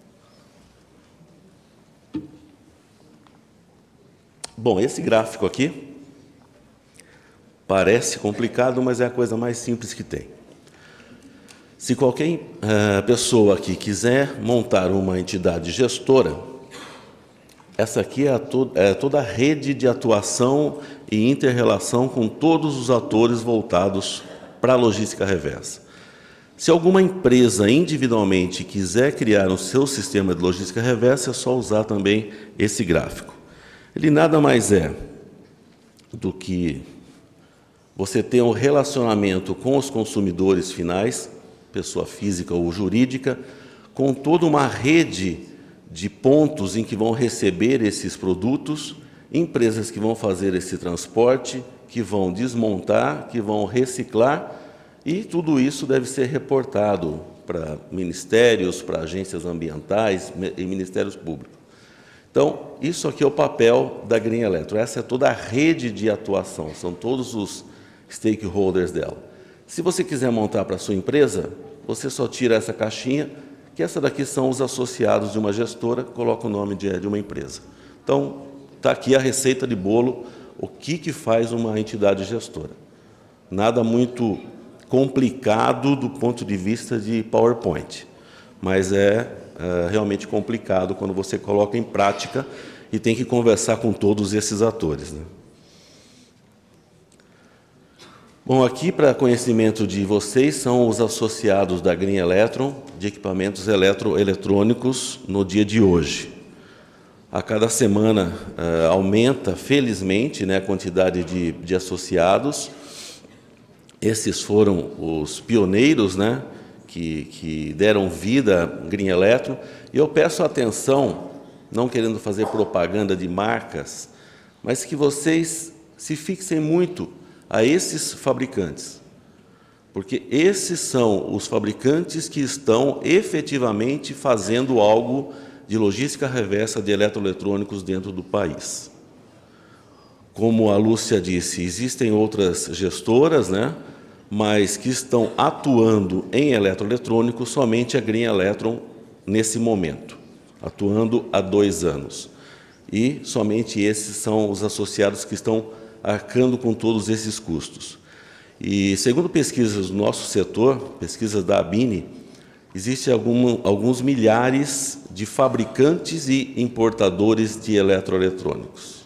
Bom, esse gráfico aqui parece complicado, mas é a coisa mais simples que tem. Se qualquer uh, pessoa aqui quiser montar uma entidade gestora, essa aqui é, a to é toda a rede de atuação e inter-relação com todos os atores voltados para a logística reversa. Se alguma empresa individualmente quiser criar o seu sistema de logística reversa, é só usar também esse gráfico. Ele nada mais é do que você ter um relacionamento com os consumidores finais, pessoa física ou jurídica, com toda uma rede de pontos em que vão receber esses produtos, empresas que vão fazer esse transporte, que vão desmontar, que vão reciclar, e tudo isso deve ser reportado para ministérios, para agências ambientais e ministérios públicos. Então, isso aqui é o papel da Green Electron. Essa é toda a rede de atuação, são todos os stakeholders dela. Se você quiser montar para a sua empresa, você só tira essa caixinha, que essa daqui são os associados de uma gestora, coloca o nome de, de uma empresa. Então, está aqui a receita de bolo, o que, que faz uma entidade gestora. Nada muito complicado do ponto de vista de PowerPoint, mas é, é realmente complicado quando você coloca em prática e tem que conversar com todos esses atores, né? Bom, aqui, para conhecimento de vocês, são os associados da Green Electron de equipamentos eletroeletrônicos no dia de hoje. A cada semana uh, aumenta, felizmente, né, a quantidade de, de associados. Esses foram os pioneiros, né, que, que deram vida à Green Electron. E eu peço atenção, não querendo fazer propaganda de marcas, mas que vocês se fixem muito a esses fabricantes, porque esses são os fabricantes que estão efetivamente fazendo algo de logística reversa de eletroeletrônicos dentro do país. Como a Lúcia disse, existem outras gestoras, né, mas que estão atuando em eletroeletrônicos, somente a Green Electron nesse momento, atuando há dois anos. E somente esses são os associados que estão arcando com todos esses custos. E, segundo pesquisas do nosso setor, pesquisas da ABINE, existem algum, alguns milhares de fabricantes e importadores de eletroeletrônicos.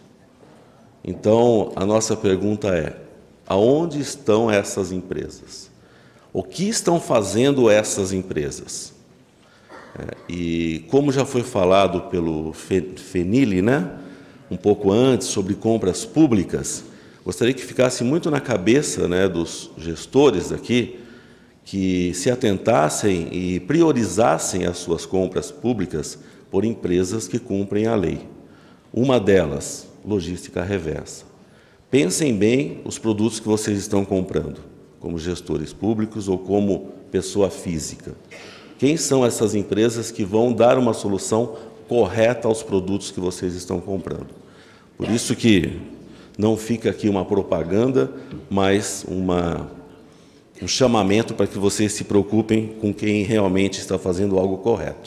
Então, a nossa pergunta é, aonde estão essas empresas? O que estão fazendo essas empresas? É, e, como já foi falado pelo Fenili, né, um pouco antes, sobre compras públicas, gostaria que ficasse muito na cabeça, né, dos gestores aqui, que se atentassem e priorizassem as suas compras públicas por empresas que cumprem a lei. Uma delas, logística reversa. Pensem bem os produtos que vocês estão comprando, como gestores públicos ou como pessoa física. Quem são essas empresas que vão dar uma solução correta aos produtos que vocês estão comprando? Por isso que não fica aqui uma propaganda, mas uma, um chamamento para que vocês se preocupem com quem realmente está fazendo algo correto.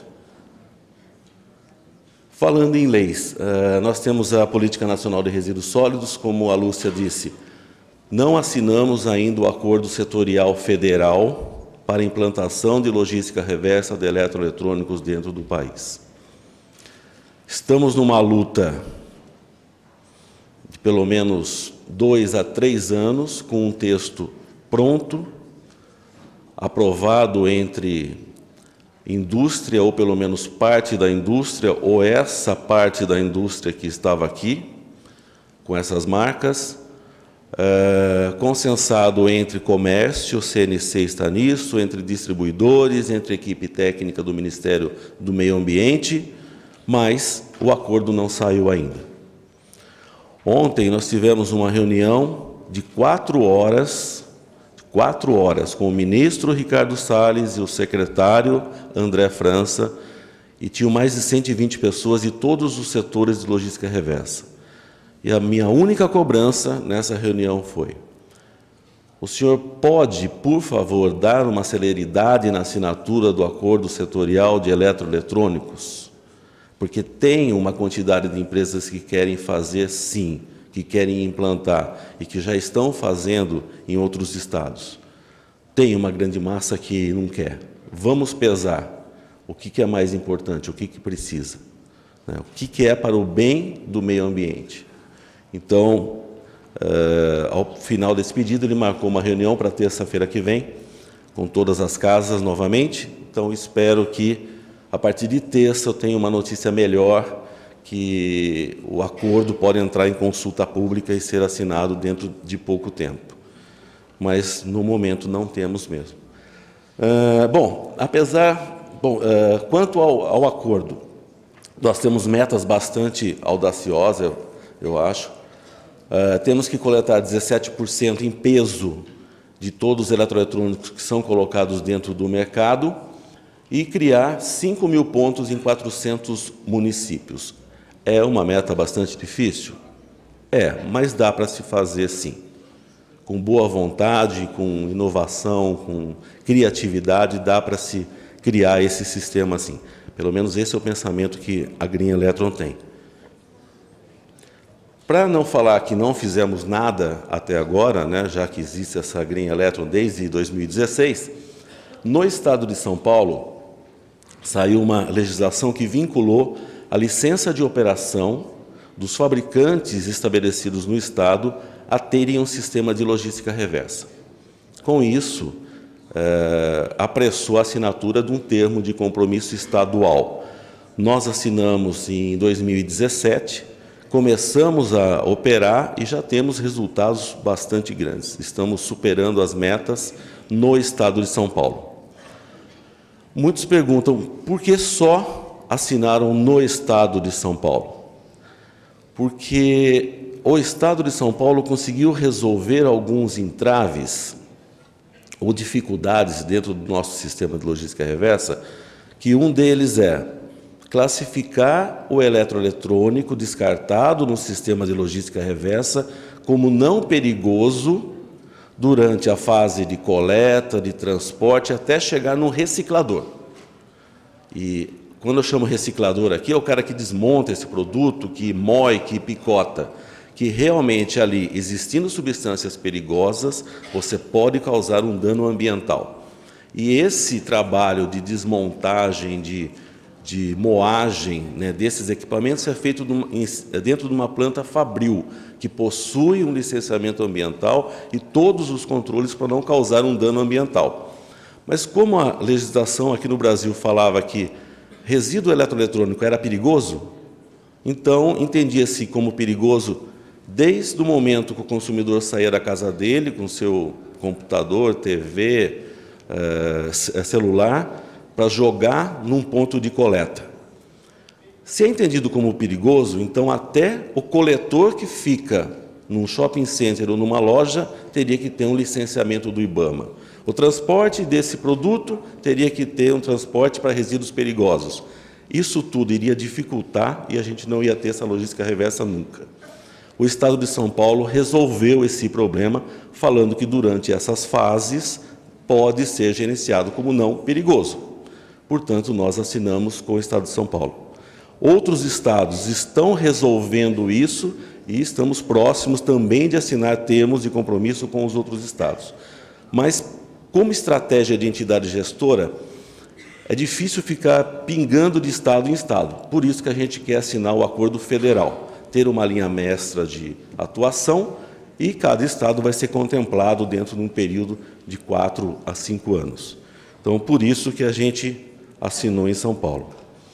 Falando em leis, nós temos a Política Nacional de Resíduos Sólidos, como a Lúcia disse, não assinamos ainda o Acordo Setorial Federal para a implantação de logística reversa de eletroeletrônicos dentro do país. Estamos numa luta de pelo menos dois a três anos, com um texto pronto, aprovado entre indústria, ou pelo menos parte da indústria, ou essa parte da indústria que estava aqui, com essas marcas, é, consensado entre comércio, o C N C está nisso, entre distribuidores, entre equipe técnica do Ministério do Meio Ambiente, mas o acordo não saiu ainda. Ontem nós tivemos uma reunião de quatro horas, quatro horas, com o ministro Ricardo Salles e o secretário André França, e tinham mais de cento e vinte pessoas de todos os setores de logística reversa. E a minha única cobrança nessa reunião foi: o senhor pode, por favor, dar uma celeridade na assinatura do acordo setorial de eletroeletrônicos? Porque tem uma quantidade de empresas que querem fazer, sim, que querem implantar e que já estão fazendo em outros estados. Tem uma grande massa que não quer. Vamos pesar o que é mais importante, o que precisa, né? O que é para o bem do meio ambiente. Então, uh, ao final desse pedido, ele marcou uma reunião para terça-feira que vem, com todas as casas novamente. Então, espero que a partir de terça eu tenho uma notícia melhor, que o acordo pode entrar em consulta pública e ser assinado dentro de pouco tempo. Mas, no momento, não temos mesmo. Uh, bom, apesar... Bom, uh, quanto ao, ao acordo, nós temos metas bastante audaciosas, eu, eu acho. Uh, temos que coletar dezessete por cento em peso de todos os eletroeletrônicos que são colocados dentro do mercado, e criar cinco mil pontos em quatrocentos municípios. É uma meta bastante difícil? É, mas dá para se fazer sim. Com boa vontade, com inovação, com criatividade, dá para se criar esse sistema assim. Pelo menos esse é o pensamento que a Green Electron tem. Para não falar que não fizemos nada até agora, né, já que existe essa Green Electron desde dois mil e dezesseis, no estado de São Paulo, saiu uma legislação que vinculou a licença de operação dos fabricantes estabelecidos no estado a terem um sistema de logística reversa. com isso, é, apressou a assinatura de um termo de compromisso estadual. Nós assinamos em dois mil e dezessete, começamos a operar e já temos resultados bastante grandes. Estamos superando as metas no estado de São Paulo. Muitos perguntam, por que só assinaram no estado de São Paulo? Porque o estado de São Paulo conseguiu resolver alguns entraves ou dificuldades dentro do nosso sistema de logística reversa, que um deles é classificar o eletroeletrônico descartado no sistema de logística reversa como não perigoso durante a fase de coleta, de transporte, até chegar no reciclador. E quando eu chamo reciclador aqui, é o cara que desmonta esse produto, que moe, que picota, que realmente ali, existindo substâncias perigosas, você pode causar um dano ambiental. E esse trabalho de desmontagem, de de moagem, né, desses equipamentos é feito dentro de uma planta fabril, que possui um licenciamento ambiental e todos os controles para não causar um dano ambiental. Mas como a legislação aqui no Brasil falava que resíduo eletroeletrônico era perigoso, então entendia-se como perigoso desde o momento que o consumidor saía da casa dele com seu computador, T V, eh, celular, para jogar num ponto de coleta. Se é entendido como perigoso, então até o coletor que fica num shopping center ou numa loja teria que ter um licenciamento do IBAMA. O transporte desse produto teria que ter um transporte para resíduos perigosos. Isso tudo iria dificultar e a gente não ia ter essa logística reversa nunca. O Estado de São Paulo resolveu esse problema, falando que durante essas fases pode ser gerenciado como não perigoso. Portanto, nós assinamos com o Estado de São Paulo. Outros estados estão resolvendo isso e estamos próximos também de assinar termos de compromisso com os outros estados. Mas, como estratégia de entidade gestora, é difícil ficar pingando de estado em estado. Por isso que a gente quer assinar o acordo federal, ter uma linha mestra de atuação e cada estado vai ser contemplado dentro de um período de quatro a cinco anos. Então, por isso que a gente assinou em São Paulo.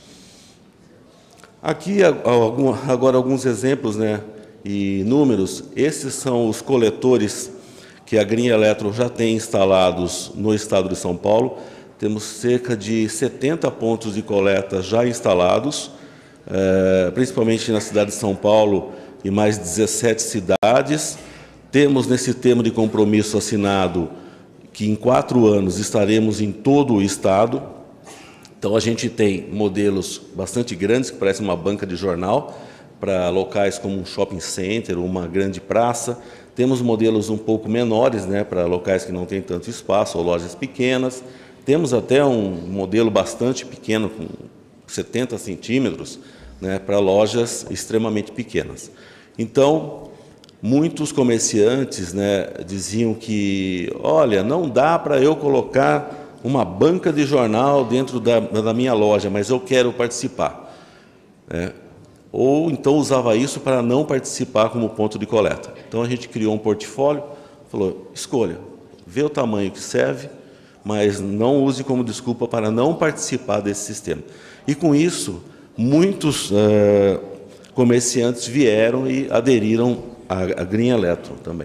Aqui, agora, alguns exemplos, né, e números. Esses são os coletores que a Green Electro já tem instalados no estado de São Paulo. Temos cerca de setenta pontos de coleta já instalados, eh, principalmente na cidade de São Paulo e mais dezessete cidades. Temos nesse termo de compromisso assinado que em quatro anos estaremos em todo o estado. Então, a gente tem modelos bastante grandes, que parecem uma banca de jornal, para locais como um shopping center, uma grande praça. Temos modelos um pouco menores, né, para locais que não têm tanto espaço, ou lojas pequenas. Temos até um modelo bastante pequeno, com setenta centímetros, né, para lojas extremamente pequenas. Então, muitos comerciantes, né, diziam que, olha, não dá para eu colocar uma banca de jornal dentro da, da minha loja, mas eu quero participar. É, ou então usava isso para não participar como ponto de coleta. Então a gente criou um portfólio, falou, escolha, vê o tamanho que serve, mas não use como desculpa para não participar desse sistema. E com isso, muitos é, comerciantes vieram e aderiram à, à Green Electro também.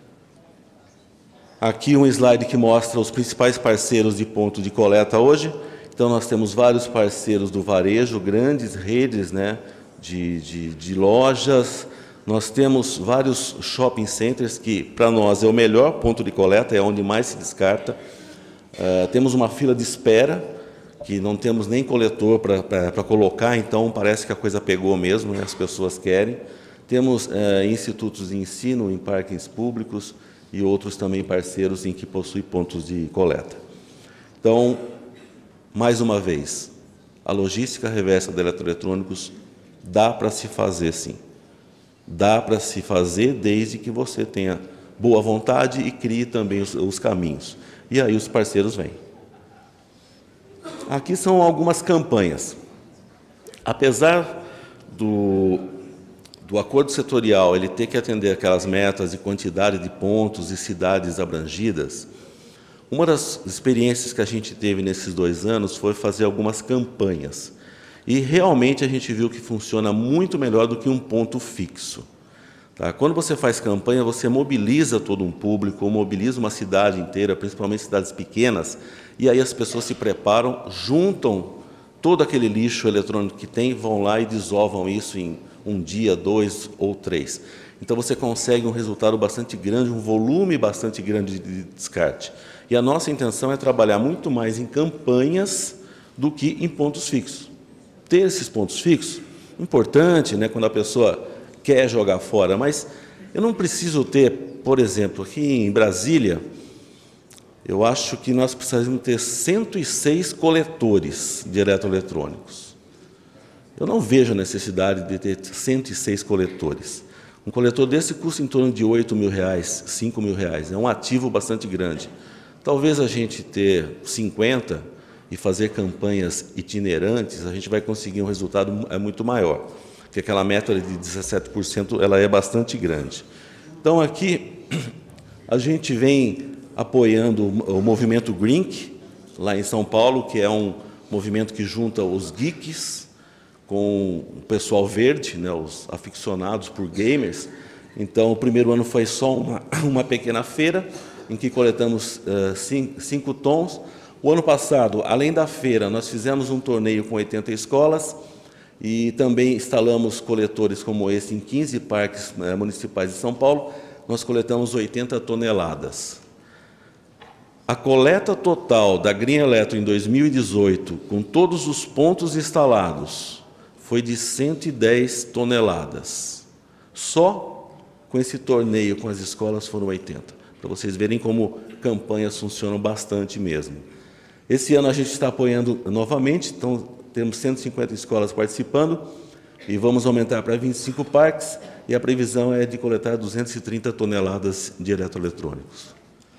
Aqui um slide que mostra os principais parceiros de ponto de coleta hoje. Então, nós temos vários parceiros do varejo, grandes redes, né, de, de, de lojas. Nós temos vários shopping centers, que para nós é o melhor ponto de coleta, é onde mais se descarta. Uh, temos uma fila de espera, que não temos nem coletor para colocar, então parece que a coisa pegou mesmo, né, as pessoas querem. Temos uh, institutos de ensino em parques públicos, e outros também parceiros em que possuem pontos de coleta. Então, mais uma vez, a logística reversa de eletroeletrônicos dá para se fazer, sim. Dá para se fazer desde que você tenha boa vontade e crie também os, os caminhos. E aí os parceiros vêm. Aqui são algumas campanhas. Apesar do... do acordo setorial, ele ter que atender aquelas metas de quantidade de pontos e cidades abrangidas, uma das experiências que a gente teve nesses dois anos foi fazer algumas campanhas. E realmente a gente viu que funciona muito melhor do que um ponto fixo. Tá? Quando você faz campanha, você mobiliza todo um público, mobiliza uma cidade inteira, principalmente cidades pequenas, e aí as pessoas se preparam, juntam todo aquele lixo eletrônico que tem, vão lá e desovam isso em um dia, dois ou três. Então você consegue um resultado bastante grande, um volume bastante grande de descarte. E a nossa intenção é trabalhar muito mais em campanhas do que em pontos fixos. Ter esses pontos fixos, importante, né, quando a pessoa quer jogar fora, mas eu não preciso ter, por exemplo, aqui em Brasília, eu acho que nós precisamos ter cento e seis coletores de eletroeletrônicos. Eu não vejo a necessidade de ter cento e seis coletores. Um coletor desse custa em torno de oito mil reais, cinco mil reais. É um ativo bastante grande. Talvez a gente ter cinquenta e fazer campanhas itinerantes, a gente vai conseguir um resultado muito maior, porque aquela meta de dezessete por cento ela é bastante grande. Então, aqui, a gente vem apoiando o movimento Grink, lá em São Paulo, que é um movimento que junta os geeks com o pessoal verde, né, os aficionados por gamers. Então, o primeiro ano foi só uma, uma pequena feira, em que coletamos uh, cinco, cinco tons. O ano passado, além da feira, nós fizemos um torneio com oitenta escolas e também instalamos coletores como esse em quinze parques uh, municipais de São Paulo. Nós coletamos oitenta toneladas. A coleta total da Green Electro em dois mil e dezoito, com todos os pontos instalados, foi de cento e dez toneladas. Só com esse torneio com as escolas foram oitenta. Para vocês verem como campanhas funcionam bastante mesmo. Esse ano a gente está apoiando novamente, então temos cento e cinquenta escolas participando e vamos aumentar para vinte e cinco parques e a previsão é de coletar duzentas e trinta toneladas de eletroeletrônicos.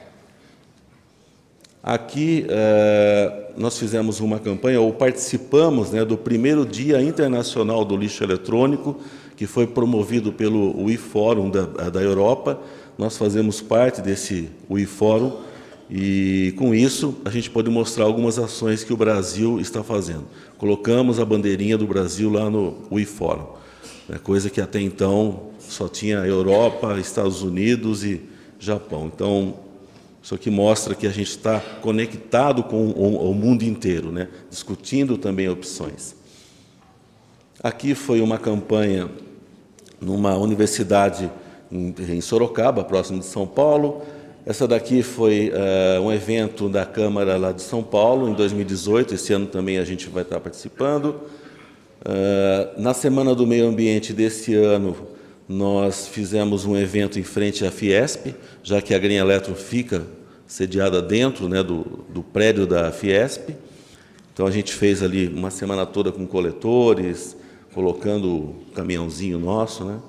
Aqui eh, nós fizemos uma campanha, ou participamos, né, do primeiro Dia Internacional do Lixo Eletrônico, que foi promovido pelo U I Fórum da, da Europa. Nós fazemos parte desse U I Fórum e, com isso, a gente pode mostrar algumas ações que o Brasil está fazendo. Colocamos a bandeirinha do Brasil lá no U I Fórum, né, coisa que até então só tinha Europa, Estados Unidos e Japão. Então, isso aqui mostra que a gente está conectado com o, o mundo inteiro, né, discutindo também opções. Aqui foi uma campanha numa universidade em, em Sorocaba, próximo de São Paulo. Essa daqui foi uh, um evento da Câmara lá de São Paulo, em dois mil e dezoito. Esse ano também a gente vai estar participando. Uh, na Semana do Meio Ambiente desse ano, nós fizemos um evento em frente à Fiesp, já que a Green Electro fica sediada dentro, né, do, do prédio da Fiesp. Então, a gente fez ali uma semana toda com coletores, colocando o caminhãozinho nosso, né?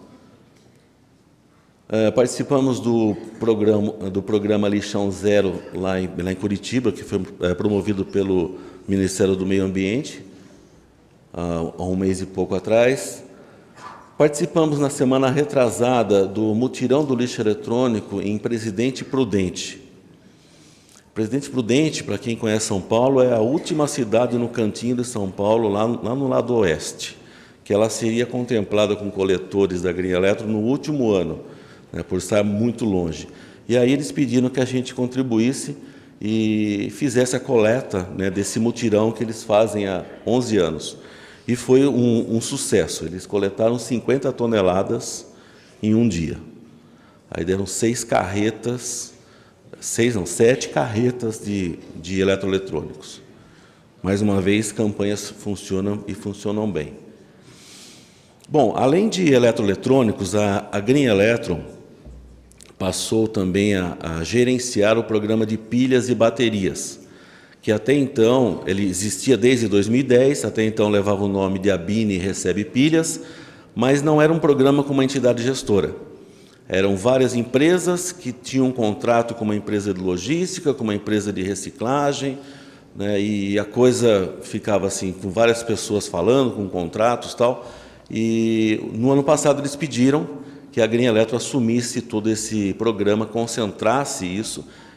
Uh, participamos do programa, do programa Lixão Zero lá em, lá em Curitiba, que foi é, promovido pelo Ministério do Meio Ambiente, uh, há um mês e pouco atrás. Participamos na semana retrasada do mutirão do lixo eletrônico em Presidente Prudente. Presidente Prudente, para quem conhece São Paulo, é a última cidade no cantinho de São Paulo, lá, lá no lado oeste, que ela seria contemplada com coletores da Green Electro no último ano, né, por estar muito longe. E aí eles pediram que a gente contribuísse e fizesse a coleta, né, desse mutirão que eles fazem há onze anos. E foi um, um sucesso. Eles coletaram cinquenta toneladas em um dia. Aí deram seis carretas, seis não, sete carretas de, de eletroeletrônicos. Mais uma vez, campanhas funcionam e funcionam bem. Bom, além de eletroeletrônicos, a, a Green Electro passou também a, a gerenciar o programa de pilhas e baterias, que até então, ele existia desde dois mil e dez, até então levava o nome de Abine Recebe Pilhas, mas não era um programa com uma entidade gestora. Eram várias empresas que tinham um contrato com uma empresa de logística, com uma empresa de reciclagem, né, e a coisa ficava assim, com várias pessoas falando, com contratos e tal. E no ano passado eles pediram que a Green Electro assumisse todo esse programa, concentrasse isso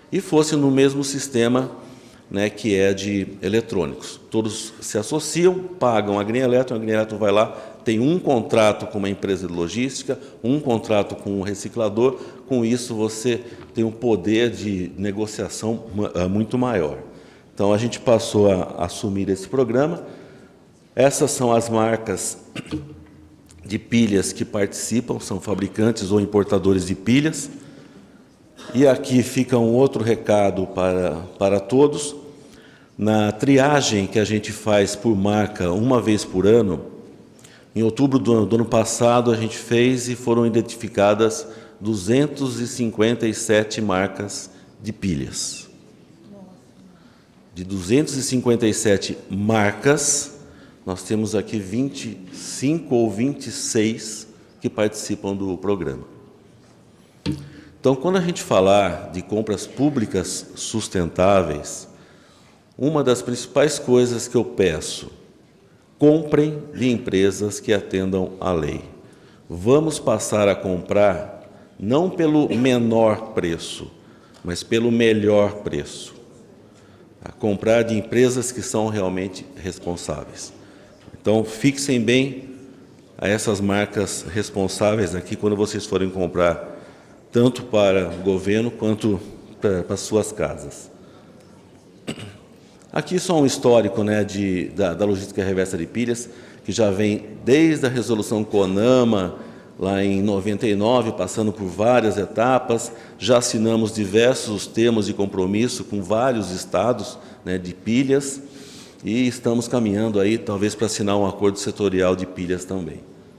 e fosse no mesmo sistema, né, que é de eletrônicos. Todos se associam, pagam a Green Electron, a Green Electron vai lá, tem um contrato com uma empresa de logística, um contrato com um reciclador, com isso você tem um poder de negociação muito maior. Então, a gente passou a assumir esse programa. Essas são as marcas de pilhas que participam, são fabricantes ou importadores de pilhas. E aqui fica um outro recado para, para todos. Na triagem que a gente faz por marca uma vez por ano, em outubro do ano, do ano passado a gente fez e foram identificadas duzentas e cinquenta e sete marcas de pilhas. De duzentas e cinquenta e sete marcas, nós temos aqui vinte e cinco ou vinte e seis que participam do programa. Então, quando a gente falar de compras públicas sustentáveis, uma das principais coisas que eu peço, comprem de empresas que atendam à lei. Vamos passar a comprar não pelo menor preço, mas pelo melhor preço. A comprar de empresas que são realmente responsáveis. Então, fixem bem a essas marcas responsáveis aqui quando vocês forem comprar, tanto para o governo quanto para, para as suas casas. Aqui só um histórico, né, de, da, da logística reversa de pilhas, que já vem desde a resolução CONAMA, lá em noventa e nove, passando por várias etapas. Já assinamos diversos termos de compromisso com vários estados, né, de pilhas, e estamos caminhando aí, talvez, para assinar um acordo setorial de pilhas também.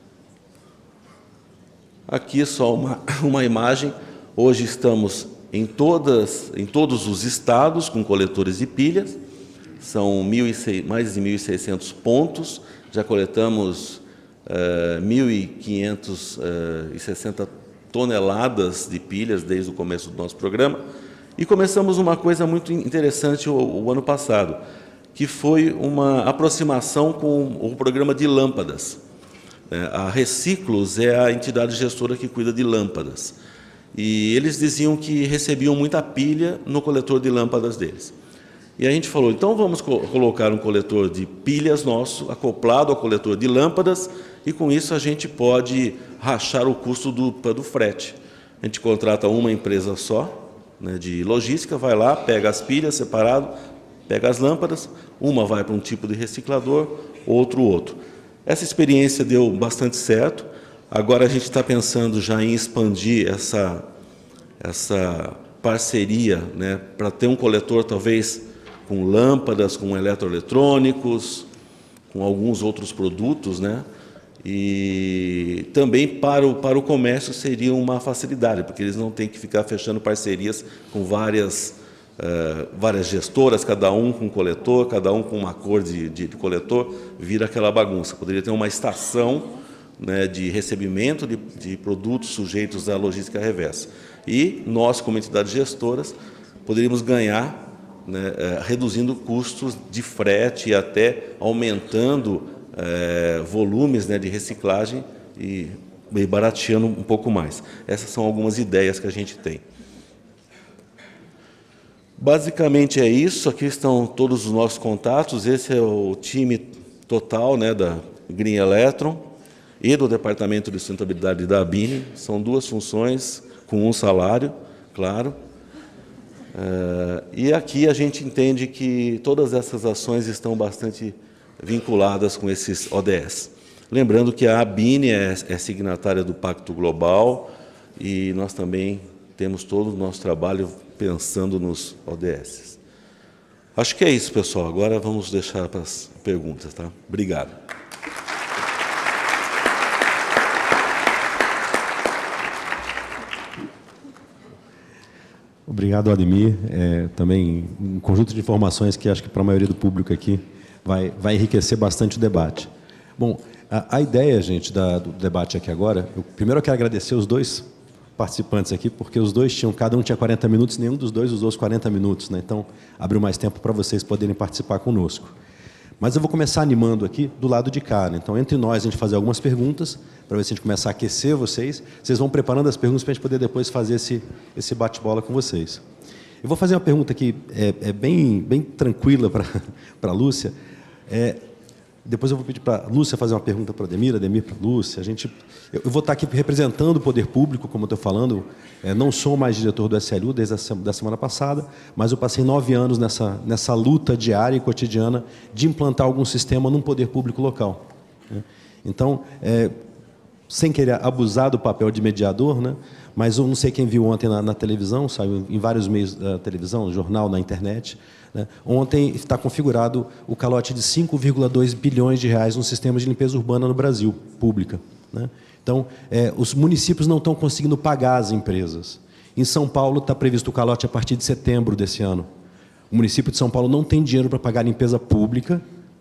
Aqui só uma, uma imagem. Hoje estamos em, todas, em todos os estados com coletores de pilhas. São mil e seiscentos, mais de mil e seiscentos pontos. Já coletamos uh, mil e quinhentas e sessenta toneladas de pilhas desde o começo do nosso programa. E começamos uma coisa muito interessante o, o ano passado, que foi uma aproximação com o programa de lâmpadas. A Reciclos é a entidade gestora que cuida de lâmpadas. E eles diziam que recebiam muita pilha no coletor de lâmpadas deles. E a gente falou, então vamos co colocar um coletor de pilhas nosso, acoplado ao coletor de lâmpadas, e com isso a gente pode rachar o custo do, do frete. A gente contrata uma empresa só, né, de logística, vai lá, pega as pilhas separado, pega as lâmpadas, uma vai para um tipo de reciclador, outro outro. Essa experiência deu bastante certo. Agora a gente está pensando já em expandir essa, essa parceria, né, para ter um coletor talvez com lâmpadas, com eletroeletrônicos, com alguns outros produtos, né? E também para o, para o comércio seria uma facilidade, porque eles não têm que ficar fechando parcerias com várias, uh, várias gestoras, cada um com coletor, cada um com uma cor de, de, de coletor, vira aquela bagunça. Poderia ter uma estação, né, de recebimento de, de produtos sujeitos à logística reversa. E nós, como entidades gestoras, poderíamos ganhar, né, uh, reduzindo custos de frete e até aumentando É, volumes, né, de reciclagem e, e barateando um pouco mais. Essas são algumas ideias que a gente tem. Basicamente é isso. Aqui estão todos os nossos contatos. Esse é o time total, né, da Green Electron e do Departamento de Sustentabilidade da ABINE. São duas funções com um salário, claro. É, e aqui a gente entende que todas essas ações estão bastante vinculadas com esses O D S. Lembrando que a ABINE é, é signatária do Pacto Global e nós também temos todo o nosso trabalho pensando nos O D S. Acho que é isso, pessoal. Agora vamos deixar para as perguntas, tá? Obrigado. Obrigado, Ademir. É, também um conjunto de informações que acho que para a maioria do público aqui Vai, vai enriquecer bastante o debate. Bom, a, a ideia, gente, da, do debate aqui agora, eu, primeiro eu quero agradecer os dois participantes aqui, porque os dois tinham, cada um tinha quarenta minutos, nenhum dos dois usou os quarenta minutos, né? Então, abriu mais tempo para vocês poderem participar conosco. Mas eu vou começar animando aqui do lado de cá, né? Então, entre nós, a gente fazer algumas perguntas, para ver se a gente começar a aquecer vocês. Vocês vão preparando as perguntas para a gente poder depois fazer esse, esse bate-bola com vocês. Eu vou fazer uma pergunta aqui, é, é bem, bem tranquila para a Lúcia. É, depois eu vou pedir para a Lúcia fazer uma pergunta para a Ademir, a Ademir para a Lúcia. A gente, eu, eu vou estar aqui representando o poder público, como eu estou falando. É, não sou mais diretor do S L U desde a da semana passada, mas eu passei nove anos nessa, nessa luta diária e cotidiana de implantar algum sistema num poder público local. Né? Então, é, sem querer abusar do papel de mediador, né? Mas eu não sei quem viu ontem na, na televisão, saiu em vários meios da televisão, no jornal, na internet, né? Ontem está configurado o calote de cinco vírgula dois bilhões de reais no sistema de limpeza urbana no Brasil, pública. Né? Então, é, os municípios não estão conseguindo pagar as empresas. Em São Paulo está previsto o calote a partir de setembro desse ano. O município de São Paulo não tem dinheiro para pagar a limpeza pública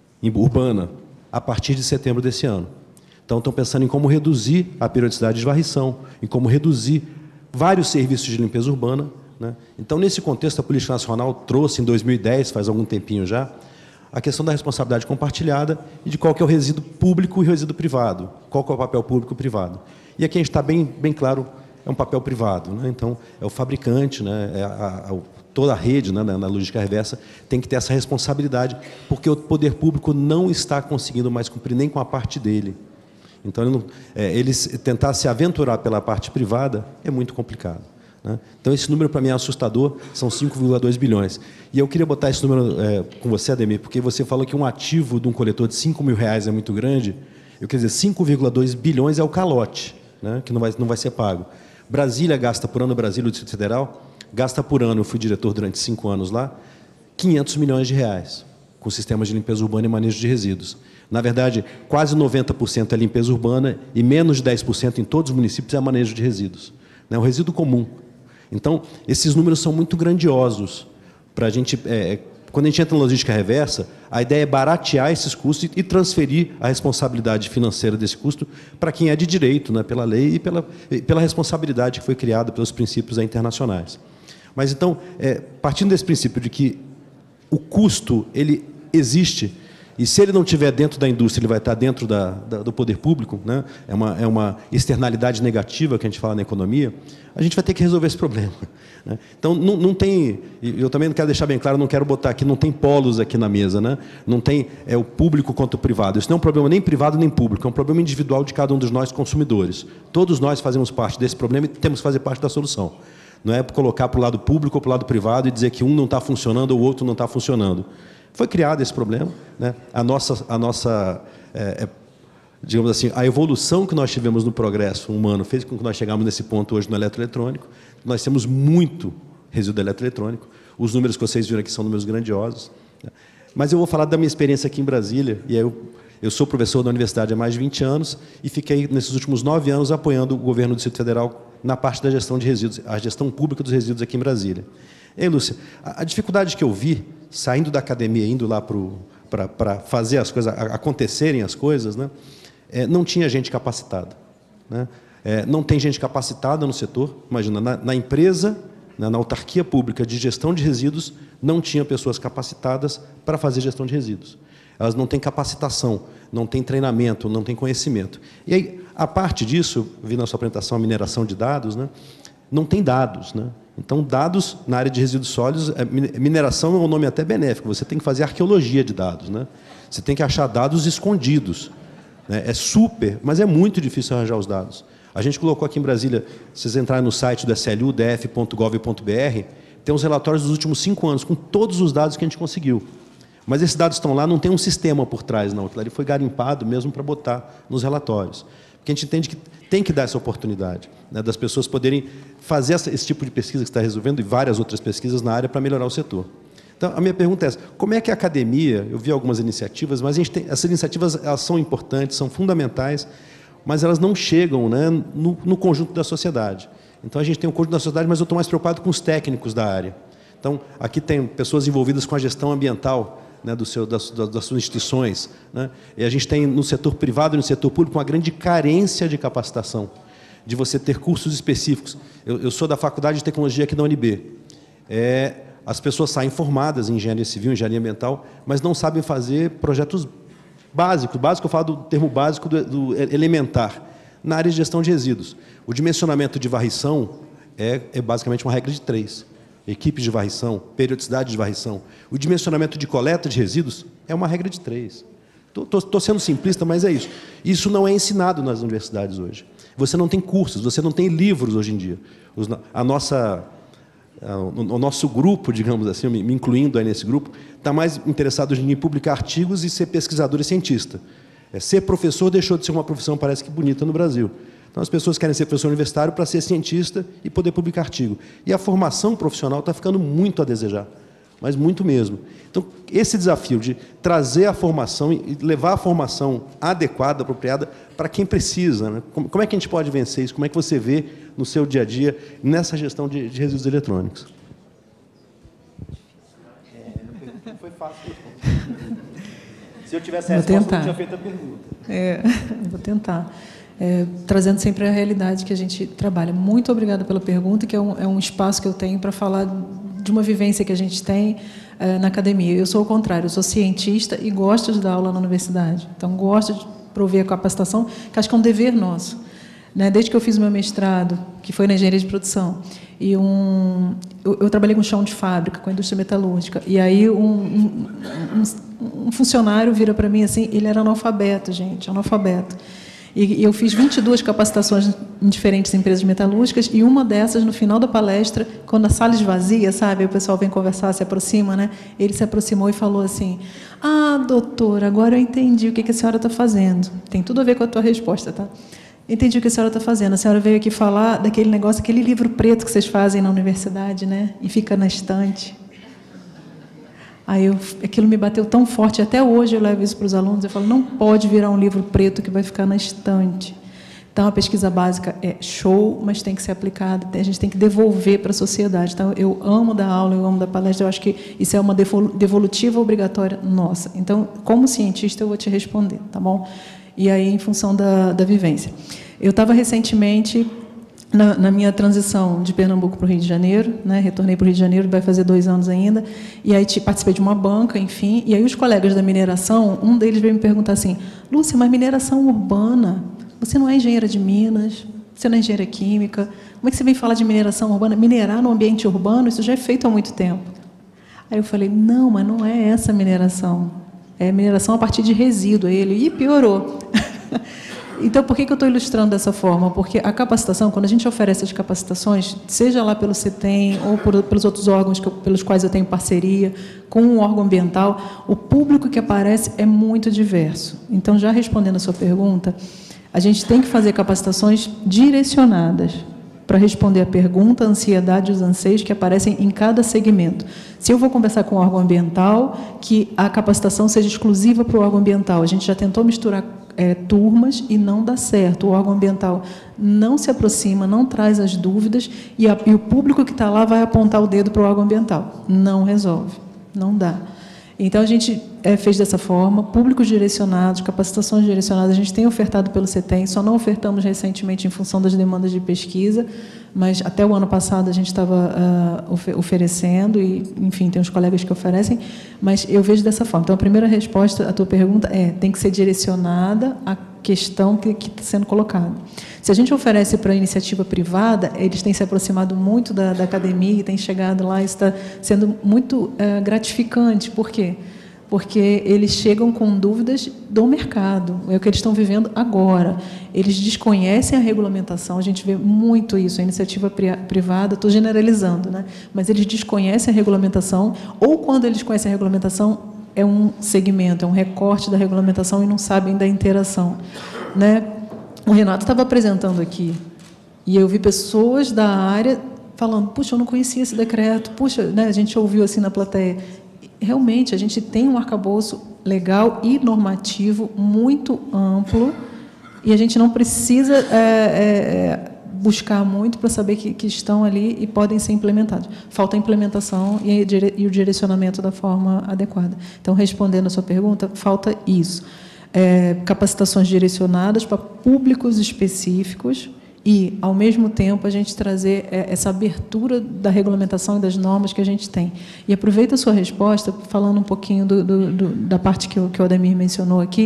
urbana a partir de setembro desse ano. Então, estão pensando em como reduzir a periodicidade de varrição, em como reduzir vários serviços de limpeza urbana. Né? Então, nesse contexto, a Política Nacional trouxe, em dois mil e dez, faz algum tempinho já, a questão da responsabilidade compartilhada e de qual que é o resíduo público e o resíduo privado, qual que é o papel público e privado. E aqui a gente está bem, bem claro, é um papel privado. Né? Então, é o fabricante, né? é a, a, toda a rede, né? na, na logística reversa, tem que ter essa responsabilidade, porque o poder público não está conseguindo mais cumprir nem com a parte dele. Então, ele não, é, eles tentar se aventurar pela parte privada é muito complicado. Né? Então, esse número, para mim, é assustador, são cinco vírgula dois bilhões. E eu queria botar esse número é, com você, Ademir, porque você falou que um ativo de um coletor de cinco mil reais é muito grande. Eu quero dizer, cinco vírgula dois bilhões é o calote, né? que não vai, não vai ser pago. Brasília gasta por ano, Brasília, o Distrito Federal, gasta por ano, eu fui diretor durante cinco anos lá, quinhentos milhões de reais, com sistemas de limpeza urbana e manejo de resíduos. Na verdade, quase noventa por cento é limpeza urbana e menos de dez por cento em todos os municípios é manejo de resíduos. É um resíduo comum. Então, esses números são muito grandiosos. Para a gente, é, quando a gente entra na logística reversa, a ideia é baratear esses custos e transferir a responsabilidade financeira desse custo para quem é de direito, né, pela lei e pela, pela responsabilidade que foi criada pelos princípios internacionais. Mas, então, é, partindo desse princípio de que o custo ele existe, e se ele não estiver dentro da indústria, ele vai estar dentro da, da, do poder público, né? é, uma, é uma externalidade negativa que a gente fala na economia, a gente vai ter que resolver esse problema. Né? Então, não, não tem, eu também não quero deixar bem claro, não quero botar aqui, não tem polos aqui na mesa, né? Não tem é, o público contra o privado. Isso não é um problema nem privado nem público, é um problema individual de cada um dos nós consumidores. Todos nós fazemos parte desse problema e temos que fazer parte da solução. Não é colocar para o lado público ou para o lado privado e dizer que um não está funcionando ou o outro não está funcionando. Foi criado esse problema, né? A nossa, a nossa é, é, digamos assim, a evolução que nós tivemos no progresso humano fez com que nós chegássemos nesse ponto hoje no eletroeletrônico. Nós temos muito resíduo eletroeletrônico. Os números que vocês viram aqui são números grandiosos. Né? Mas eu vou falar da minha experiência aqui em Brasília. E aí eu, eu sou professor da universidade há mais de vinte anos e fiquei, nesses últimos nove anos, apoiando o governo do Distrito Federal na parte da gestão de resíduos, a gestão pública dos resíduos aqui em Brasília. E aí, Lúcia, a, a dificuldade que eu vi, saindo da academia, indo lá para fazer as coisas, acontecerem as coisas, né? É, não tinha gente capacitada. Né? É, não tem gente capacitada no setor. Imagina, na, na empresa, na, na autarquia pública de gestão de resíduos, não tinha pessoas capacitadas para fazer gestão de resíduos. Elas não têm capacitação, não têm treinamento, não têm conhecimento. E aí, a parte disso, vi na sua apresentação a mineração de dados, né? Não tem dados, né? Então, dados na área de resíduos sólidos, mineração é um nome até benéfico, você tem que fazer arqueologia de dados, né? Você tem que achar dados escondidos. Né? É super, mas é muito difícil arranjar os dados. A gente colocou aqui em Brasília, se vocês entrarem no site do S L U, d f ponto gov ponto b r, tem os relatórios dos últimos cinco anos, com todos os dados que a gente conseguiu. Mas esses dados estão lá, não tem um sistema por trás, não. Aquilo ali foi garimpado mesmo para botar nos relatórios. Porque a gente entende que tem que dar essa oportunidade, né, das pessoas poderem fazer essa, esse tipo de pesquisa que está resolvendo e várias outras pesquisas na área para melhorar o setor. Então, a minha pergunta é essa, como é que a academia, eu vi algumas iniciativas, mas a gente tem, essas iniciativas elas são importantes, são fundamentais, mas elas não chegam, né, no, no conjunto da sociedade. Então, a gente tem um conjunto da sociedade, mas eu estou mais preocupado com os técnicos da área. Então, aqui tem pessoas envolvidas com a gestão ambiental, né, do seu, das, das suas instituições. Né? E a gente tem no setor privado e no setor público uma grande carência de capacitação, de você ter cursos específicos. Eu, eu sou da Faculdade de Tecnologia aqui da U N B. É, as pessoas saem formadas em engenharia civil, engenharia ambiental, mas não sabem fazer projetos básicos. Básico, eu falo do termo básico do, do elementar, na área de gestão de resíduos. O dimensionamento de varrição é, é basicamente uma regra de três. equipes de varrição, periodicidade de varrição, o dimensionamento de coleta de resíduos é uma regra de três. Estou sendo simplista, mas é isso. Isso não é ensinado nas universidades hoje. Você não tem cursos, você não tem livros hoje em dia. Os, a nossa, a, o nosso grupo, digamos assim, me incluindo aí nesse grupo, está mais interessado hoje em dia em publicar artigos e ser pesquisador e cientista. É, ser professor deixou de ser uma profissão, parece que bonita, no Brasil. Então, as pessoas querem ser professor universitário para ser cientista e poder publicar artigo. E a formação profissional está ficando muito a desejar, mas muito mesmo. Então, esse desafio de trazer a formação e levar a formação adequada, apropriada, para quem precisa, né? Como, como é que a gente pode vencer isso? Como é que você vê no seu dia a dia, nessa gestão de, de resíduos eletrônicos? É, não foi fácil. Se eu tivesse a resposta, eu tinha feito a pergunta. É, vou tentar. É, trazendo sempre a realidade que a gente trabalha. Muito obrigada pela pergunta, que é um, é um espaço que eu tenho para falar de uma vivência que a gente tem é, na academia. Eu sou o contrário, eu sou cientista e gosto de dar aula na universidade. Então, gosto de prover a capacitação, que acho que é um dever nosso. Né? Desde que eu fiz o meu mestrado, que foi na engenharia de produção, e um, eu, eu trabalhei com chão de fábrica, com a indústria metalúrgica, e aí um, um, um, um funcionário vira para mim assim, ele era analfabeto, gente, analfabeto. E eu fiz vinte e duas capacitações em diferentes empresas metalúrgicas, e uma dessas, no final da palestra, quando a sala esvazia, sabe, o pessoal vem conversar, se aproxima, né? Ele se aproximou e falou assim: ah, doutora, agora eu entendi o que a senhora está fazendo. Tem tudo a ver com a tua resposta, tá? Entendi o que a senhora está fazendo. A senhora veio aqui falar daquele negócio, aquele livro preto que vocês fazem na universidade, né? E fica na estante. Aí eu, aquilo me bateu tão forte, até hoje eu levo isso para os alunos, eu falo, não pode virar um livro preto que vai ficar na estante. Então, a pesquisa básica é show, mas tem que ser aplicada, a gente tem que devolver para a sociedade. Então, eu amo dar aula, eu amo dar palestra, eu acho que isso é uma devolutiva obrigatória nossa. Então, como cientista, eu vou te responder, tá bom? E aí, em função da, da vivência. Eu estava recentemente... Na, na minha transição de Pernambuco para o Rio de Janeiro, né, retornei para o Rio de Janeiro, vai fazer dois anos ainda, e aí te, participei de uma banca, enfim, e aí os colegas da mineração, um deles veio me perguntar assim, Lúcia, mas mineração urbana, você não é engenheira de Minas, você não é engenheira química, como é que você vem falar de mineração urbana? Minerar no ambiente urbano, isso já é feito há muito tempo. Aí eu falei, não, mas não é essa mineração, é mineração a partir de resíduo. Aí ele, ih, piorou. Então, por que eu estou ilustrando dessa forma? Porque a capacitação, quando a gente oferece as capacitações, seja lá pelo CETEM ou por, pelos outros órgãos que eu, pelos quais eu tenho parceria, com um órgão ambiental, o público que aparece é muito diverso. Então, já respondendo a sua pergunta, a gente tem que fazer capacitações direcionadas para responder a pergunta, a ansiedade e os anseios que aparecem em cada segmento. Se eu vou conversar com o órgão ambiental, que a capacitação seja exclusiva para o órgão ambiental. A gente já tentou misturar É, turmas e não dá certo. O órgão ambiental não se aproxima, não traz as dúvidas e, a, e o público que está lá vai apontar o dedo para o órgão ambiental. Não resolve, não dá. Então, a gente é, fez dessa forma, públicos direcionados, capacitações direcionadas, a gente tem ofertado pelo CETEM, só não ofertamos recentemente em função das demandas de pesquisa, mas até o ano passado a gente estava uh, ofe oferecendo, e, enfim, tem uns colegas que oferecem, mas eu vejo dessa forma. Então, a primeira resposta à tua pergunta é, tem que ser direcionada à questão que está sendo colocada. Se a gente oferece para a iniciativa privada, eles têm se aproximado muito da, da academia, têm chegado lá, isso está sendo muito uh, gratificante. Por quê? Porque eles chegam com dúvidas do mercado, é o que eles estão vivendo agora. Eles desconhecem a regulamentação, a gente vê muito isso, a iniciativa privada, estou generalizando, né? Mas eles desconhecem a regulamentação, ou quando eles conhecem a regulamentação, é um segmento, é um recorte da regulamentação e não sabem da interação, né? O Renato estava apresentando aqui, e eu vi pessoas da área falando, puxa, eu não conhecia esse decreto, puxa, né? A gente ouviu assim na plateia. Realmente, a gente tem um arcabouço legal e normativo muito amplo e a gente não precisa é, é, buscar muito para saber que, que estão ali e podem ser implementados. Falta a implementação e, e o direcionamento da forma adequada. Então, respondendo a sua pergunta, falta isso. É, capacitações direcionadas para públicos específicos e, ao mesmo tempo, a gente trazer essa abertura da regulamentação e das normas que a gente tem. E aproveito a sua resposta, falando um pouquinho do, do, do, da parte que o, que o Ademir mencionou aqui,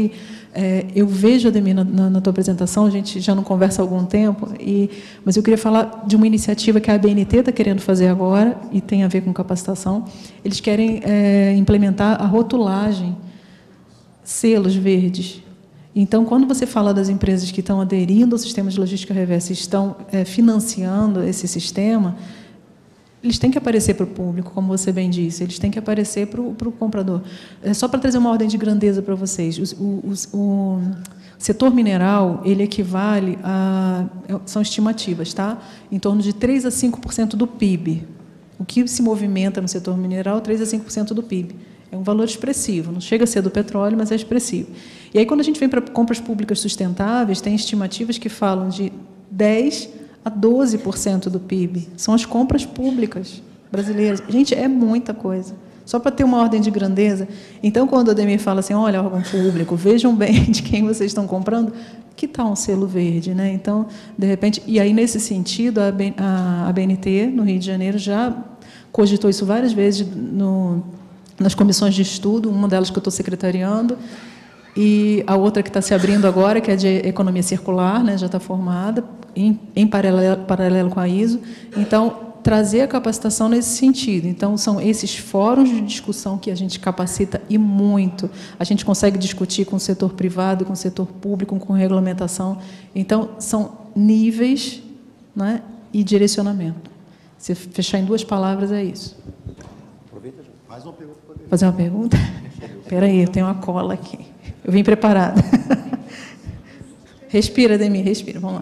É, eu vejo, Ademir, na, na, na tua apresentação, a gente já não conversa há algum tempo, e, mas eu queria falar de uma iniciativa que a A B N T está querendo fazer agora, e tem a ver com capacitação. Eles querem é, implementar a rotulagem, selos verdes. Então, quando você fala das empresas que estão aderindo ao sistema de logística reversa e estão é, financiando esse sistema, eles têm que aparecer para o público, como você bem disse, eles têm que aparecer para o, para o comprador. É só para trazer uma ordem de grandeza para vocês. O, o, o setor mineral, ele equivale a... São estimativas, tá? Em torno de três a cinco por cento do P I B. O que se movimenta no setor mineral, três a cinco por cento do P I B. É um valor expressivo, não chega a ser do petróleo, mas é expressivo. E aí, quando a gente vem para compras públicas sustentáveis, tem estimativas que falam de dez a doze por cento do P I B. São as compras públicas brasileiras. Gente, é muita coisa. Só para ter uma ordem de grandeza. Então, quando o Ademir fala assim, olha, órgão público, vejam bem de quem vocês estão comprando, que tal um selo verde, né? Então, de repente... E aí, nesse sentido, a B N T, no Rio de Janeiro, já cogitou isso várias vezes no, nas comissões de estudo, uma delas que eu estou secretariando, e a outra que está se abrindo agora, que é de economia circular, né, já está formada, em, em paralelo, paralelo com a I S O. Então, trazer a capacitação nesse sentido. Então, são esses fóruns de discussão que a gente capacita e muito. A gente consegue discutir com o setor privado, com o setor público, com regulamentação. Então, são níveis, né, e direcionamento. Se fechar em duas palavras, é isso. Aproveita, já. Mais uma pergunta. Fazer uma pergunta? Espera aí, eu tenho uma cola aqui. Eu vim preparada. Respira, Ademir, respira. Vamos lá.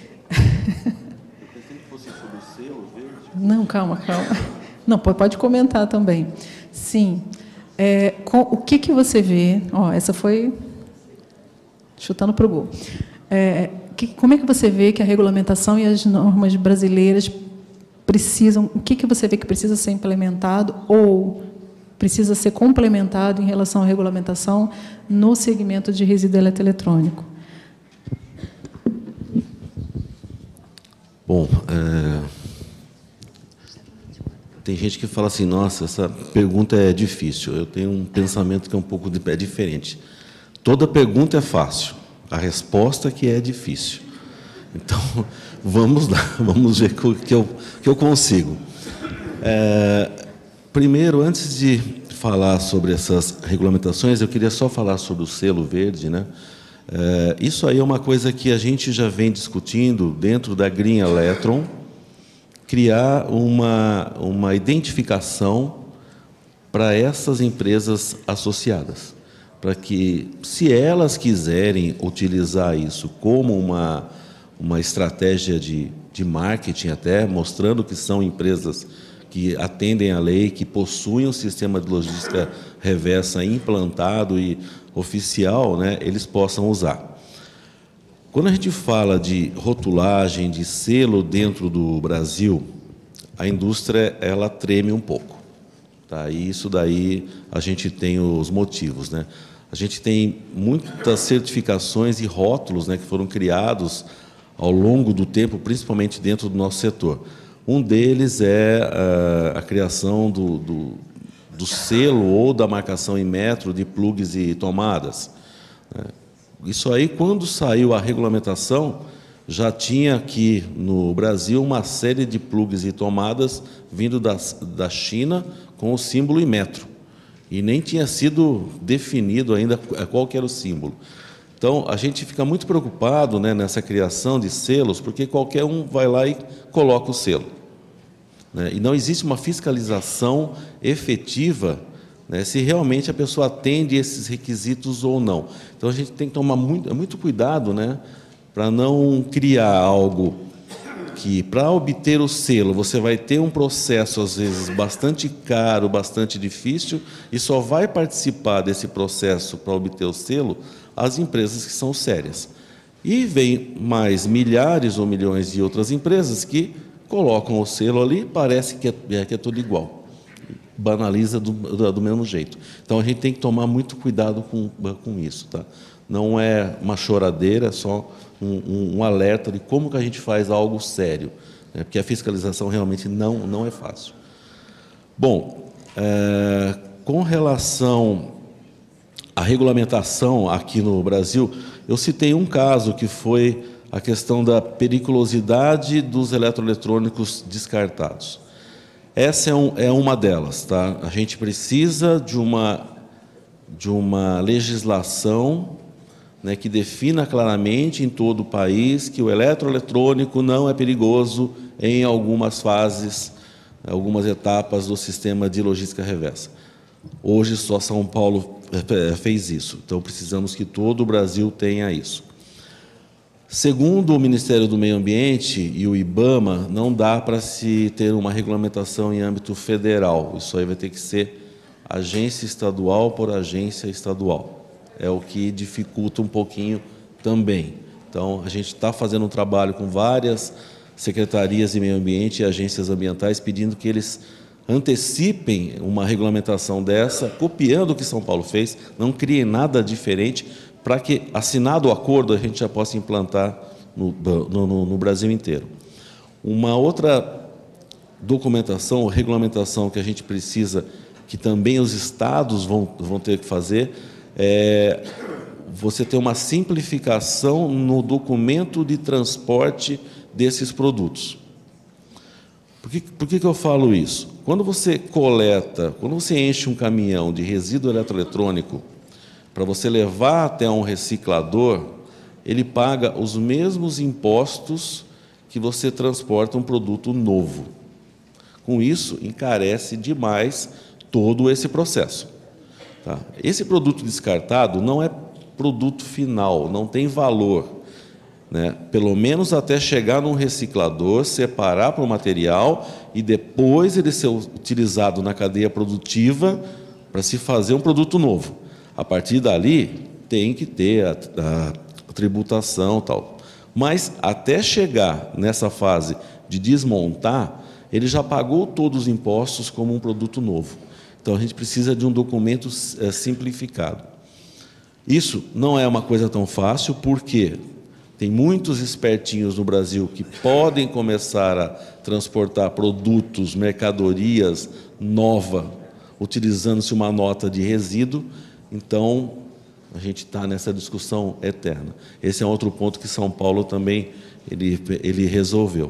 Não, calma, calma. Não, pode comentar também. Sim. É, com, o que, que você vê... Ó, essa foi chutando para o gol. É, que, como é que você vê que a regulamentação e as normas brasileiras precisam... O que, que você vê que precisa ser implementado ou precisa ser complementado em relação à regulamentação no segmento de resíduo eletroeletrônico? Bom, é... tem gente que fala assim, nossa, essa pergunta é difícil. Eu tenho um pensamento que é um pouco de... é diferente. Toda pergunta é fácil, a resposta que é difícil. Então, vamos lá, vamos ver o que eu, que eu consigo. É... Primeiro, antes de falar sobre essas regulamentações, eu queria só falar sobre o selo verde, né? É, isso aí é uma coisa que a gente já vem discutindo dentro da Green Electron, criar uma, uma identificação para essas empresas associadas, para que, se elas quiserem utilizar isso como uma, uma estratégia de, de marketing até, mostrando que são empresas que atendem à lei, que possuem um sistema de logística reversa implantado e oficial, né, eles possam usar. Quando a gente fala de rotulagem, de selo dentro do Brasil, a indústria ela treme um pouco. Tá? E isso daí a gente tem os motivos, né? A gente tem muitas certificações e rótulos, né, que foram criados ao longo do tempo, principalmente dentro do nosso setor. Um deles é a, a criação do, do, do selo ou da marcação em metro de plugs e tomadas. Isso aí, quando saiu a regulamentação, já tinha aqui no Brasil uma série de plugs e tomadas vindo da, da China com o símbolo em metro. E nem tinha sido definido ainda qual que era o símbolo. Então, a gente fica muito preocupado, né, nessa criação de selos, porque qualquer um vai lá e coloca o selo. Né? E não existe uma fiscalização efetiva, né, se realmente a pessoa atende esses requisitos ou não. Então, a gente tem que tomar muito, muito cuidado, né, para não criar algo que, para obter o selo, você vai ter um processo, às vezes, bastante caro, bastante difícil, e só vai participar desse processo para obter o selo as empresas que são sérias. E vem mais milhares ou milhões de outras empresas que colocam o selo ali, parece que é, que é tudo igual. Banaliza do, do, do mesmo jeito. Então, a gente tem que tomar muito cuidado com, com isso. Tá? Não é uma choradeira, é só um, um, um alerta de como que a gente faz algo sério, né? Porque a fiscalização realmente não, não é fácil. Bom, é, com relação a regulamentação aqui no Brasil, eu citei um caso que foi a questão da periculosidade dos eletroeletrônicos descartados. Essa é, um, é uma delas, tá? A gente precisa de uma, de uma legislação, né, que defina claramente em todo o país que o eletroeletrônico não é perigoso em algumas fases, algumas etapas do sistema de logística reversa. Hoje só São Paulo fez isso, então precisamos que todo o Brasil tenha isso. Segundo o Ministério do Meio Ambiente e o IBAMA, não dá para se ter uma regulamentação em âmbito federal, isso aí vai ter que ser agência estadual por agência estadual. É o que dificulta um pouquinho também. Então, a gente está fazendo um trabalho com várias secretarias de meio ambiente e agências ambientais, pedindo que eles antecipem uma regulamentação dessa, copiando o que São Paulo fez, não criem nada diferente, para que, assinado o acordo, a gente já possa implantar no, no, no Brasil inteiro. Uma outra documentação ou regulamentação que a gente precisa, que também os estados vão, vão ter que fazer, é você ter uma simplificação no documento de transporte desses produtos. Por que, por que que eu falo isso? Quando você coleta, quando você enche um caminhão de resíduo eletroeletrônico para você levar até um reciclador, ele paga os mesmos impostos que você transporta um produto novo. Com isso, encarece demais todo esse processo. Tá? Esse produto descartado não é produto final, não tem valor, né? Pelo menos até chegar num reciclador, separar para o material e depois ele ser utilizado na cadeia produtiva para se fazer um produto novo. A partir dali, tem que ter a, a, a tributação e tal. Mas, até chegar nessa fase de desmontar, ele já pagou todos os impostos como um produto novo. Então, a gente precisa de um documento é, simplificado. Isso não é uma coisa tão fácil, porque tem muitos espertinhos no Brasil que podem começar a transportar produtos, mercadorias nova, utilizando-se uma nota de resíduo. Então, a gente está nessa discussão eterna. Esse é outro ponto que São Paulo também ele, ele resolveu.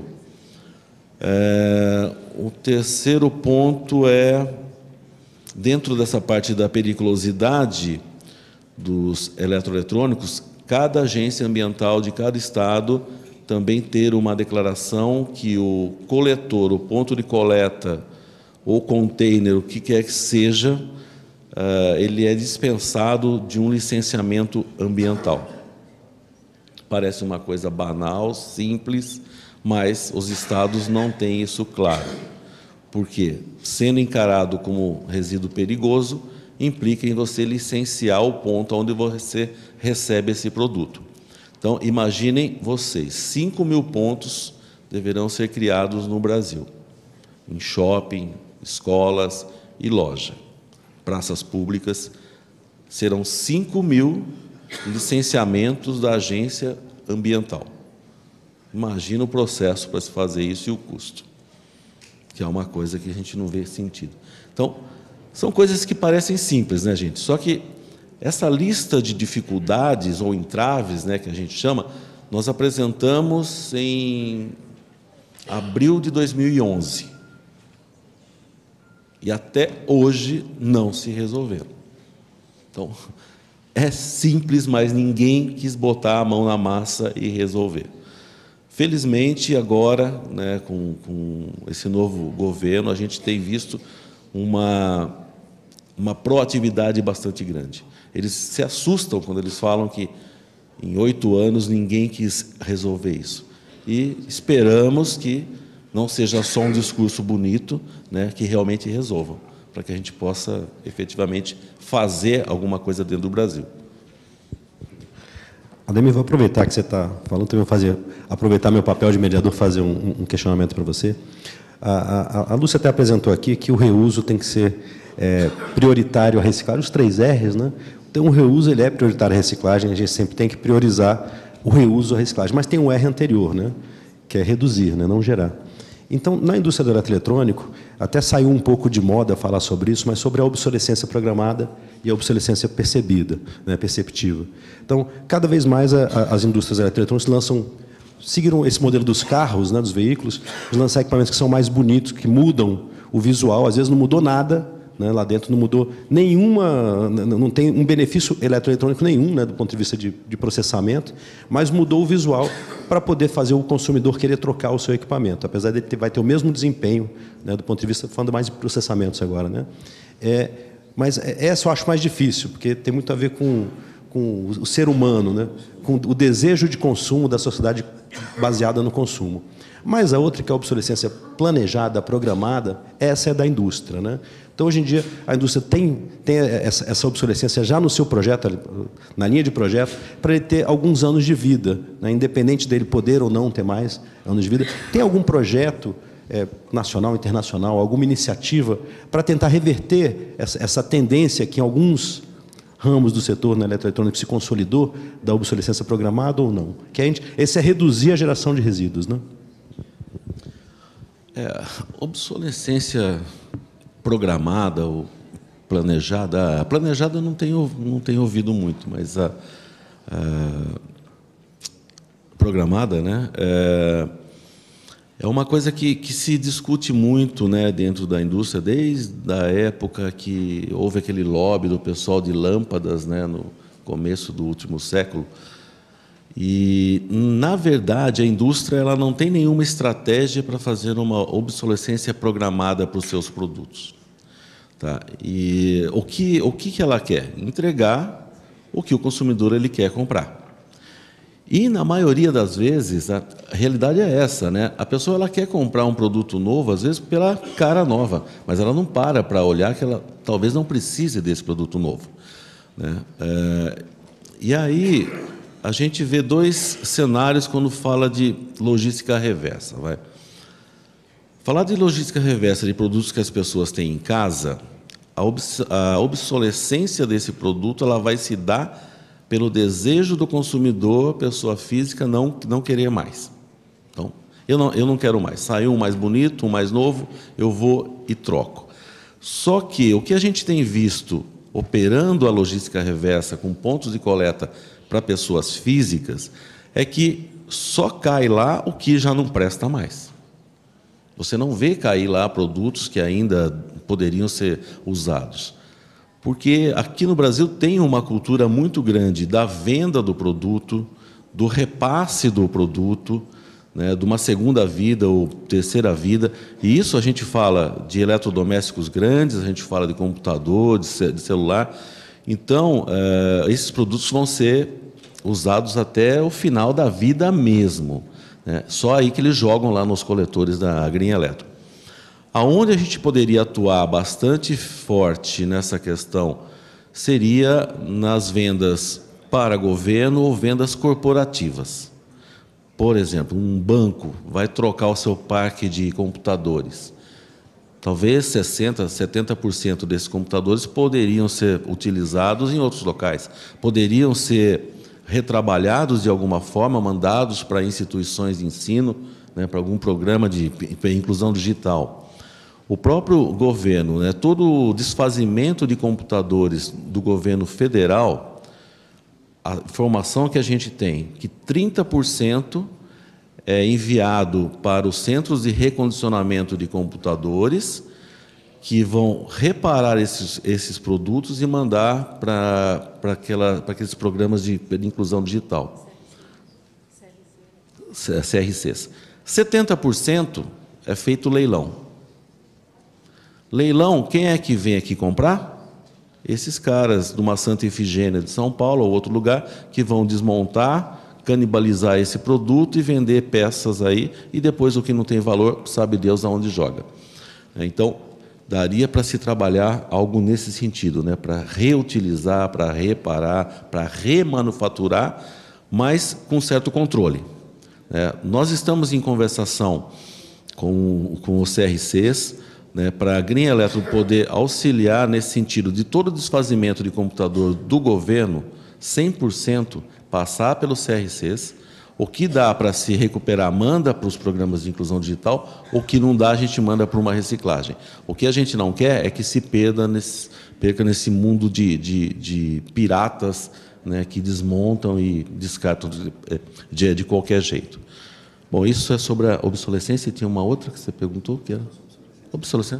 É, o terceiro ponto é, dentro dessa parte da periculosidade dos eletroeletrônicos, cada agência ambiental de cada estado também ter uma declaração que o coletor, o ponto de coleta, ou container, o que quer que seja, uh, ele é dispensado de um licenciamento ambiental. Parece uma coisa banal, simples, mas os estados não têm isso claro. Porque, sendo encarado como resíduo perigoso, implica em você licenciar o ponto onde você recebe esse produto. Então, imaginem vocês, cinco mil pontos deverão ser criados no Brasil, em shopping, escolas e loja. Praças públicas, serão cinco mil licenciamentos da agência ambiental. Imagina o processo para se fazer isso e o custo, que é uma coisa que a gente não vê sentido. Então, são coisas que parecem simples, né, gente? Só que essa lista de dificuldades ou entraves, né, que a gente chama, nós apresentamos em abril de dois mil e onze. E até hoje não se resolveram. Então, é simples, mas ninguém quis botar a mão na massa e resolver. Felizmente, agora, né, com, com esse novo governo, a gente tem visto uma, uma proatividade bastante grande. Eles se assustam quando eles falam que em oito anos ninguém quis resolver isso. E esperamos que não seja só um discurso bonito, né, que realmente resolvam, para que a gente possa efetivamente fazer alguma coisa dentro do Brasil. Ademir, vou aproveitar que você está falando, também vou fazer, aproveitar meu papel de mediador, fazer um, um questionamento para você. A, a, a Lúcia até apresentou aqui que o reuso tem que ser é, prioritário à reciclagem, os três R's, né? Então, o reuso ele é prioritário à reciclagem, a gente sempre tem que priorizar o reuso à reciclagem, mas tem um R anterior, né? Que é reduzir, né? Não gerar. Então, na indústria do eletroeletrônico, até saiu um pouco de moda falar sobre isso, mas sobre a obsolescência programada e a obsolescência percebida, né, perceptiva. Então, cada vez mais a, a, as indústrias eletroeletrônicas lançam, seguiram esse modelo dos carros, né, dos veículos, de lançar equipamentos que são mais bonitos, que mudam o visual. Às vezes não mudou nada, né, lá dentro não mudou nenhuma, não tem um benefício eletroeletrônico nenhum, né, do ponto de vista de, de processamento, mas mudou o visual para poder fazer o consumidor querer trocar o seu equipamento, apesar de ele ter, vai ter o mesmo desempenho, né, do ponto de vista, falando mais de processamentos agora, né? É, mas essa eu acho mais difícil, porque tem muito a ver com, com o ser humano, né, com o desejo de consumo da sociedade baseada no consumo. Mas a outra, que é a obsolescência planejada, programada, essa é da indústria, né? Então, hoje em dia, a indústria tem, tem essa, essa obsolescência já no seu projeto, na linha de projeto, para ele ter alguns anos de vida, né? Independente dele poder ou não ter mais anos de vida. Tem algum projeto é, nacional, internacional, alguma iniciativa para tentar reverter essa, essa tendência que em alguns ramos do setor, né, eletroeletrônico, se consolidou, da obsolescência programada ou não? Que a gente, esse é reduzir a geração de resíduos, né? É, obsolescência programada ou planejada, a planejada eu não tenho, não tenho ouvido muito, mas a, a programada, né, é, é uma coisa que, que se discute muito, né, dentro da indústria, desde a época que houve aquele lobby do pessoal de lâmpadas, né, no começo do último século. E, na verdade, a indústria ela não tem nenhuma estratégia para fazer uma obsolescência programada para os seus produtos. Tá? E o que, o que ela quer? Entregar o que o consumidor ele quer comprar. E, na maioria das vezes, a realidade é essa, né? A pessoa ela quer comprar um produto novo, às vezes, pela cara nova, mas ela não para para olhar que ela talvez não precise desse produto novo, né? É, e aí a gente vê dois cenários quando fala de logística reversa. Vai. Falar de logística reversa de produtos que as pessoas têm em casa, a, obs a obsolescência desse produto ela vai se dar pelo desejo do consumidor, pessoa física, não, não querer mais. Então, eu não, eu não quero mais. Saiu um mais bonito, um mais novo, eu vou e troco. Só que o que a gente tem visto operando a logística reversa com pontos de coleta para pessoas físicas, é que só cai lá o que já não presta mais. Você não vê cair lá produtos que ainda poderiam ser usados. Porque aqui no Brasil tem uma cultura muito grande da venda do produto, do repasse do produto, né, de uma segunda vida ou terceira vida. E isso a gente fala de eletrodomésticos grandes, a gente fala de computador, de celular. Então, eh, esses produtos vão ser usados até o final da vida mesmo, né? Só aí que eles jogam lá nos coletores da Green Electro. Aonde a gente poderia atuar bastante forte nessa questão seria nas vendas para governo ou vendas corporativas. Por exemplo, um banco vai trocar o seu parque de computadores. Talvez sessenta por cento, setenta por cento desses computadores poderiam ser utilizados em outros locais, poderiam ser retrabalhados de alguma forma, mandados para instituições de ensino, né, para algum programa de inclusão digital. O próprio governo, né, todo o desfazimento de computadores do governo federal, a informação que a gente tem, que trinta por cento é enviado para os centros de recondicionamento de computadores, que vão reparar esses, esses produtos e mandar para, para, aquela, para aqueles programas de, de inclusão digital. C R Cs. setenta por cento é feito leilão. Leilão, quem é que vem aqui comprar? Esses caras de uma Santa Efigênia de São Paulo ou outro lugar que vão desmontar, canibalizar esse produto e vender peças aí, e depois o que não tem valor, sabe Deus aonde joga. Então, daria para se trabalhar algo nesse sentido, né? Para reutilizar, para reparar, para remanufaturar, mas com certo controle. É, nós estamos em conversação com, com os C R Cs, né, para a Green Electro poder auxiliar nesse sentido de todo o desfazimento de computador do governo, cem por cento passar pelos C R Cs, O que dá para se recuperar, manda para os programas de inclusão digital, o que não dá, a gente manda para uma reciclagem. O que a gente não quer é que se perda nesse, perca nesse mundo de, de, de piratas, né, que desmontam e descartam de, de, de qualquer jeito. Bom, isso é sobre a obsolescência. E tinha uma outra que você perguntou, que era obsolescência.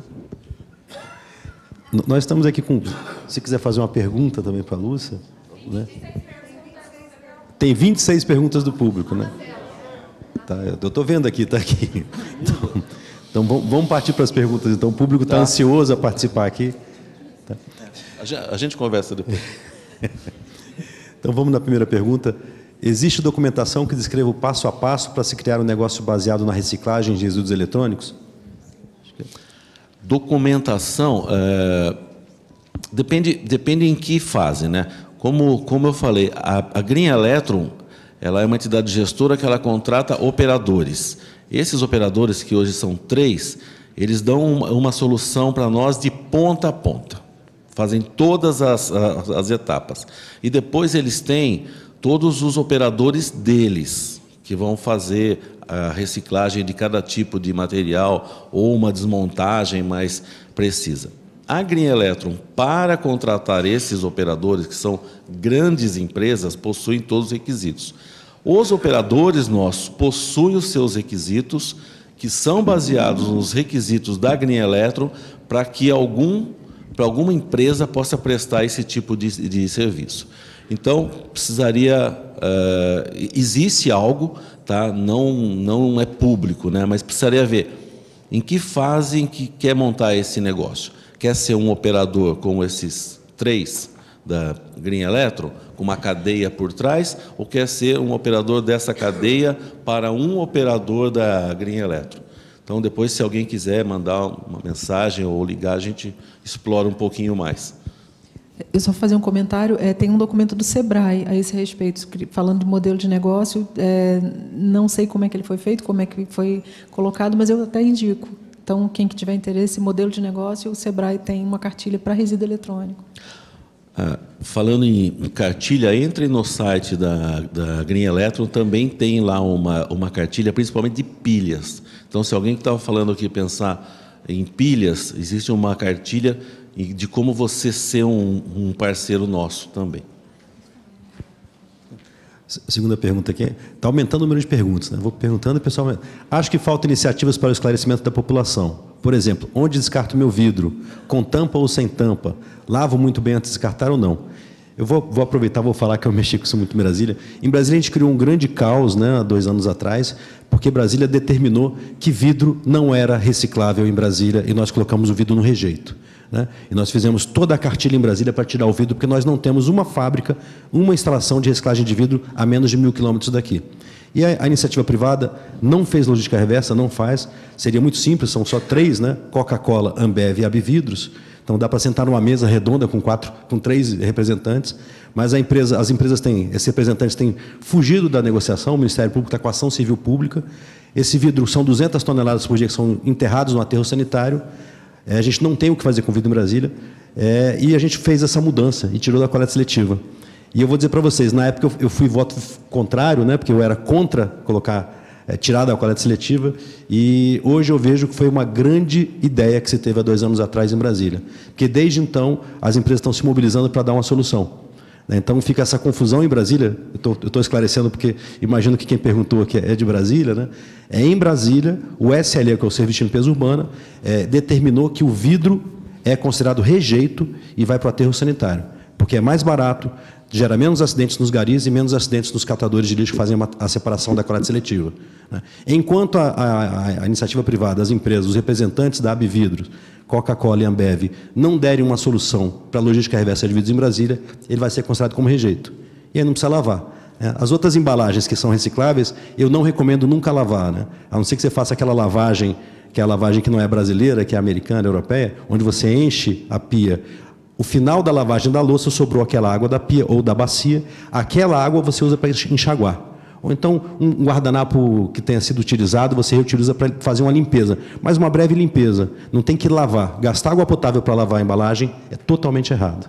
Nós estamos aqui com... Se quiser fazer uma pergunta também para a Lúcia, né? Tem vinte e seis perguntas do público, né? Tá, eu estou vendo aqui, está aqui. Então, então, vamos partir para as perguntas. Então, o público está tá. ansioso a participar aqui. Tá. A gente conversa depois. Então, vamos na primeira pergunta. Existe documentação que descreva o passo a passo para se criar um negócio baseado na reciclagem de resíduos eletrônicos? Documentação, é, depende, depende em que fase, né? Como, como eu falei, a, a Green Electron, ela é uma entidade gestora que ela contrata operadores. Esses operadores, que hoje são três, eles dão uma, uma solução para nós de ponta a ponta. Fazem todas as, as, as etapas. E depois eles têm todos os operadores deles, que vão fazer a reciclagem de cada tipo de material ou uma desmontagem mais precisa. A Green Electron, para contratar esses operadores, que são grandes empresas, possuem todos os requisitos. Os operadores nossos possuem os seus requisitos, que são baseados nos requisitos da Green Electron, para que algum, para alguma empresa possa prestar esse tipo de, de serviço. Então, precisaria... Uh, existe algo, tá? não, não é público, né? Mas precisaria ver em que fase em que quer montar esse negócio. Quer ser um operador como esses três da Green Electron, com uma cadeia por trás, ou quer ser um operador dessa cadeia para um operador da Green Electron? Então, depois, se alguém quiser mandar uma mensagem ou ligar, a gente explora um pouquinho mais. Eu só vou fazer um comentário. É, tem um documento do SEBRAE a esse respeito, falando de modelo de negócio. É, não sei como é que ele foi feito, como é que foi colocado, mas eu até indico. Então, quem que tiver interesse, modelo de negócio, o SEBRAE tem uma cartilha para resíduo eletrônico. Ah, falando em cartilha, entre no site da, da Green Electron, também tem lá uma, uma cartilha, principalmente de pilhas. Então, se alguém que estava falando aqui pensar em pilhas, existe uma cartilha de como você ser um, um parceiro nosso também. Segunda pergunta aqui. Está aumentando o número de perguntas, né? Vou perguntando e o pessoal... Acho que faltam iniciativas para o esclarecimento da população. Por exemplo, onde descarto meu vidro? Com tampa ou sem tampa? Lavo muito bem antes de descartar ou não? Eu vou, vou aproveitar, vou falar que eu mexi com isso muito em Brasília. Em Brasília, a gente criou um grande caos, né, há dois anos atrás, porque Brasília determinou que vidro não era reciclável em Brasília e nós colocamos o vidro no rejeito. Né? E nós fizemos toda a cartilha em Brasília para tirar o vidro, porque nós não temos uma fábrica, uma instalação de reciclagem de vidro a menos de mil quilômetros daqui. E a, a iniciativa privada não fez logística reversa, não faz. Seria muito simples, são só três, né? Coca-Cola, Ambev e Abvidros. Então dá para sentar numa mesa redonda com quatro, com três representantes. Mas a empresa, as empresas têm, esses representantes têm fugido da negociação. O Ministério Público está com a ação civil pública. Esse vidro são duzentas toneladas por dia que são enterrados no aterro sanitário. É, a gente não tem o que fazer com vidro em Brasília, é, e a gente fez essa mudança e tirou da coleta seletiva. E eu vou dizer para vocês, na época eu, eu fui voto contrário, né, porque eu era contra colocar, é, tirar da coleta seletiva, e hoje eu vejo que foi uma grande ideia que se teve há dois anos atrás em Brasília, porque desde então as empresas estão se mobilizando para dar uma solução. Então fica essa confusão em Brasília. Eu estou esclarecendo porque imagino que quem perguntou aqui é de Brasília, né? É em Brasília, o S L E, que é o Serviço de Limpeza Urbana, é, determinou que o vidro é considerado rejeito e vai para o aterro sanitário, porque é mais barato, gera menos acidentes nos garis e menos acidentes nos catadores de lixo que fazem a separação da coleta seletiva. Né? Enquanto a, a, a iniciativa privada, as empresas, os representantes da Abvidros, Coca-Cola e Ambev não derem uma solução para a logística reversa de vidros em Brasília, ele vai ser considerado como rejeito. E aí não precisa lavar. Né? As outras embalagens que são recicláveis, eu não recomendo nunca lavar. Né? A não ser que você faça aquela lavagem, que é a lavagem que não é brasileira, que é americana, europeia, onde você enche a pia. O final da lavagem da louça sobrou aquela água da pia ou da bacia, aquela água você usa para enxaguar. Ou então, um guardanapo que tenha sido utilizado, você reutiliza para fazer uma limpeza. Mas uma breve limpeza. Não tem que lavar. Gastar água potável para lavar a embalagem é totalmente errado.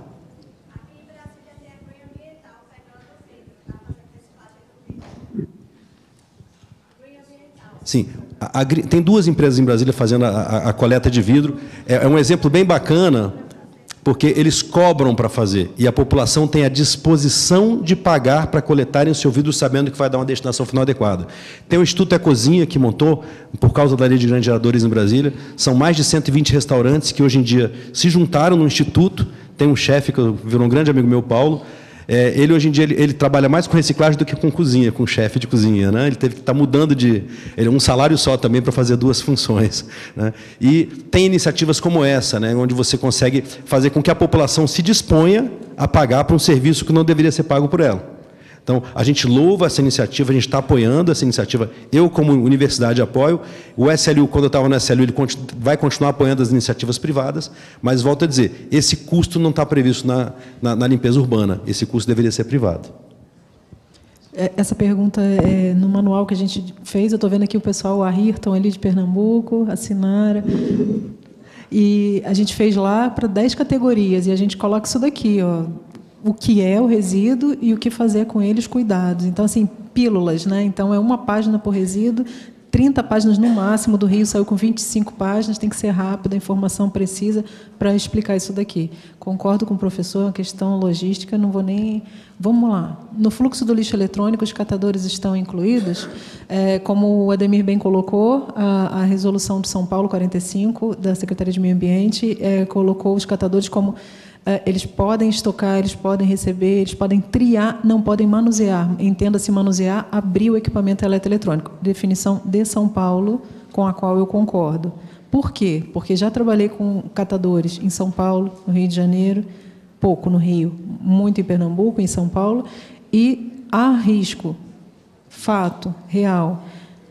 Sim, a, a, tem duas empresas em Brasília fazendo a, a, a coleta de vidro. É, é um exemplo bem bacana, porque eles cobram para fazer, e a população tem a disposição de pagar para coletarem o seu vidro, sabendo que vai dar uma destinação final adequada. Tem o Instituto Ecozinha, que montou, por causa da lei de grandes geradores em Brasília, são mais de cento e vinte restaurantes que hoje em dia se juntaram no Instituto. Tem um chefe, que virou um grande amigo meu, Paulo. É, ele, hoje em dia, ele, ele trabalha mais com reciclagem do que com cozinha, com chefe de cozinha, né? Ele teve que estar mudando de... Ele é um salário só também para fazer duas funções, né? E tem iniciativas como essa, né? Onde você consegue fazer com que a população se disponha a pagar por um serviço que não deveria ser pago por ela. Então, a gente louva essa iniciativa, a gente está apoiando essa iniciativa. Eu, como universidade, apoio. O S L U, quando eu estava no S L U, ele vai continuar apoiando as iniciativas privadas, mas, volto a dizer, esse custo não está previsto na, na, na limpeza urbana, esse custo deveria ser privado. Essa pergunta é no manual que a gente fez, eu estou vendo aqui o pessoal, o Ayrton, ali de Pernambuco, a Sinara, e a gente fez lá para dez categorias, e a gente coloca isso daqui, ó, o que é o resíduo e o que fazer com ele, os cuidados. Então, assim, pílulas, né? Então, é uma página por resíduo, trinta páginas no máximo, do Rio saiu com vinte e cinco páginas, tem que ser rápida, a informação precisa para explicar isso daqui. Concordo com o professor, é uma questão logística, não vou nem... Vamos lá. No fluxo do lixo eletrônico, os catadores estão incluídos. É, como o Ademir bem colocou, a, a resolução de São Paulo quarenta e cinco, da Secretaria de Meio Ambiente, é, colocou os catadores como... Eles podem estocar, eles podem receber, eles podem triar, não podem manusear. Entenda-se manusear, abrir o equipamento eletroeletrônico. Definição de São Paulo, com a qual eu concordo. Por quê? Porque já trabalhei com catadores em São Paulo, no Rio de Janeiro, pouco no Rio, muito em Pernambuco, em São Paulo, e há risco, fato, real.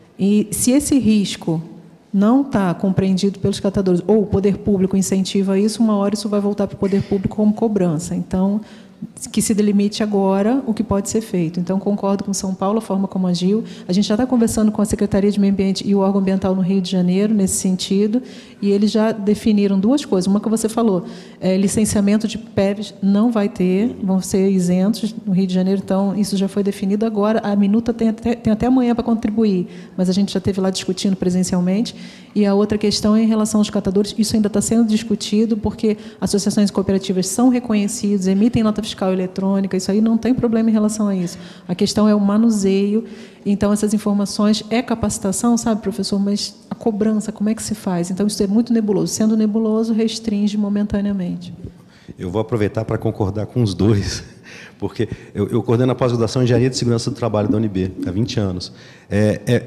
E se esse risco não está compreendido pelos catadores, ou o poder público incentiva isso, uma hora isso vai voltar para o poder público como cobrança. Então, que se delimite agora o que pode ser feito. Então, concordo com São Paulo, a forma como agiu. A gente já está conversando com a Secretaria de Meio Ambiente e o órgão ambiental no Rio de Janeiro, nesse sentido, e eles já definiram duas coisas. Uma que você falou, é, licenciamento de P E Vs não vai ter, vão ser isentos no Rio de Janeiro, então, isso já foi definido agora. A minuta tem até, tem até amanhã para contribuir, mas a gente já esteve lá discutindo presencialmente. E a outra questão é em relação aos catadores, isso ainda está sendo discutido, porque associações cooperativas são reconhecidas, emitem nota fiscal eletrônica, isso aí não tem problema em relação a isso. A questão é o manuseio. Então, essas informações é capacitação, sabe, professor, mas a cobrança, como é que se faz? Então, isso é muito nebuloso. Sendo nebuloso, restringe momentaneamente. Eu vou aproveitar para concordar com os dois, porque eu, eu coordeno a pós-graduação em Engenharia de Segurança do Trabalho da U N B, há vinte anos. É, é,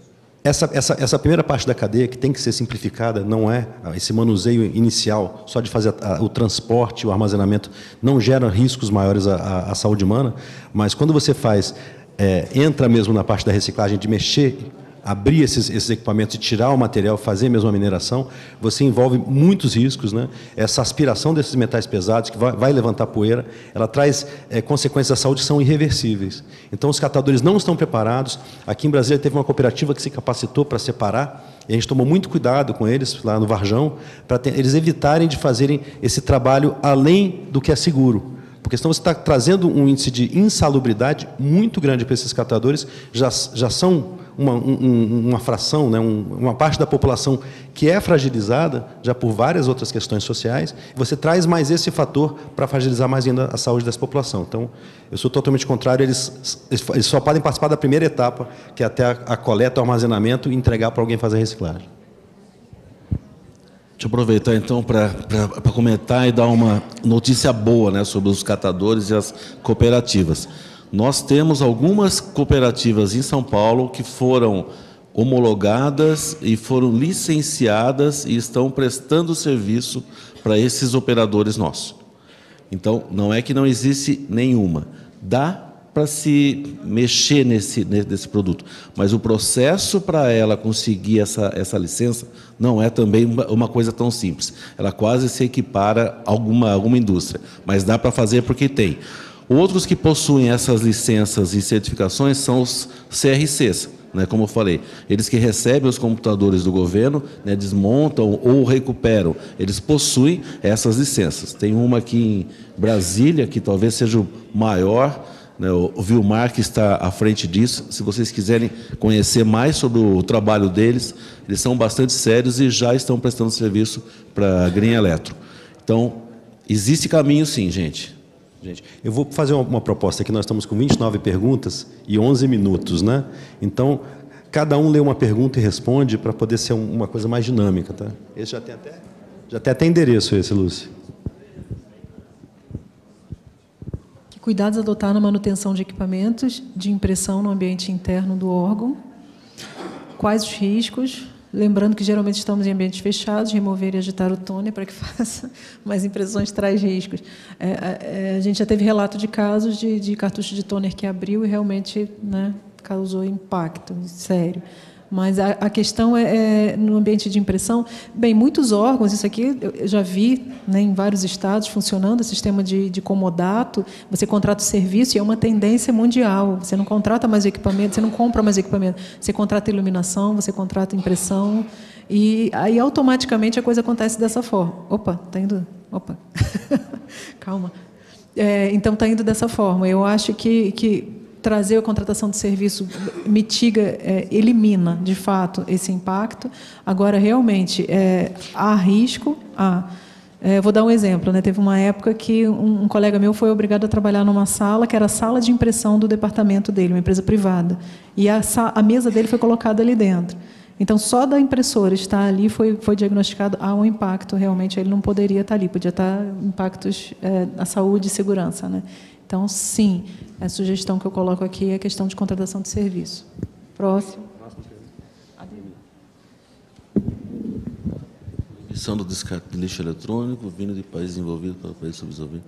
essa, essa, essa primeira parte da cadeia, que tem que ser simplificada, não é esse manuseio inicial, só de fazer a, a, o transporte, o armazenamento, não gera riscos maiores à, à, à saúde humana, mas quando você faz... É, entra mesmo na parte da reciclagem, de mexer, abrir esses, esses equipamentos e tirar o material, fazer mesmo a mineração, você envolve muitos riscos, né? Essa aspiração desses metais pesados, que vai, vai levantar poeira, ela traz é, consequências da saúde que são irreversíveis. Então, os catadores não estão preparados. Aqui em Brasília teve uma cooperativa que se capacitou para separar, e a gente tomou muito cuidado com eles, lá no Varjão, para eles evitarem de fazerem esse trabalho além do que é seguro. Porque senão você está trazendo um índice de insalubridade muito grande para esses catadores, já, já são uma, um, uma fração, né, um, uma parte da população que é fragilizada já por várias outras questões sociais, e você traz mais esse fator para fragilizar mais ainda a saúde dessa população. Então, eu sou totalmente contrário, eles, eles só podem participar da primeira etapa, que é até a, a coleta, o armazenamento, e entregar para alguém fazer a reciclagem. Deixa eu aproveitar, então, para comentar e dar uma notícia boa, né, sobre os catadores e as cooperativas. Nós temos algumas cooperativas em São Paulo que foram homologadas e foram licenciadas e estão prestando serviço para esses operadores nossos. Então, não é que não existe nenhuma. Dá para se mexer nesse, nesse produto, mas o processo para ela conseguir essa, essa licença não é também uma, uma coisa tão simples. Ela quase se equipara a alguma, alguma indústria, mas dá para fazer porque tem. Outros que possuem essas licenças e certificações são os C R Cs, né, como eu falei, eles que recebem os computadores do governo, né, desmontam ou recuperam, eles possuem essas licenças. Tem uma aqui em Brasília, que talvez seja o maior né? O Vilmar, que está à frente disso, se vocês quiserem conhecer mais sobre o trabalho deles, eles são bastante sérios e já estão prestando serviço para a Green Eletro. Então, existe caminho sim, gente. Gente, eu vou fazer uma, uma proposta aqui. Nós estamos com vinte e nove perguntas e onze minutos, né? Então, cada um lê uma pergunta e responde para poder ser um, uma coisa mais dinâmica, tá? Esse já tem até, já tem até endereço esse, Lúcia. Que cuidados adotar na manutenção de equipamentos de impressão no ambiente interno do órgão? Quais os riscos? Lembrando que geralmente estamos em ambientes fechados, remover e agitar o toner para que faça mais impressões traz riscos. É, é, a gente já teve relato de casos de, de cartucho de toner que abriu e realmente, né, causou impacto sério. Mas a, a questão é, é no ambiente de impressão. Bem, muitos órgãos, isso aqui eu já vi, né, em vários estados funcionando, o sistema de, de comodato, você contrata o serviço e é uma tendência mundial. Você não contrata mais equipamento, você não compra mais equipamento, você contrata iluminação, você contrata impressão, e aí automaticamente a coisa acontece dessa forma. Opa, está indo... Opa, calma. É, então, está indo dessa forma. Eu acho que... que trazer a contratação de serviço mitiga, é, elimina, de fato, esse impacto. Agora, realmente, é, há risco. Há. É, vou dar um exemplo, né? Teve uma época que um, um colega meu foi obrigado a trabalhar numa sala que era a sala de impressão do departamento dele, uma empresa privada. E a, a mesa dele foi colocada ali dentro. Então, só da impressora estar ali foi, foi diagnosticado há um impacto. Realmente, ele não poderia estar ali, podia estar impactos é, à saúde e segurança, né? Então, sim, a sugestão que eu coloco aqui é a questão de contratação de serviço. Próximo. Emissão do descarte de lixo eletrônico vindo de países envolvidos para países subdesenvolvidos.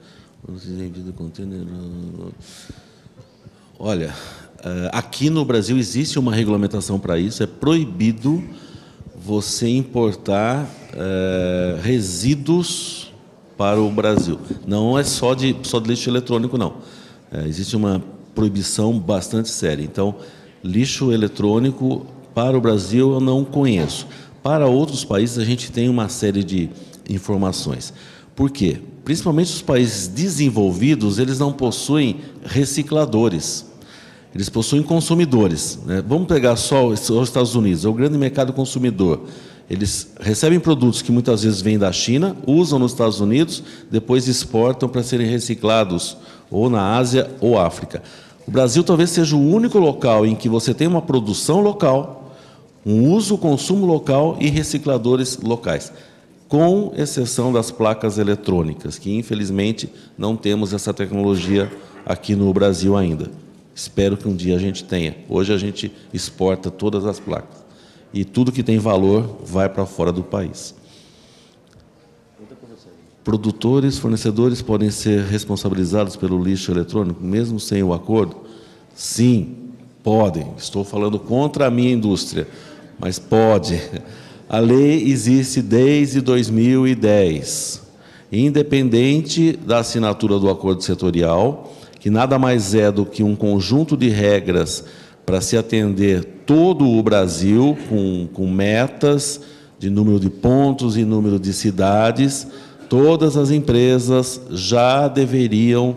Olha, aqui no Brasil existe uma regulamentação para isso. É proibido você importar é, resíduos para o Brasil. Não é só de, só de lixo eletrônico, não. É, existe uma proibição bastante séria. Então, lixo eletrônico para o Brasil eu não conheço. Para outros países, a gente tem uma série de informações. Por quê? Principalmente os países desenvolvidos, eles não possuem recicladores. Eles possuem consumidores, né? Vamos pegar só os Estados Unidos, é o grande mercado consumidor. Eles recebem produtos que muitas vezes vêm da China, usam nos Estados Unidos, depois exportam para serem reciclados ou na Ásia ou África. O Brasil talvez seja o único local em que você tem uma produção local, um uso, consumo local e recicladores locais, com exceção das placas eletrônicas, que infelizmente não temos essa tecnologia aqui no Brasil ainda. Espero que um dia a gente tenha. Hoje a gente exporta todas as placas. E tudo que tem valor vai para fora do país. Produtores, fornecedores podem ser responsabilizados pelo lixo eletrônico, mesmo sem o acordo? Sim, podem. Estou falando contra a minha indústria, mas pode. A lei existe desde dois mil e dez, independente da assinatura do acordo setorial, que nada mais é do que um conjunto de regras para se atender todo o Brasil, com, com metas de número de pontos e número de cidades. Todas as empresas já deveriam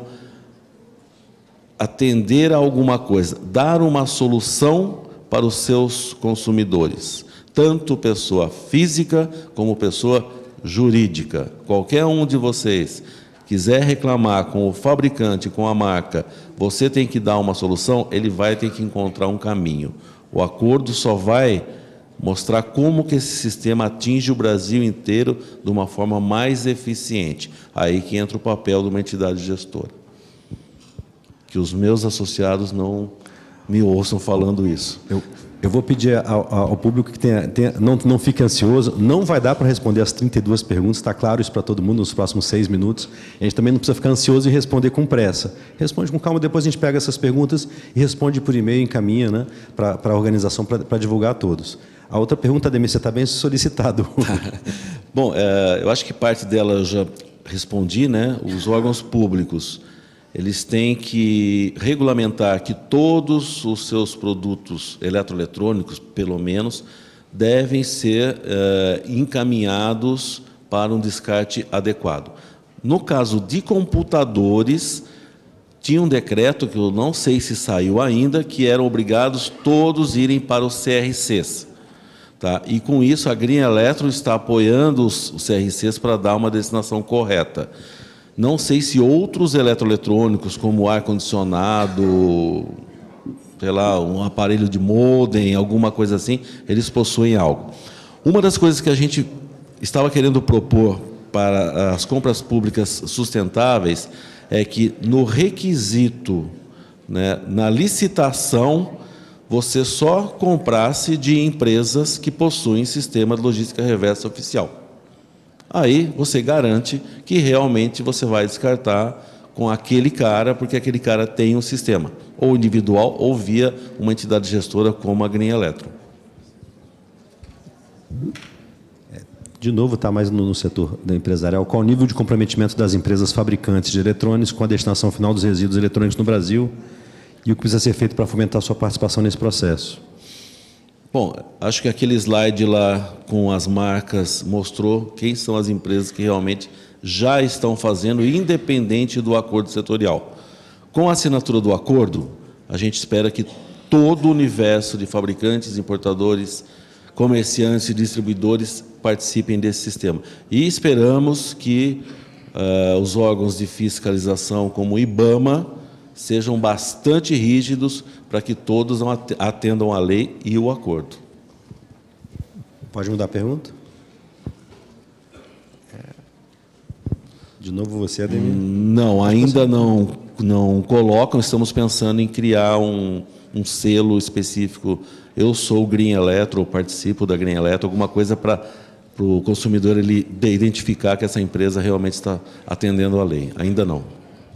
atender a alguma coisa, dar uma solução para os seus consumidores, tanto pessoa física como pessoa jurídica. Qualquer um de vocês quiser reclamar com o fabricante, com a marca, você tem que dar uma solução, ele vai ter que encontrar um caminho. O acordo só vai mostrar como que esse sistema atinge o Brasil inteiro de uma forma mais eficiente. Aí que entra o papel de uma entidade gestora. Que os meus associados não me ouçam falando isso. Eu, eu vou pedir ao, ao público que tenha, tenha, não, não fique ansioso. Não vai dar para responder as trinta e duas perguntas, está claro isso para todo mundo nos próximos seis minutos. A gente também não precisa ficar ansioso e responder com pressa. Responde com calma, depois a gente pega essas perguntas e responde por e-mail, encaminha, né, para a organização, para divulgar a todos. A outra pergunta, Ademir, você está bem solicitado. Bom, é, eu acho que parte dela eu já respondi, né? Os órgãos públicos, eles têm que regulamentar que todos os seus produtos eletroeletrônicos, pelo menos, devem ser é, encaminhados para um descarte adequado. No caso de computadores, tinha um decreto, que eu não sei se saiu ainda, que eram obrigados todos irem para os C R Cs. Tá? E, com isso, a Green Electron está apoiando os, os C R Cs para dar uma destinação correta. Não sei se outros eletroeletrônicos, como ar-condicionado, sei lá, um aparelho de modem, alguma coisa assim, eles possuem algo. Uma das coisas que a gente estava querendo propor para as compras públicas sustentáveis é que, no requisito, né, na licitação, você só comprasse de empresas que possuem sistema de logística reversa oficial. Aí você garante que realmente você vai descartar com aquele cara, porque aquele cara tem um sistema, ou individual, ou via uma entidade gestora como a Green Electron. De novo, está mais no, no setor da empresarial. Qual o nível de comprometimento das empresas fabricantes de eletrônicos com a destinação final dos resíduos eletrônicos no Brasil e o que precisa ser feito para fomentar a sua participação nesse processo? Bom, acho que aquele slide lá com as marcas mostrou quem são as empresas que realmente já estão fazendo, independente do acordo setorial. Com a assinatura do acordo, a gente espera que todo o universo de fabricantes, importadores, comerciantes e distribuidores participem desse sistema. E esperamos que uh, os órgãos de fiscalização, como o IBAMA, sejam bastante rígidos para que todos atendam à lei e o acordo. Pode mudar a pergunta? De novo você, Ademir? Não, ainda não, não colocam. Estamos pensando em criar um, um selo específico. Eu sou Green Electron, participo da Green Electron, alguma coisa para o consumidor ele identificar que essa empresa realmente está atendendo à lei. Ainda não.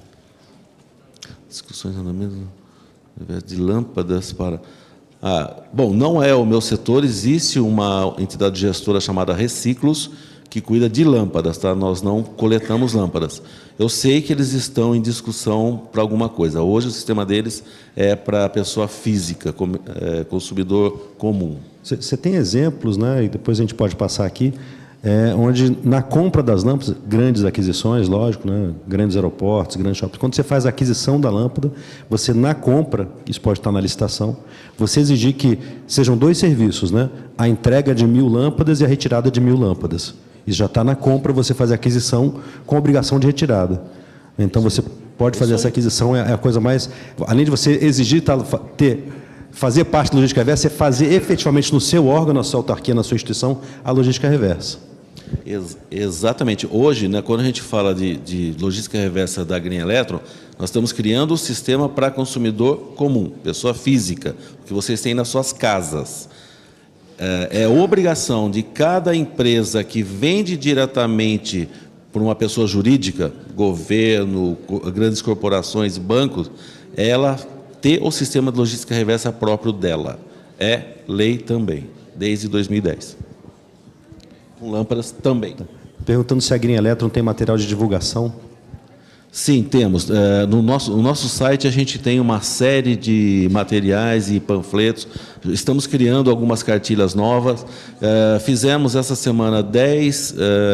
Discussões na mesma de lâmpadas para... Ah, bom, não é o meu setor, existe uma entidade gestora chamada Reciclos, que cuida de lâmpadas, tá? Nós não coletamos lâmpadas. Eu sei que eles estão em discussão para alguma coisa. Hoje o sistema deles é para a pessoa física, consumidor comum. Você tem exemplos, né? E depois a gente pode passar aqui, é, onde na compra das lâmpadas, grandes aquisições, lógico, né? Grandes aeroportos, grandes shoppings, quando você faz a aquisição da lâmpada, você na compra, isso pode estar na licitação, você exigir que sejam dois serviços, né? A entrega de mil lâmpadas e a retirada de mil lâmpadas. Isso já está na compra, você faz a aquisição com obrigação de retirada. Então, você pode fazer essa aquisição, é a coisa mais... Além de você exigir ter, fazer parte da logística reversa, é fazer efetivamente no seu órgão, na sua autarquia, na sua instituição, a logística reversa. Ex exatamente. Hoje, né, quando a gente fala de, de logística reversa da Green Electron, nós estamos criando um sistema para consumidor comum, pessoa física, que vocês têm nas suas casas. É, é obrigação de cada empresa que vende diretamente por uma pessoa jurídica, governo, grandes corporações, bancos, ela ter o sistema de logística reversa próprio dela. É lei também, desde dois mil e dez. Com lâmpadas também. Perguntando se a Green Electron tem material de divulgação. Sim, temos. No nosso, no nosso site a gente tem uma série de materiais e panfletos. Estamos criando algumas cartilhas novas. Fizemos essa semana dez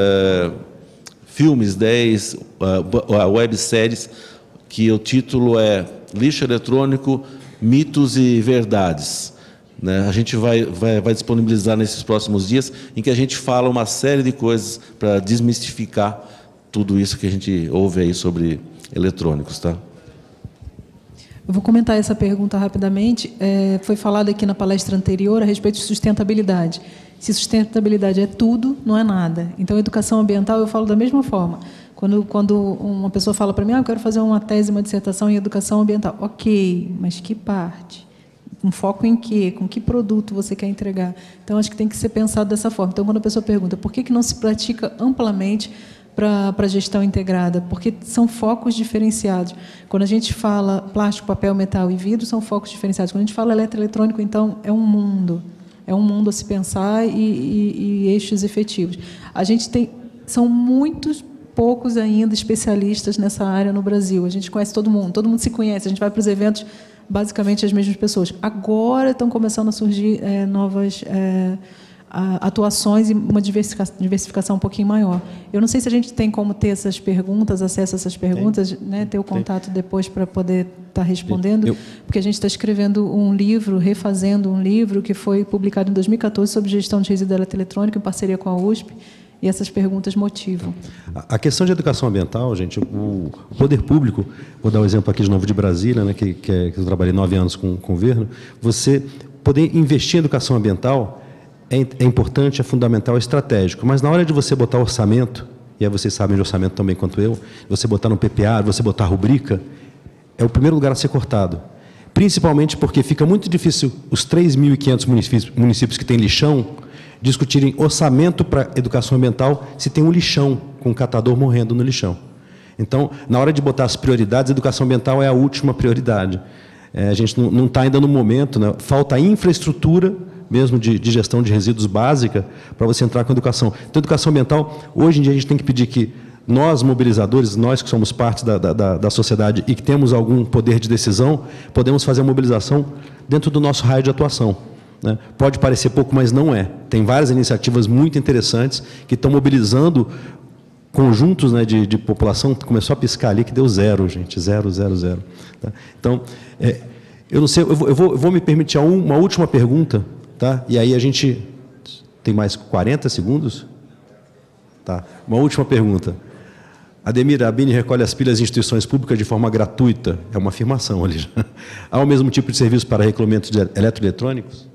filmes, dez webséries, que o título é Lixo Eletrônico, Mitos e Verdades. A gente vai, vai, vai disponibilizar nesses próximos dias, em que a gente fala uma série de coisas para desmistificar tudo isso que a gente ouve aí sobre eletrônicos, tá? Eu vou comentar essa pergunta rapidamente. É, foi falado aqui na palestra anterior a respeito de sustentabilidade. Se sustentabilidade é tudo, não é nada. Então, educação ambiental, eu falo da mesma forma. Quando, quando uma pessoa fala para mim, ah, eu quero fazer uma tese, uma dissertação em educação ambiental. Ok, mas que parte? Um foco em quê? Com que produto você quer entregar? Então, acho que tem que ser pensado dessa forma. Então, quando a pessoa pergunta por que que não se pratica amplamente para a gestão integrada? Porque são focos diferenciados. Quando a gente fala plástico, papel, metal e vidro, são focos diferenciados. Quando a gente fala eletroeletrônico, então, é um mundo. É um mundo a se pensar e, e, e eixos efetivos. A gente tem... São muitos poucos ainda especialistas nessa área no Brasil. A gente conhece todo mundo, todo mundo se conhece. A gente vai para os eventos, basicamente as mesmas pessoas. Agora estão começando a surgir é, novas... É, atuações e uma diversificação um pouquinho maior. Eu não sei se a gente tem como ter essas perguntas, acesso a essas perguntas, né, ter o contato tem. depois para poder estar tá respondendo, Eu... porque a gente está escrevendo um livro, refazendo um livro que foi publicado em dois mil e quatorze sobre gestão de resíduo eletroeletrônico em parceria com a U S P, e essas perguntas motivam. A questão de educação ambiental, gente, o poder público, vou dar um exemplo aqui de novo de Brasília, né, que, que, é, que eu trabalhei nove anos com, com o governo, você poder investir em educação ambiental é, é importante, é fundamental, é estratégico, mas na hora de você botar orçamento, e aí vocês sabem de orçamento também quanto eu, você botar no P P A, você botar rubrica, é o primeiro lugar a ser cortado. Principalmente porque fica muito difícil os três mil e quinhentos municípios, municípios que têm lixão discutirem orçamento para educação ambiental se tem um lixão, com um catador morrendo no lixão. Então, na hora de botar as prioridades, a educação ambiental é a última prioridade. É, a gente não está ainda no momento, né? Falta infraestrutura mesmo de, de gestão de resíduos básica para você entrar com a educação. Então, educação ambiental, hoje em dia a gente tem que pedir que nós, mobilizadores, nós que somos parte da, da, da sociedade e que temos algum poder de decisão, podemos fazer a mobilização dentro do nosso raio de atuação. Né? Pode parecer pouco, mas não é. Tem várias iniciativas muito interessantes que estão mobilizando conjuntos, né, de, de população. Começou a piscar ali que deu zero, gente, zero, zero, zero. Tá? Então, é, eu não sei, eu vou, eu vou, eu vou me permitir uma última pergunta, tá? E aí a gente tem mais quarenta segundos? Tá. Uma última pergunta. Ademir, a ABINE recolhe as pilhas em instituições públicas de forma gratuita. É uma afirmação ali. Há o mesmo tipo de serviço para recolhimento de eletroeletrônicos?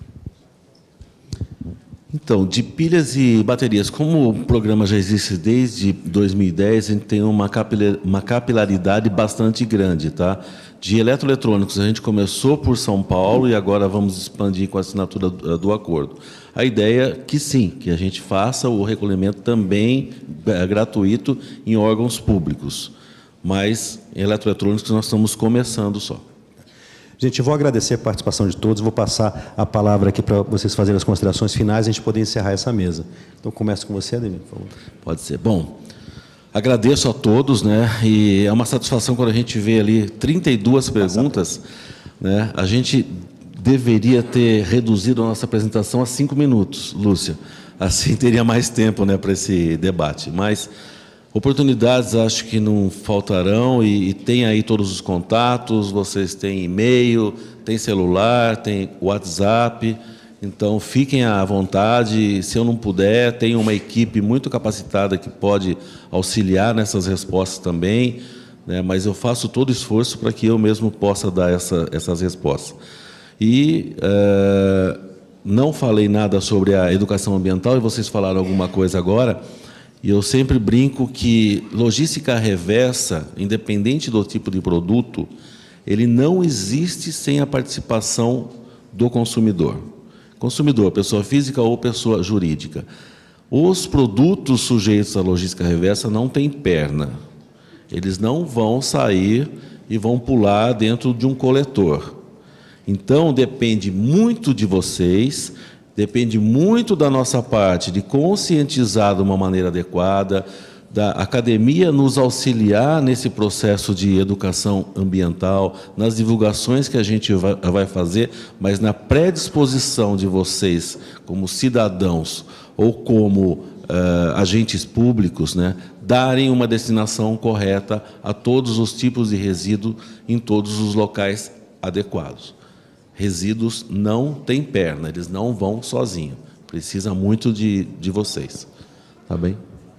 Então, de pilhas e baterias, como o programa já existe desde dois mil e dez, a gente tem uma capilaridade bastante grande, tá? De eletroeletrônicos, a gente começou por São Paulo e agora vamos expandir com a assinatura do acordo. A ideia é que sim, que a gente faça o recolhimento também gratuito em órgãos públicos, mas em eletroeletrônicos nós estamos começando só. Gente, eu vou agradecer a participação de todos, vou passar a palavra aqui para vocês fazerem as considerações finais e a gente poder encerrar essa mesa. Então, começo com você, Ademir, por favor. Pode ser. Bom, agradeço a todos, né? E é uma satisfação quando a gente vê ali trinta e duas perguntas, né? A gente deveria ter reduzido a nossa apresentação a cinco minutos, Lúcia. Assim teria mais tempo, né, para esse debate. Mas oportunidades acho que não faltarão e, e tem aí todos os contatos, vocês têm e-mail, tem celular, tem WhatsApp, então fiquem à vontade. Se eu não puder, tem uma equipe muito capacitada que pode auxiliar nessas respostas também, né, mas eu faço todo o esforço para que eu mesmo possa dar essa, essas respostas. E uh, não falei nada sobre a educação ambiental, e vocês falaram alguma coisa agora. E eu sempre brinco que logística reversa, independente do tipo de produto, ele não existe sem a participação do consumidor. Consumidor, pessoa física ou pessoa jurídica. Os produtos sujeitos à logística reversa não têm perna. Eles não vão sair e vão pular dentro de um coletor. Então, depende muito de vocês, depende muito da nossa parte de conscientizar de uma maneira adequada, da academia nos auxiliar nesse processo de educação ambiental, nas divulgações que a gente vai fazer, mas na predisposição de vocês, como cidadãos ou como uh, agentes públicos, né, darem uma destinação correta a todos os tipos de resíduo em todos os locais adequados. Resíduos não têm perna, eles não vão sozinhos. Precisa muito de, de vocês. Tá bem?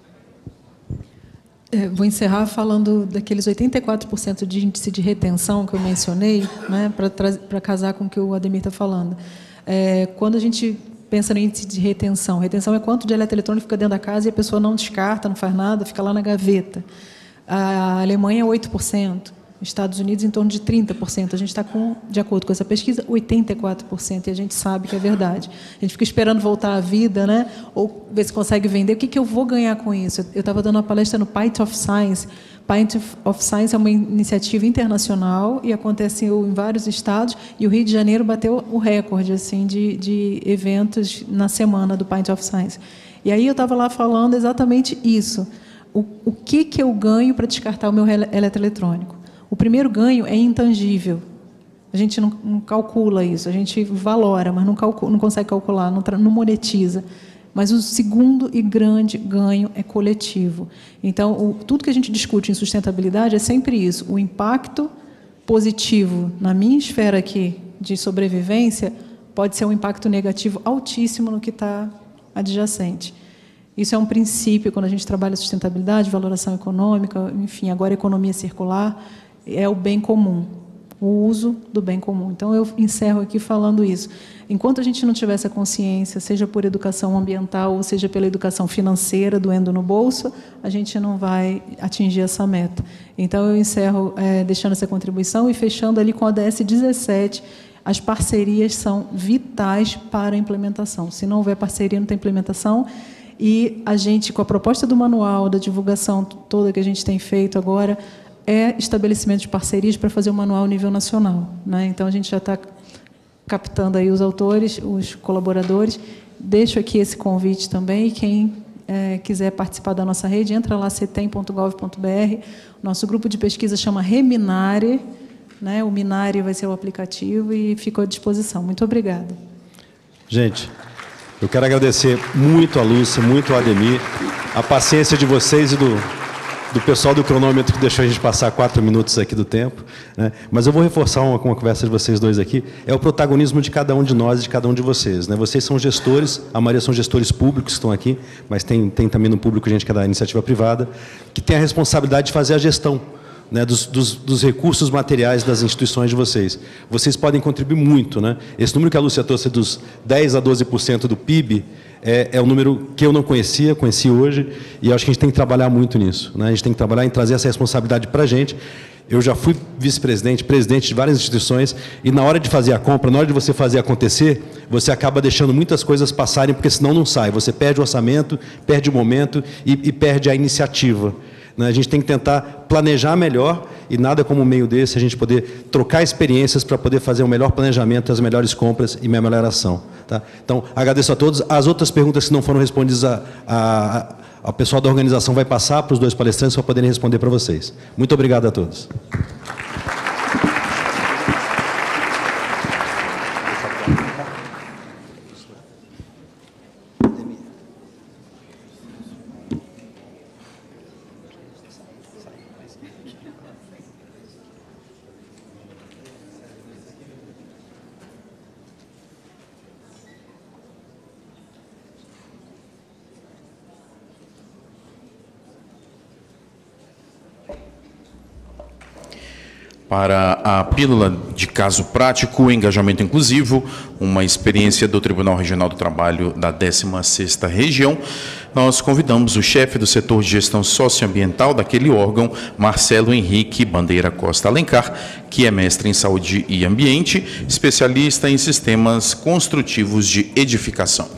É, vou encerrar falando daqueles oitenta e quatro por cento de índice de retenção que eu mencionei, né, para casar com o que o Ademir está falando. É, quando a gente pensa no índice de retenção, retenção é quanto de eletroeletrônico fica dentro da casa e a pessoa não descarta, não faz nada, fica lá na gaveta. A Alemanha é oito por cento. Estados Unidos em torno de trinta por cento. A gente está com, de acordo com essa pesquisa, oitenta e quatro por cento, e a gente sabe que é verdade. A gente fica esperando voltar à vida, né? Ou ver se consegue vender. O que, que eu vou ganhar com isso? Eu estava dando uma palestra no Pint of Science. Pint of Science é uma iniciativa internacional e acontece em vários estados, e o Rio de Janeiro bateu o recorde assim, de, de eventos na semana do Pint of Science. E aí eu estava lá falando exatamente isso. O, o que, que eu ganho para descartar o meu eletroeletrônico? O primeiro ganho é intangível. A gente não, não calcula isso, a gente valora, mas não, calcula, não consegue calcular, não, não monetiza. Mas o segundo e grande ganho é coletivo. Então, o, tudo que a gente discute em sustentabilidade é sempre isso. O impacto positivo na minha esfera aqui de sobrevivência pode ser um impacto negativo altíssimo no que está adjacente. Isso é um princípio quando a gente trabalha sustentabilidade, valoração econômica, enfim, agora economia circular, é o bem comum, o uso do bem comum. Então, eu encerro aqui falando isso. Enquanto a gente não tiver essa consciência, seja por educação ambiental ou seja pela educação financeira, doendo no bolso, a gente não vai atingir essa meta. Então, eu encerro é, deixando essa contribuição e fechando ali com a O D S dezessete. As parcerias são vitais para a implementação. Se não houver parceria, não tem implementação. E a gente, com a proposta do manual, da divulgação toda que a gente tem feito agora, é estabelecimento de parcerias para fazer o manual a nível nacional, né? Então, a gente já está captando aí os autores, os colaboradores. Deixo aqui esse convite também, e quem é, quiser participar da nossa rede, entra lá, cetem ponto gov ponto br. Nosso grupo de pesquisa chama Reminare, né? O Minare vai ser o aplicativo e fico à disposição. Muito obrigada. Gente, eu quero agradecer muito a Lúcia, muito ao Ademir, a paciência de vocês e do, do pessoal do cronômetro que deixou a gente passar quatro minutos aqui do tempo, né? Mas eu vou reforçar uma, uma conversa de vocês dois aqui, é o protagonismo de cada um de nós e de cada um de vocês, né? Vocês são gestores, a maioria são gestores públicos que estão aqui, mas tem, tem também no público gente que é da iniciativa privada, que tem a responsabilidade de fazer a gestão, né, dos, dos, dos recursos materiais das instituições de vocês. Vocês podem contribuir muito, né? Esse número que a Lúcia trouxe dos dez a doze por cento do P I B é, é um número que eu não conhecia, conheci hoje, e acho que a gente tem que trabalhar muito nisso, né? A gente tem que trabalhar em trazer essa responsabilidade para a gente. Eu já fui vice-presidente, presidente de várias instituições, e na hora de fazer a compra, na hora de você fazer acontecer, você acaba deixando muitas coisas passarem, porque senão não sai. Você perde o orçamento, perde o momento e, e perde a iniciativa. A gente tem que tentar planejar melhor, e nada como um meio desse a gente poder trocar experiências para poder fazer o melhor planejamento, as melhores compras e a melhor ação. Tá? Então, agradeço a todos. As outras perguntas que não foram respondidas, a, a, a pessoal da organização vai passar para os dois palestrantes para poderem responder para vocês. Muito obrigado a todos. Para a pílula de caso prático, engajamento inclusivo, uma experiência do Tribunal Regional do Trabalho da décima sexta Região, nós convidamos o chefe do setor de gestão socioambiental daquele órgão, Marcelo Henrique Bandeira Costa Alencar, que é mestre em saúde e ambiente, especialista em sistemas construtivos de edificação.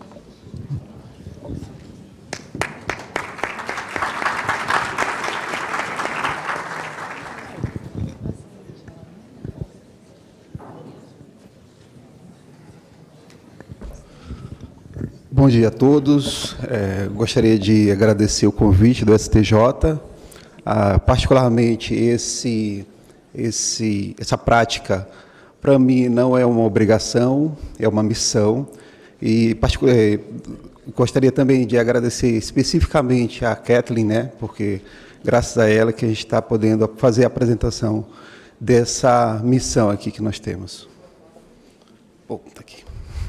Bom dia a todos. É, gostaria de agradecer o convite do S T J, ah, particularmente esse, esse, essa prática, para mim, não é uma obrigação, é uma missão. E é, gostaria também de agradecer especificamente a Kathleen, né, porque graças a ela que a gente está podendo fazer a apresentação dessa missão aqui que nós temos. Bom, tá aqui.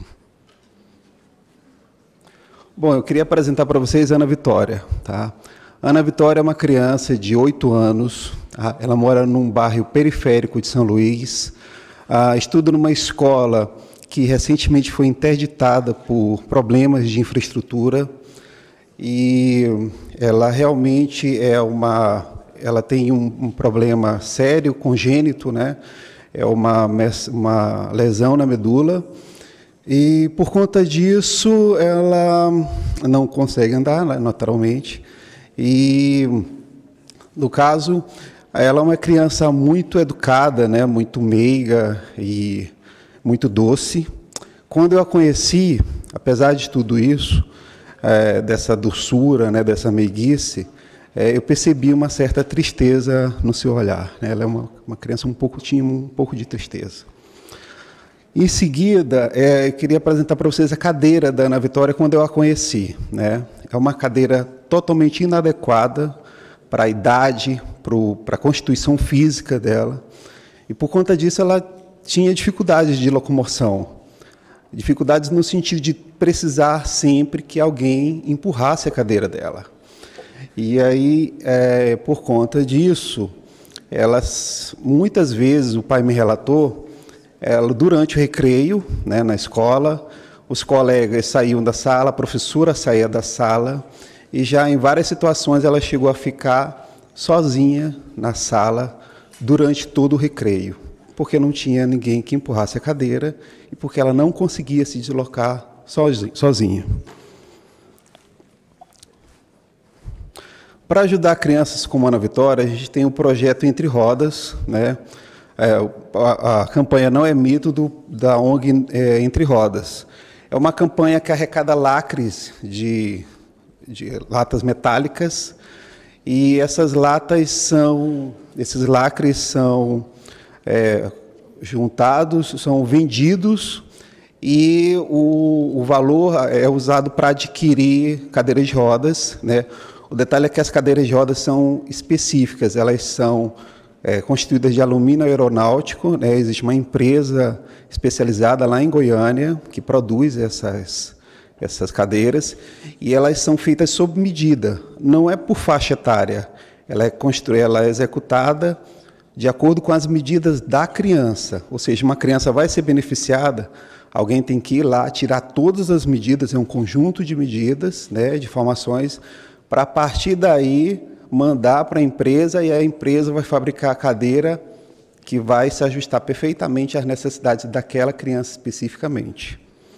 Bom, eu queria apresentar para vocês a Ana Vitória. Tá? Ana Vitória é uma criança de oito anos, tá? Ela mora num bairro periférico de São Luís, ah, estuda numa escola que recentemente foi interditada por problemas de infraestrutura, e ela realmente é uma, ela tem um, um problema sério, congênito, né? É uma, uma lesão na medula. E, por conta disso, ela não consegue andar, naturalmente. E, no caso, ela é uma criança muito educada, né, muito meiga e muito doce. Quando eu a conheci, apesar de tudo isso, é, dessa doçura, né, dessa meiguice, é, eu percebi uma certa tristeza no seu olhar, né? Ela é uma, uma criança um pouco, tinha um pouco de tristeza. Em seguida, é, eu queria apresentar para vocês a cadeira da Ana Vitória quando eu a conheci, né? É uma cadeira totalmente inadequada para a idade, para a constituição física dela, e por conta disso ela tinha dificuldades de locomoção, dificuldades no sentido de precisar sempre que alguém empurrasse a cadeira dela. E aí, é, por conta disso, elas, muitas vezes, o pai me relatou, ela, durante o recreio, né, na escola, os colegas saíam da sala, a professora saía da sala, e já em várias situações ela chegou a ficar sozinha na sala durante todo o recreio, porque não tinha ninguém que empurrasse a cadeira e porque ela não conseguia se deslocar sozinha. Para ajudar crianças como Ana Vitória, a gente tem o projeto Entre Rodas, né? É, a, a campanha não é mito do, da O N G é, Entre Rodas. É uma campanha que arrecada lacres de, de latas metálicas, e essas latas são, esses lacres são é, juntados, são vendidos, e o, o valor é usado para adquirir cadeiras de rodas, né? O detalhe é que as cadeiras de rodas são específicas, elas são é, constituídas de alumínio aeronáutico, né? Existe uma empresa especializada lá em Goiânia que produz essas, essas cadeiras, e elas são feitas sob medida, não é por faixa etária, ela é construída, ela é executada de acordo com as medidas da criança, ou seja, uma criança vai ser beneficiada, alguém tem que ir lá tirar todas as medidas, é um conjunto de medidas, né, de informações, para a partir daí mandar para a empresa, e a empresa vai fabricar a cadeira que vai se ajustar perfeitamente às necessidades daquela criança especificamente.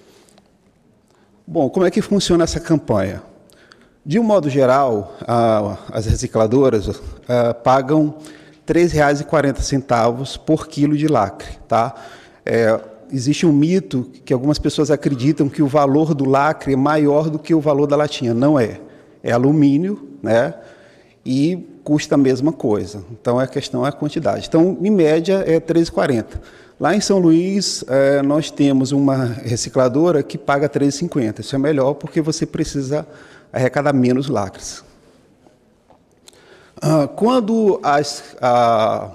Bom, como é que funciona essa campanha? De um modo geral, a, as recicladoras a, pagam três reais e quarenta centavos por quilo de lacre. Tá? É, existe um mito que algumas pessoas acreditam que o valor do lacre é maior do que o valor da latinha. Não é. É alumínio, né? E custa a mesma coisa. Então, a questão é a quantidade. Então, em média, é três reais e quarenta centavos. Lá em São Luís, é, nós temos uma recicladora que paga três reais e cinquenta centavos. Isso é melhor porque você precisa arrecadar menos lacres. Ah, quando as... A...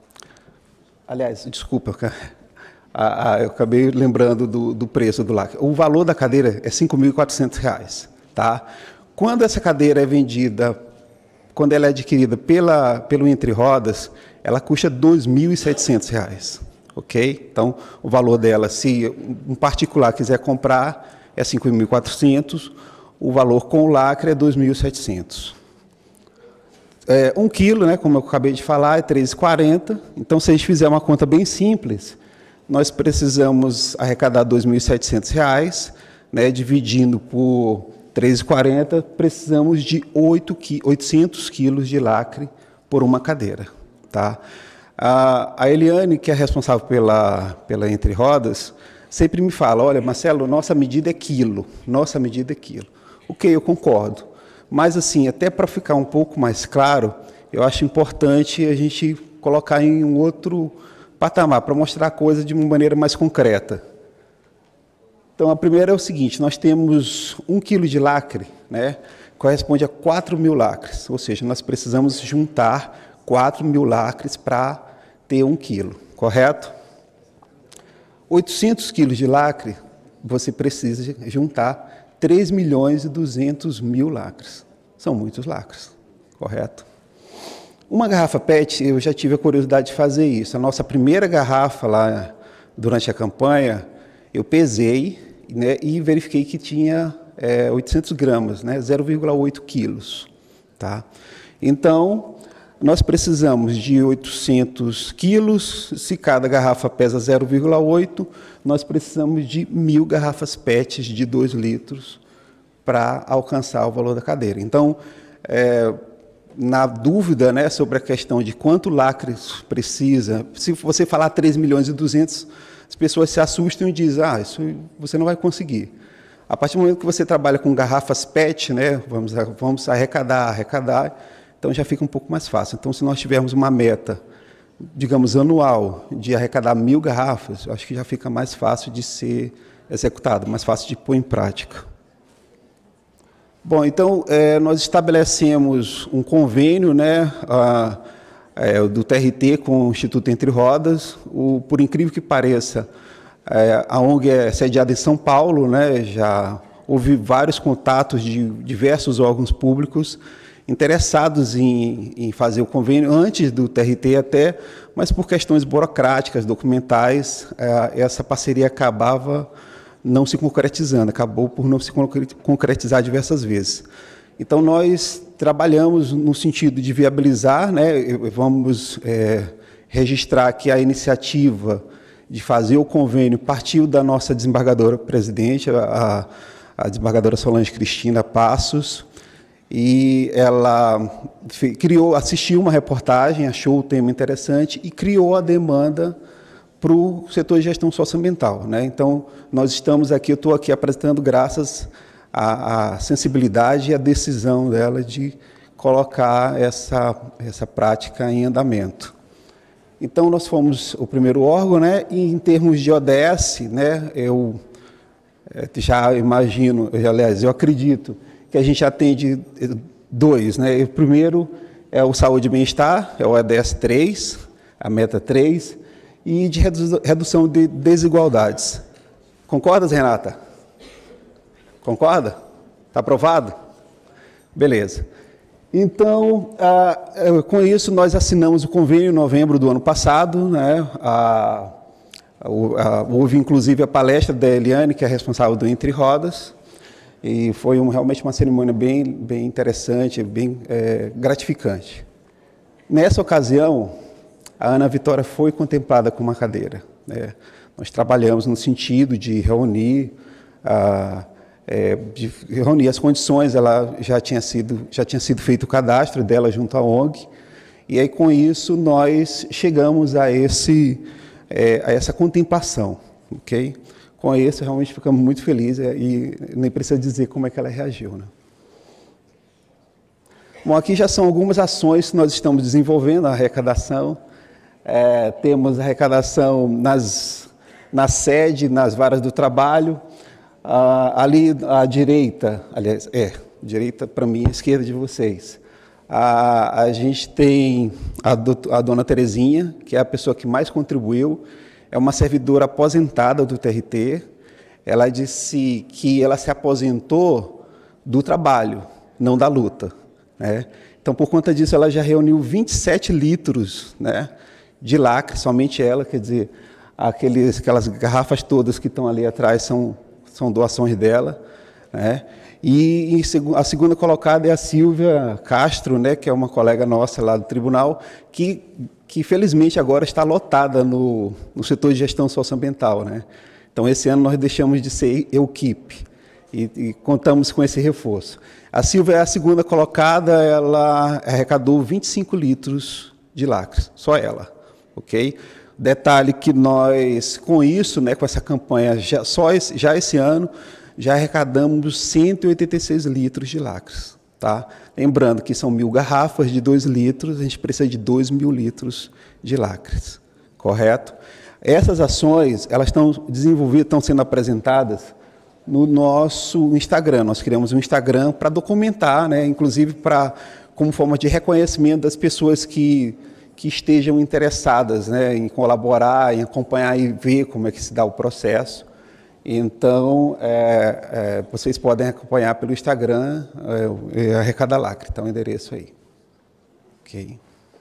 Aliás, desculpa, a, a, eu acabei lembrando do, do preço do lacre. O valor da cadeira é cinco mil e quatrocentos reais. Tá? Quando essa cadeira é vendida, quando ela é adquirida pela, pelo Entre Rodas, ela custa dois mil e setecentos reais. Ok? Então, o valor dela, se um particular quiser comprar, é cinco mil e quatrocentos, o valor com o lacre é dois mil e setecentos. É, um quilo, né, como eu acabei de falar, é três reais e quarenta centavos. Então, se a gente fizer uma conta bem simples, nós precisamos arrecadar dois mil e setecentos reais, né, dividindo por três reais e quarenta centavos, precisamos de oitocentos quilos de lacre por uma cadeira. Tá? A, a Eliane, que é responsável pela, pela Entre Rodas, sempre me fala, olha, Marcelo, nossa medida é quilo, nossa medida é quilo. Ok, eu concordo. Mas, assim, até para ficar um pouco mais claro, eu acho importante a gente colocar em um outro patamar, para mostrar a coisa de uma maneira mais concreta. Então, a primeira é o seguinte, nós temos um quilo de lacre, né, corresponde a quatro mil lacres, ou seja, nós precisamos juntar quatro mil lacres para ter um quilo, correto? oitocentos quilos de lacre, você precisa juntar três milhões e duzentos mil lacres. São muitos lacres, correto? Uma garrafa P E T, eu já tive a curiosidade de fazer isso. A nossa primeira garrafa lá, durante a campanha, eu pesei, né, e verifiquei que tinha é, oitocentos gramas, né, zero vírgula oito quilos. Tá? Então, nós precisamos de oitocentos quilos, se cada garrafa pesa zero vírgula oito, nós precisamos de mil garrafas P E Ts de dois litros para alcançar o valor da cadeira. Então, é, na dúvida, né, sobre a questão de quanto lacre precisa, se você falar três milhões e duzentos, as pessoas se assustam e dizem, ah, isso você não vai conseguir. A partir do momento que você trabalha com garrafas P E T, né, vamos, vamos arrecadar, arrecadar, então já fica um pouco mais fácil. Então, se nós tivermos uma meta, digamos, anual, de arrecadar mil garrafas, eu acho que já fica mais fácil de ser executado, mais fácil de pôr em prática. Bom, então, é, nós estabelecemos um convênio, né, a, é, do T R T com o Instituto Entre Rodas. O, por incrível que pareça, é, a ONG é sediada em São Paulo, né, já houve vários contatos de diversos órgãos públicos interessados em, em fazer o convênio, antes do T R T até, mas por questões burocráticas, documentais, é, essa parceria acabava não se concretizando, acabou por não se concretizar diversas vezes. Então, nós trabalhamos no sentido de viabilizar, né, vamos é, registrar que a iniciativa de fazer o convênio partiu da nossa desembargadora presidente, a, a desembargadora Solange Cristina Passos, e ela criou, assistiu uma reportagem, achou o tema interessante e criou a demanda para o setor de gestão socioambiental, né? Então, nós estamos aqui, eu estou aqui apresentando graças à, à sensibilidade e à decisão dela de colocar essa, essa prática em andamento. Então, nós fomos o primeiro órgão, né? E em termos de O D S, né, eu já imagino, aliás, eu acredito que a gente atende dois, né? O primeiro é o Saúde e Bem-Estar, é o O D S três, a meta três, e de redução de desigualdades. Concordas, Renata? Concorda? Está aprovado? Beleza. Então, ah, com isso, nós assinamos o convênio em novembro do ano passado, né? Ah, ah, houve, inclusive, a palestra da Eliane, que é responsável do Entre Rodas, e foi um, realmente uma cerimônia bem, bem interessante, bem é, gratificante. Nessa ocasião, a Ana Vitória foi contemplada com uma cadeira, né? Nós trabalhamos no sentido de reunir, ah, é, de reunir as condições. Ela já tinha sido, já tinha sido feito o cadastro dela junto à ONG, e aí com isso nós chegamos a, esse, é, a essa contemplação, ok? Com isso realmente ficamos muito felizes e nem precisa dizer como é que ela reagiu, né? Bom, aqui já são algumas ações que nós estamos desenvolvendo, a arrecadação. É, temos arrecadação nas, na sede, nas varas do trabalho. Ah, ali à direita, aliás, é, direita para mim, esquerda de vocês. A, a gente tem a, do, a dona Terezinha, que é a pessoa que mais contribuiu, é uma servidora aposentada do T R T. Ela disse que ela se aposentou do trabalho, não da luta, né? Então, por conta disso, ela já reuniu vinte e sete litros, né, de lacre, somente ela, quer dizer, aqueles, aquelas garrafas todas que estão ali atrás são, são doações dela, né? E em, a segunda colocada é a Silvia Castro, né, que é uma colega nossa lá do tribunal, que, que felizmente agora está lotada no, no setor de gestão socioambiental, né? Então, esse ano nós deixamos de ser equipe e, e contamos com esse reforço. A Silvia é a segunda colocada, ela arrecadou vinte e cinco litros de lacres, só ela. Ok? Detalhe que nós, com isso, né, com essa campanha, já, só esse, já esse ano, já arrecadamos cento e oitenta e seis litros de lacres. Tá? Lembrando que são mil garrafas de dois litros, a gente precisa de dois mil litros de lacres. Correto? Essas ações, elas estão desenvolvidas, estão sendo apresentadas no nosso Instagram. Nós criamos um Instagram para documentar, né, inclusive para, como forma de reconhecimento das pessoas que que estejam interessadas, né, em colaborar, em acompanhar e ver como é que se dá o processo. Então, é, é, vocês podem acompanhar pelo Instagram, é, Arrecada Lacre, está o endereço aí. Ok.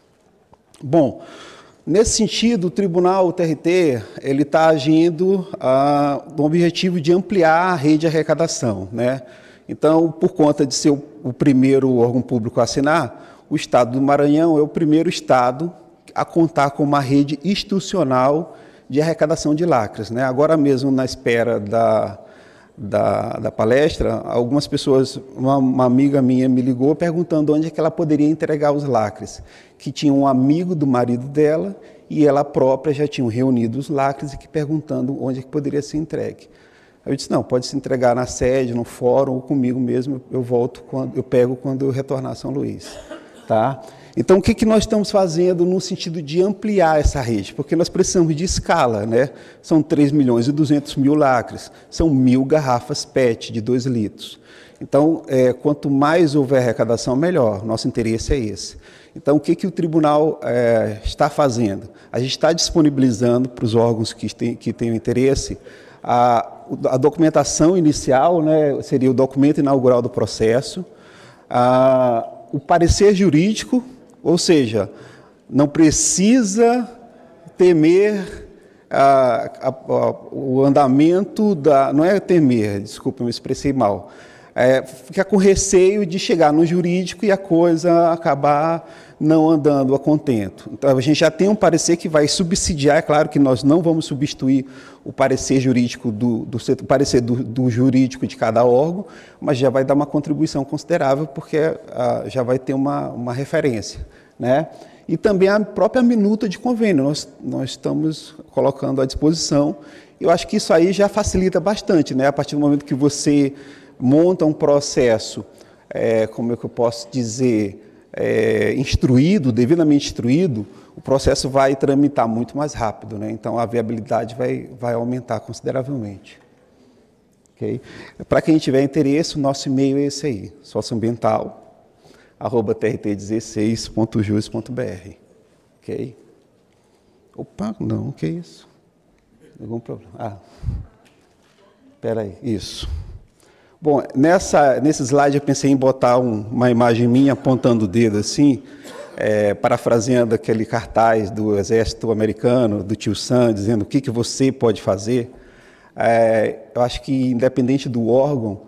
Bom, nesse sentido, o Tribunal, o T R T, ele está agindo ah, no objetivo de ampliar a rede de arrecadação, né? Então, por conta de ser o, o primeiro órgão público a assinar, o Estado do Maranhão é o primeiro Estado a contar com uma rede institucional de arrecadação de lacres, né? Agora mesmo, na espera da, da, da palestra, algumas pessoas, uma, uma amiga minha me ligou perguntando onde é que ela poderia entregar os lacres, que tinha um amigo do marido dela e ela própria já tinham reunido os lacres e que perguntando onde é que poderia ser entregue. Eu disse, não, pode se entregar na sede, no fórum ou comigo mesmo, eu volto, quando, eu pego quando eu retornar a São Luís. Tá? Então, o que, que nós estamos fazendo no sentido de ampliar essa rede? Porque nós precisamos de escala, né? São três milhões e duzentos mil lacres, são mil garrafas P E T de dois litros. Então, é, quanto mais houver arrecadação, melhor. Nosso interesse é esse. Então, o que, que o tribunal é, está fazendo? A gente está disponibilizando para os órgãos que têm, que têm interesse a, a documentação inicial, né, seria o documento inaugural do processo, a, o parecer jurídico, ou seja, não precisa temer a, a, a, o andamento da... Não é temer, desculpa, eu me expressei mal. É, fica com receio de chegar no jurídico e a coisa acabar não andando a contento. Então, a gente já tem um parecer que vai subsidiar, é claro que nós não vamos substituir o parecer jurídico do, do, do parecer do, do jurídico de cada órgão, mas já vai dar uma contribuição considerável, porque ah, já vai ter uma, uma referência, né? E também a própria minuta de convênio, nós, nós estamos colocando à disposição. Eu acho que isso aí já facilita bastante, né? A partir do momento que você monta um processo, é, como é que eu posso dizer, é, instruído, devidamente instruído, o processo vai tramitar muito mais rápido, né? Então a viabilidade vai, vai aumentar consideravelmente. Okay? Para quem tiver interesse, o nosso e-mail é esse aí, socioambiental arroba t r t dezesseis ponto jus ponto b r. Ok? Opa, não, o que é isso? Algum problema? Ah, espera aí, isso. Bom, nessa, nesse slide eu pensei em botar um, uma imagem minha apontando o dedo assim, é, parafraseando aquele cartaz do exército americano, do tio Sam, dizendo o que, que você pode fazer. É, eu acho que, independente do órgão,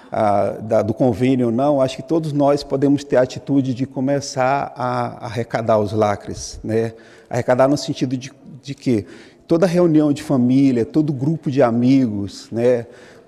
a, da, do convênio ou não, acho que todos nós podemos ter a atitude de começar a, a arrecadar os lacres, né? Arrecadar no sentido de, de que toda reunião de família, todo grupo de amigos, né?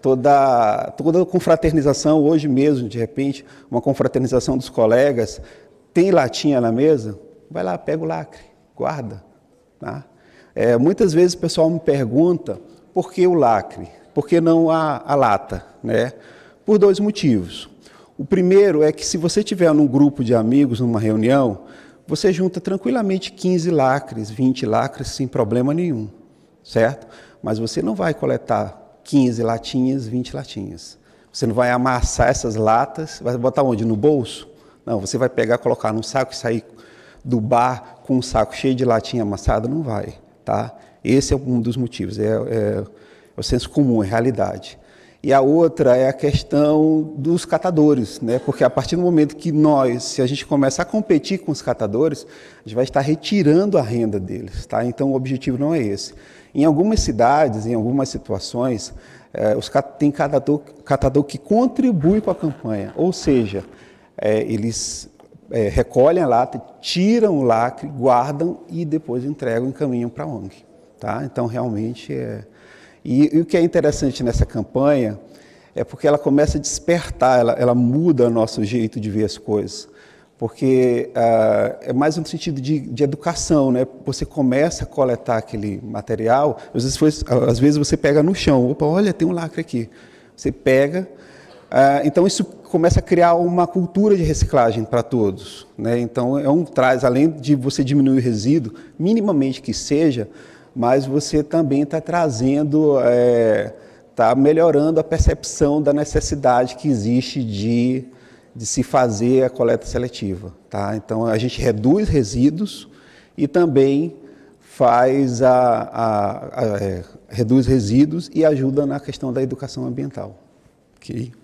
Toda, toda confraternização, hoje mesmo, de repente, uma confraternização dos colegas, tem latinha na mesa, vai lá, pega o lacre, guarda. Tá? É, muitas vezes o pessoal me pergunta por que o lacre, por que não a, a lata? Né? Por dois motivos. O primeiro é que se você tiver num grupo de amigos, numa reunião, você junta tranquilamente quinze lacres, vinte lacres, sem problema nenhum, certo? Mas você não vai coletar quinze latinhas, vinte latinhas. Você não vai amassar essas latas, vai botar onde? No bolso? Não, você vai pegar, colocar num saco e sair do bar com um saco cheio de latinha amassada? Não vai, tá? Esse é um dos motivos, é, é, é o senso comum, é a realidade. E a outra é a questão dos catadores, né? Porque a partir do momento que nós, se a gente começa a competir com os catadores, a gente vai estar retirando a renda deles, tá? Então o objetivo não é esse. Em algumas cidades, em algumas situações, eh, os, tem catador, catador que contribui com a campanha, ou seja, eh, eles eh, recolhem a lata, tiram o lacre, guardam e depois entregam e encaminham para a O N G. Tá? Então, realmente, é... E, e o que é interessante nessa campanha é porque ela começa a despertar, ela, ela muda o nosso jeito de ver as coisas. Porque ah, é mais no sentido de, de educação, né? Você começa a coletar aquele material, às vezes, foi, às vezes você pega no chão, opa, olha, tem um lacre aqui. Você pega, ah, então isso começa a criar uma cultura de reciclagem para todos, né? Então é um traz, além de você diminuir o resíduo, minimamente que seja, mas você também está trazendo, está é, melhorando a percepção da necessidade que existe de de se fazer a coleta seletiva. Tá? Então, a gente reduz resíduos e também faz a, a, a, é, reduz resíduos e ajuda na questão da educação ambiental. Ok?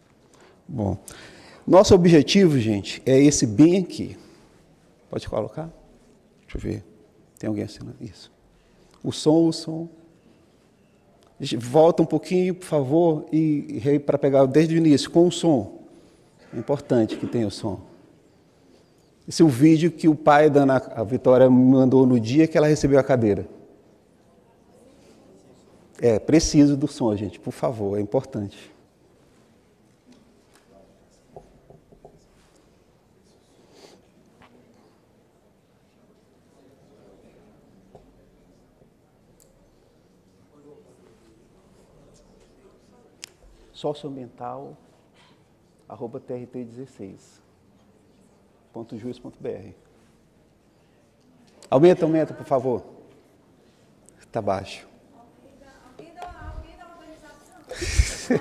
Bom, nosso objetivo, gente, é esse bem aqui. Pode colocar? Deixa eu ver. Tem alguém assinando? Isso. O som, o som. Volta um pouquinho, por favor, e, e para pegar desde o início, com o som. É importante que tenha o som. Esse é o vídeo que o pai da Ana a Vitória me mandou no dia que ela recebeu a cadeira. É, preciso do som, gente, por favor, é importante. Socioambiental arroba T R T dezesseis. ponto jus ponto br. Aumenta, aumenta, por favor. Está baixo. Alguém da organização?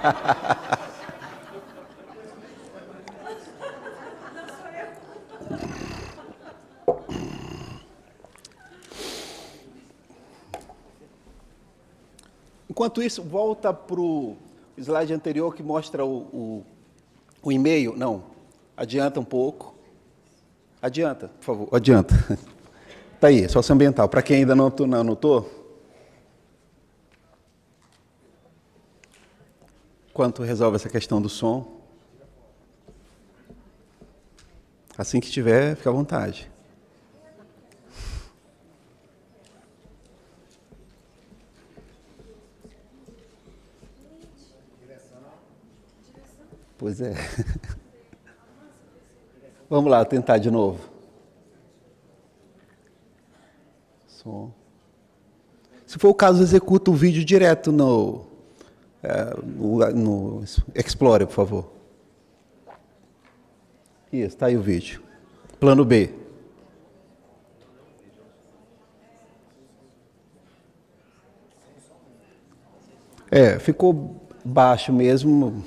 Enquanto isso, volta para o slide anterior que mostra o, o, o e-mail. Não, adianta um pouco. Adianta, por favor, adianta. Está aí, socioambiental. Para quem ainda não anotou, quanto resolve essa questão do som? Assim que tiver, fica à vontade. Pois é. Vamos lá, tentar de novo. Som. Se for o caso, executa o vídeo direto no, é, no, no Explorer, por favor. Isso, está aí o vídeo. Plano B. É, ficou baixo mesmo.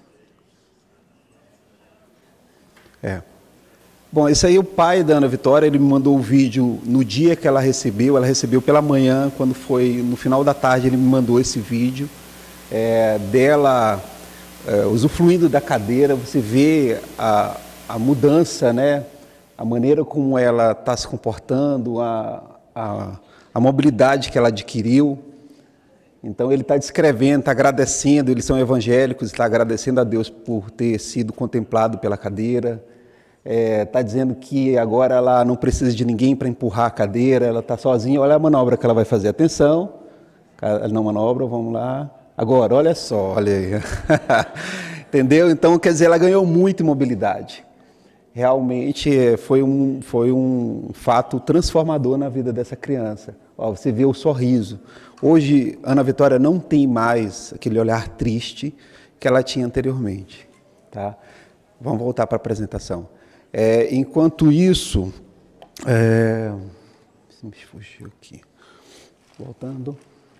É. Bom, esse aí é o pai da Ana Vitória, ele me mandou o vídeo no dia que ela recebeu, ela recebeu pela manhã, quando foi no final da tarde ele me mandou esse vídeo é, dela é, usufruindo da cadeira, você vê a, a mudança, né? A maneira como ela está se comportando, a, a, a mobilidade que ela adquiriu. Então ele está descrevendo, está agradecendo, eles são evangélicos, está agradecendo a Deus por ter sido contemplado pela cadeira, está é, dizendo que agora ela não precisa de ninguém para empurrar a cadeira, ela está sozinha, olha a manobra que ela vai fazer, atenção, não manobra, vamos lá, agora, olha só, olha aí, entendeu? Então, quer dizer, ela ganhou muito em mobilidade, realmente foi um, foi um fato transformador na vida dessa criança, ó, você vê o sorriso. Hoje, Ana Vitória não tem mais aquele olhar triste que ela tinha anteriormente. Tá? Vamos voltar para a apresentação. É, enquanto isso... É... Me fugiu aqui. Voltando.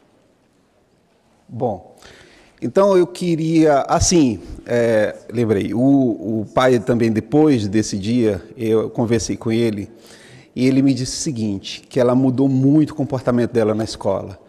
Bom, então eu queria... Assim, é, lembrei, o, o pai também, depois desse dia, eu conversei com ele, e ele me disse o seguinte, que ela mudou muito o comportamento dela na escola.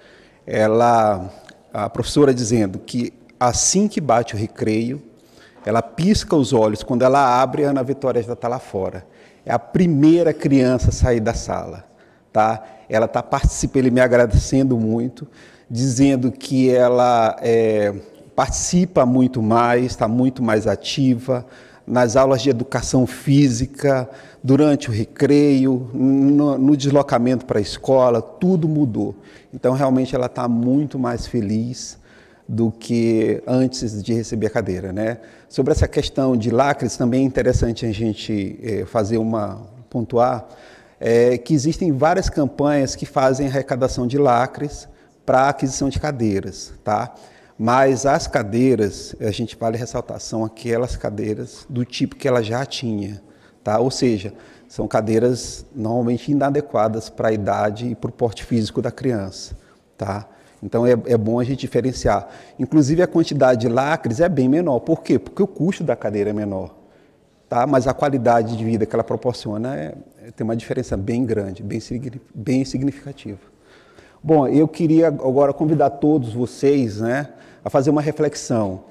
Ela, a professora dizendo que assim que bate o recreio, ela pisca os olhos, quando ela abre, a Ana Vitória já está lá fora. É a primeira criança a sair da sala. Tá? Ela está participando, ele me agradecendo muito, dizendo que ela é, participa muito mais, está muito mais ativa, nas aulas de educação física, durante o recreio, no, no deslocamento para a escola, tudo mudou. Então, realmente, ela está muito mais feliz do que antes de receber a cadeira, né? Sobre essa questão de lacres, também é interessante a gente é, fazer uma, pontuar, é, que existem várias campanhas que fazem arrecadação de lacres para aquisição de cadeiras, tá? Mas as cadeiras, a gente vale ressaltar, são aquelas cadeiras do tipo que ela já tinha, tá? Ou seja, são cadeiras normalmente inadequadas para a idade e para o porte físico da criança, tá? Então é, é bom a gente diferenciar. Inclusive a quantidade de lacres é bem menor. Por quê? Porque o custo da cadeira é menor, tá? Mas a qualidade de vida que ela proporciona é, é, tem uma diferença bem grande, bem, bem significativa. Bom, eu queria agora convidar todos vocês, né, a fazer uma reflexão.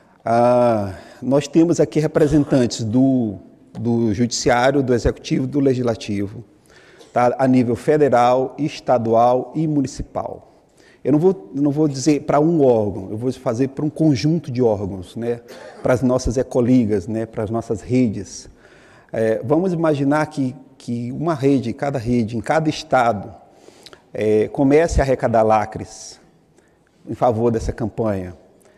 Ah, nós temos aqui representantes do, do Judiciário, do Executivo e do Legislativo, tá, a nível federal, estadual e municipal. Eu não vou, não vou dizer para um órgão, eu vou fazer para um conjunto de órgãos, né, para as nossas ecoligas, né, para as nossas redes. É, vamos imaginar que, que uma rede, cada rede, em cada estado, é, comece a arrecadar lacres em favor dessa campanha.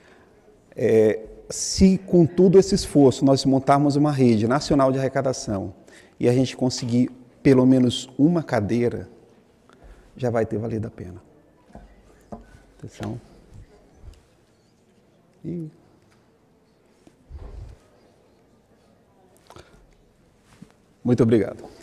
É, se com todo esse esforço nós montarmos uma rede nacional de arrecadação e a gente conseguir pelo menos uma cadeira, já vai ter valido a pena. Atenção. E... Muito obrigado.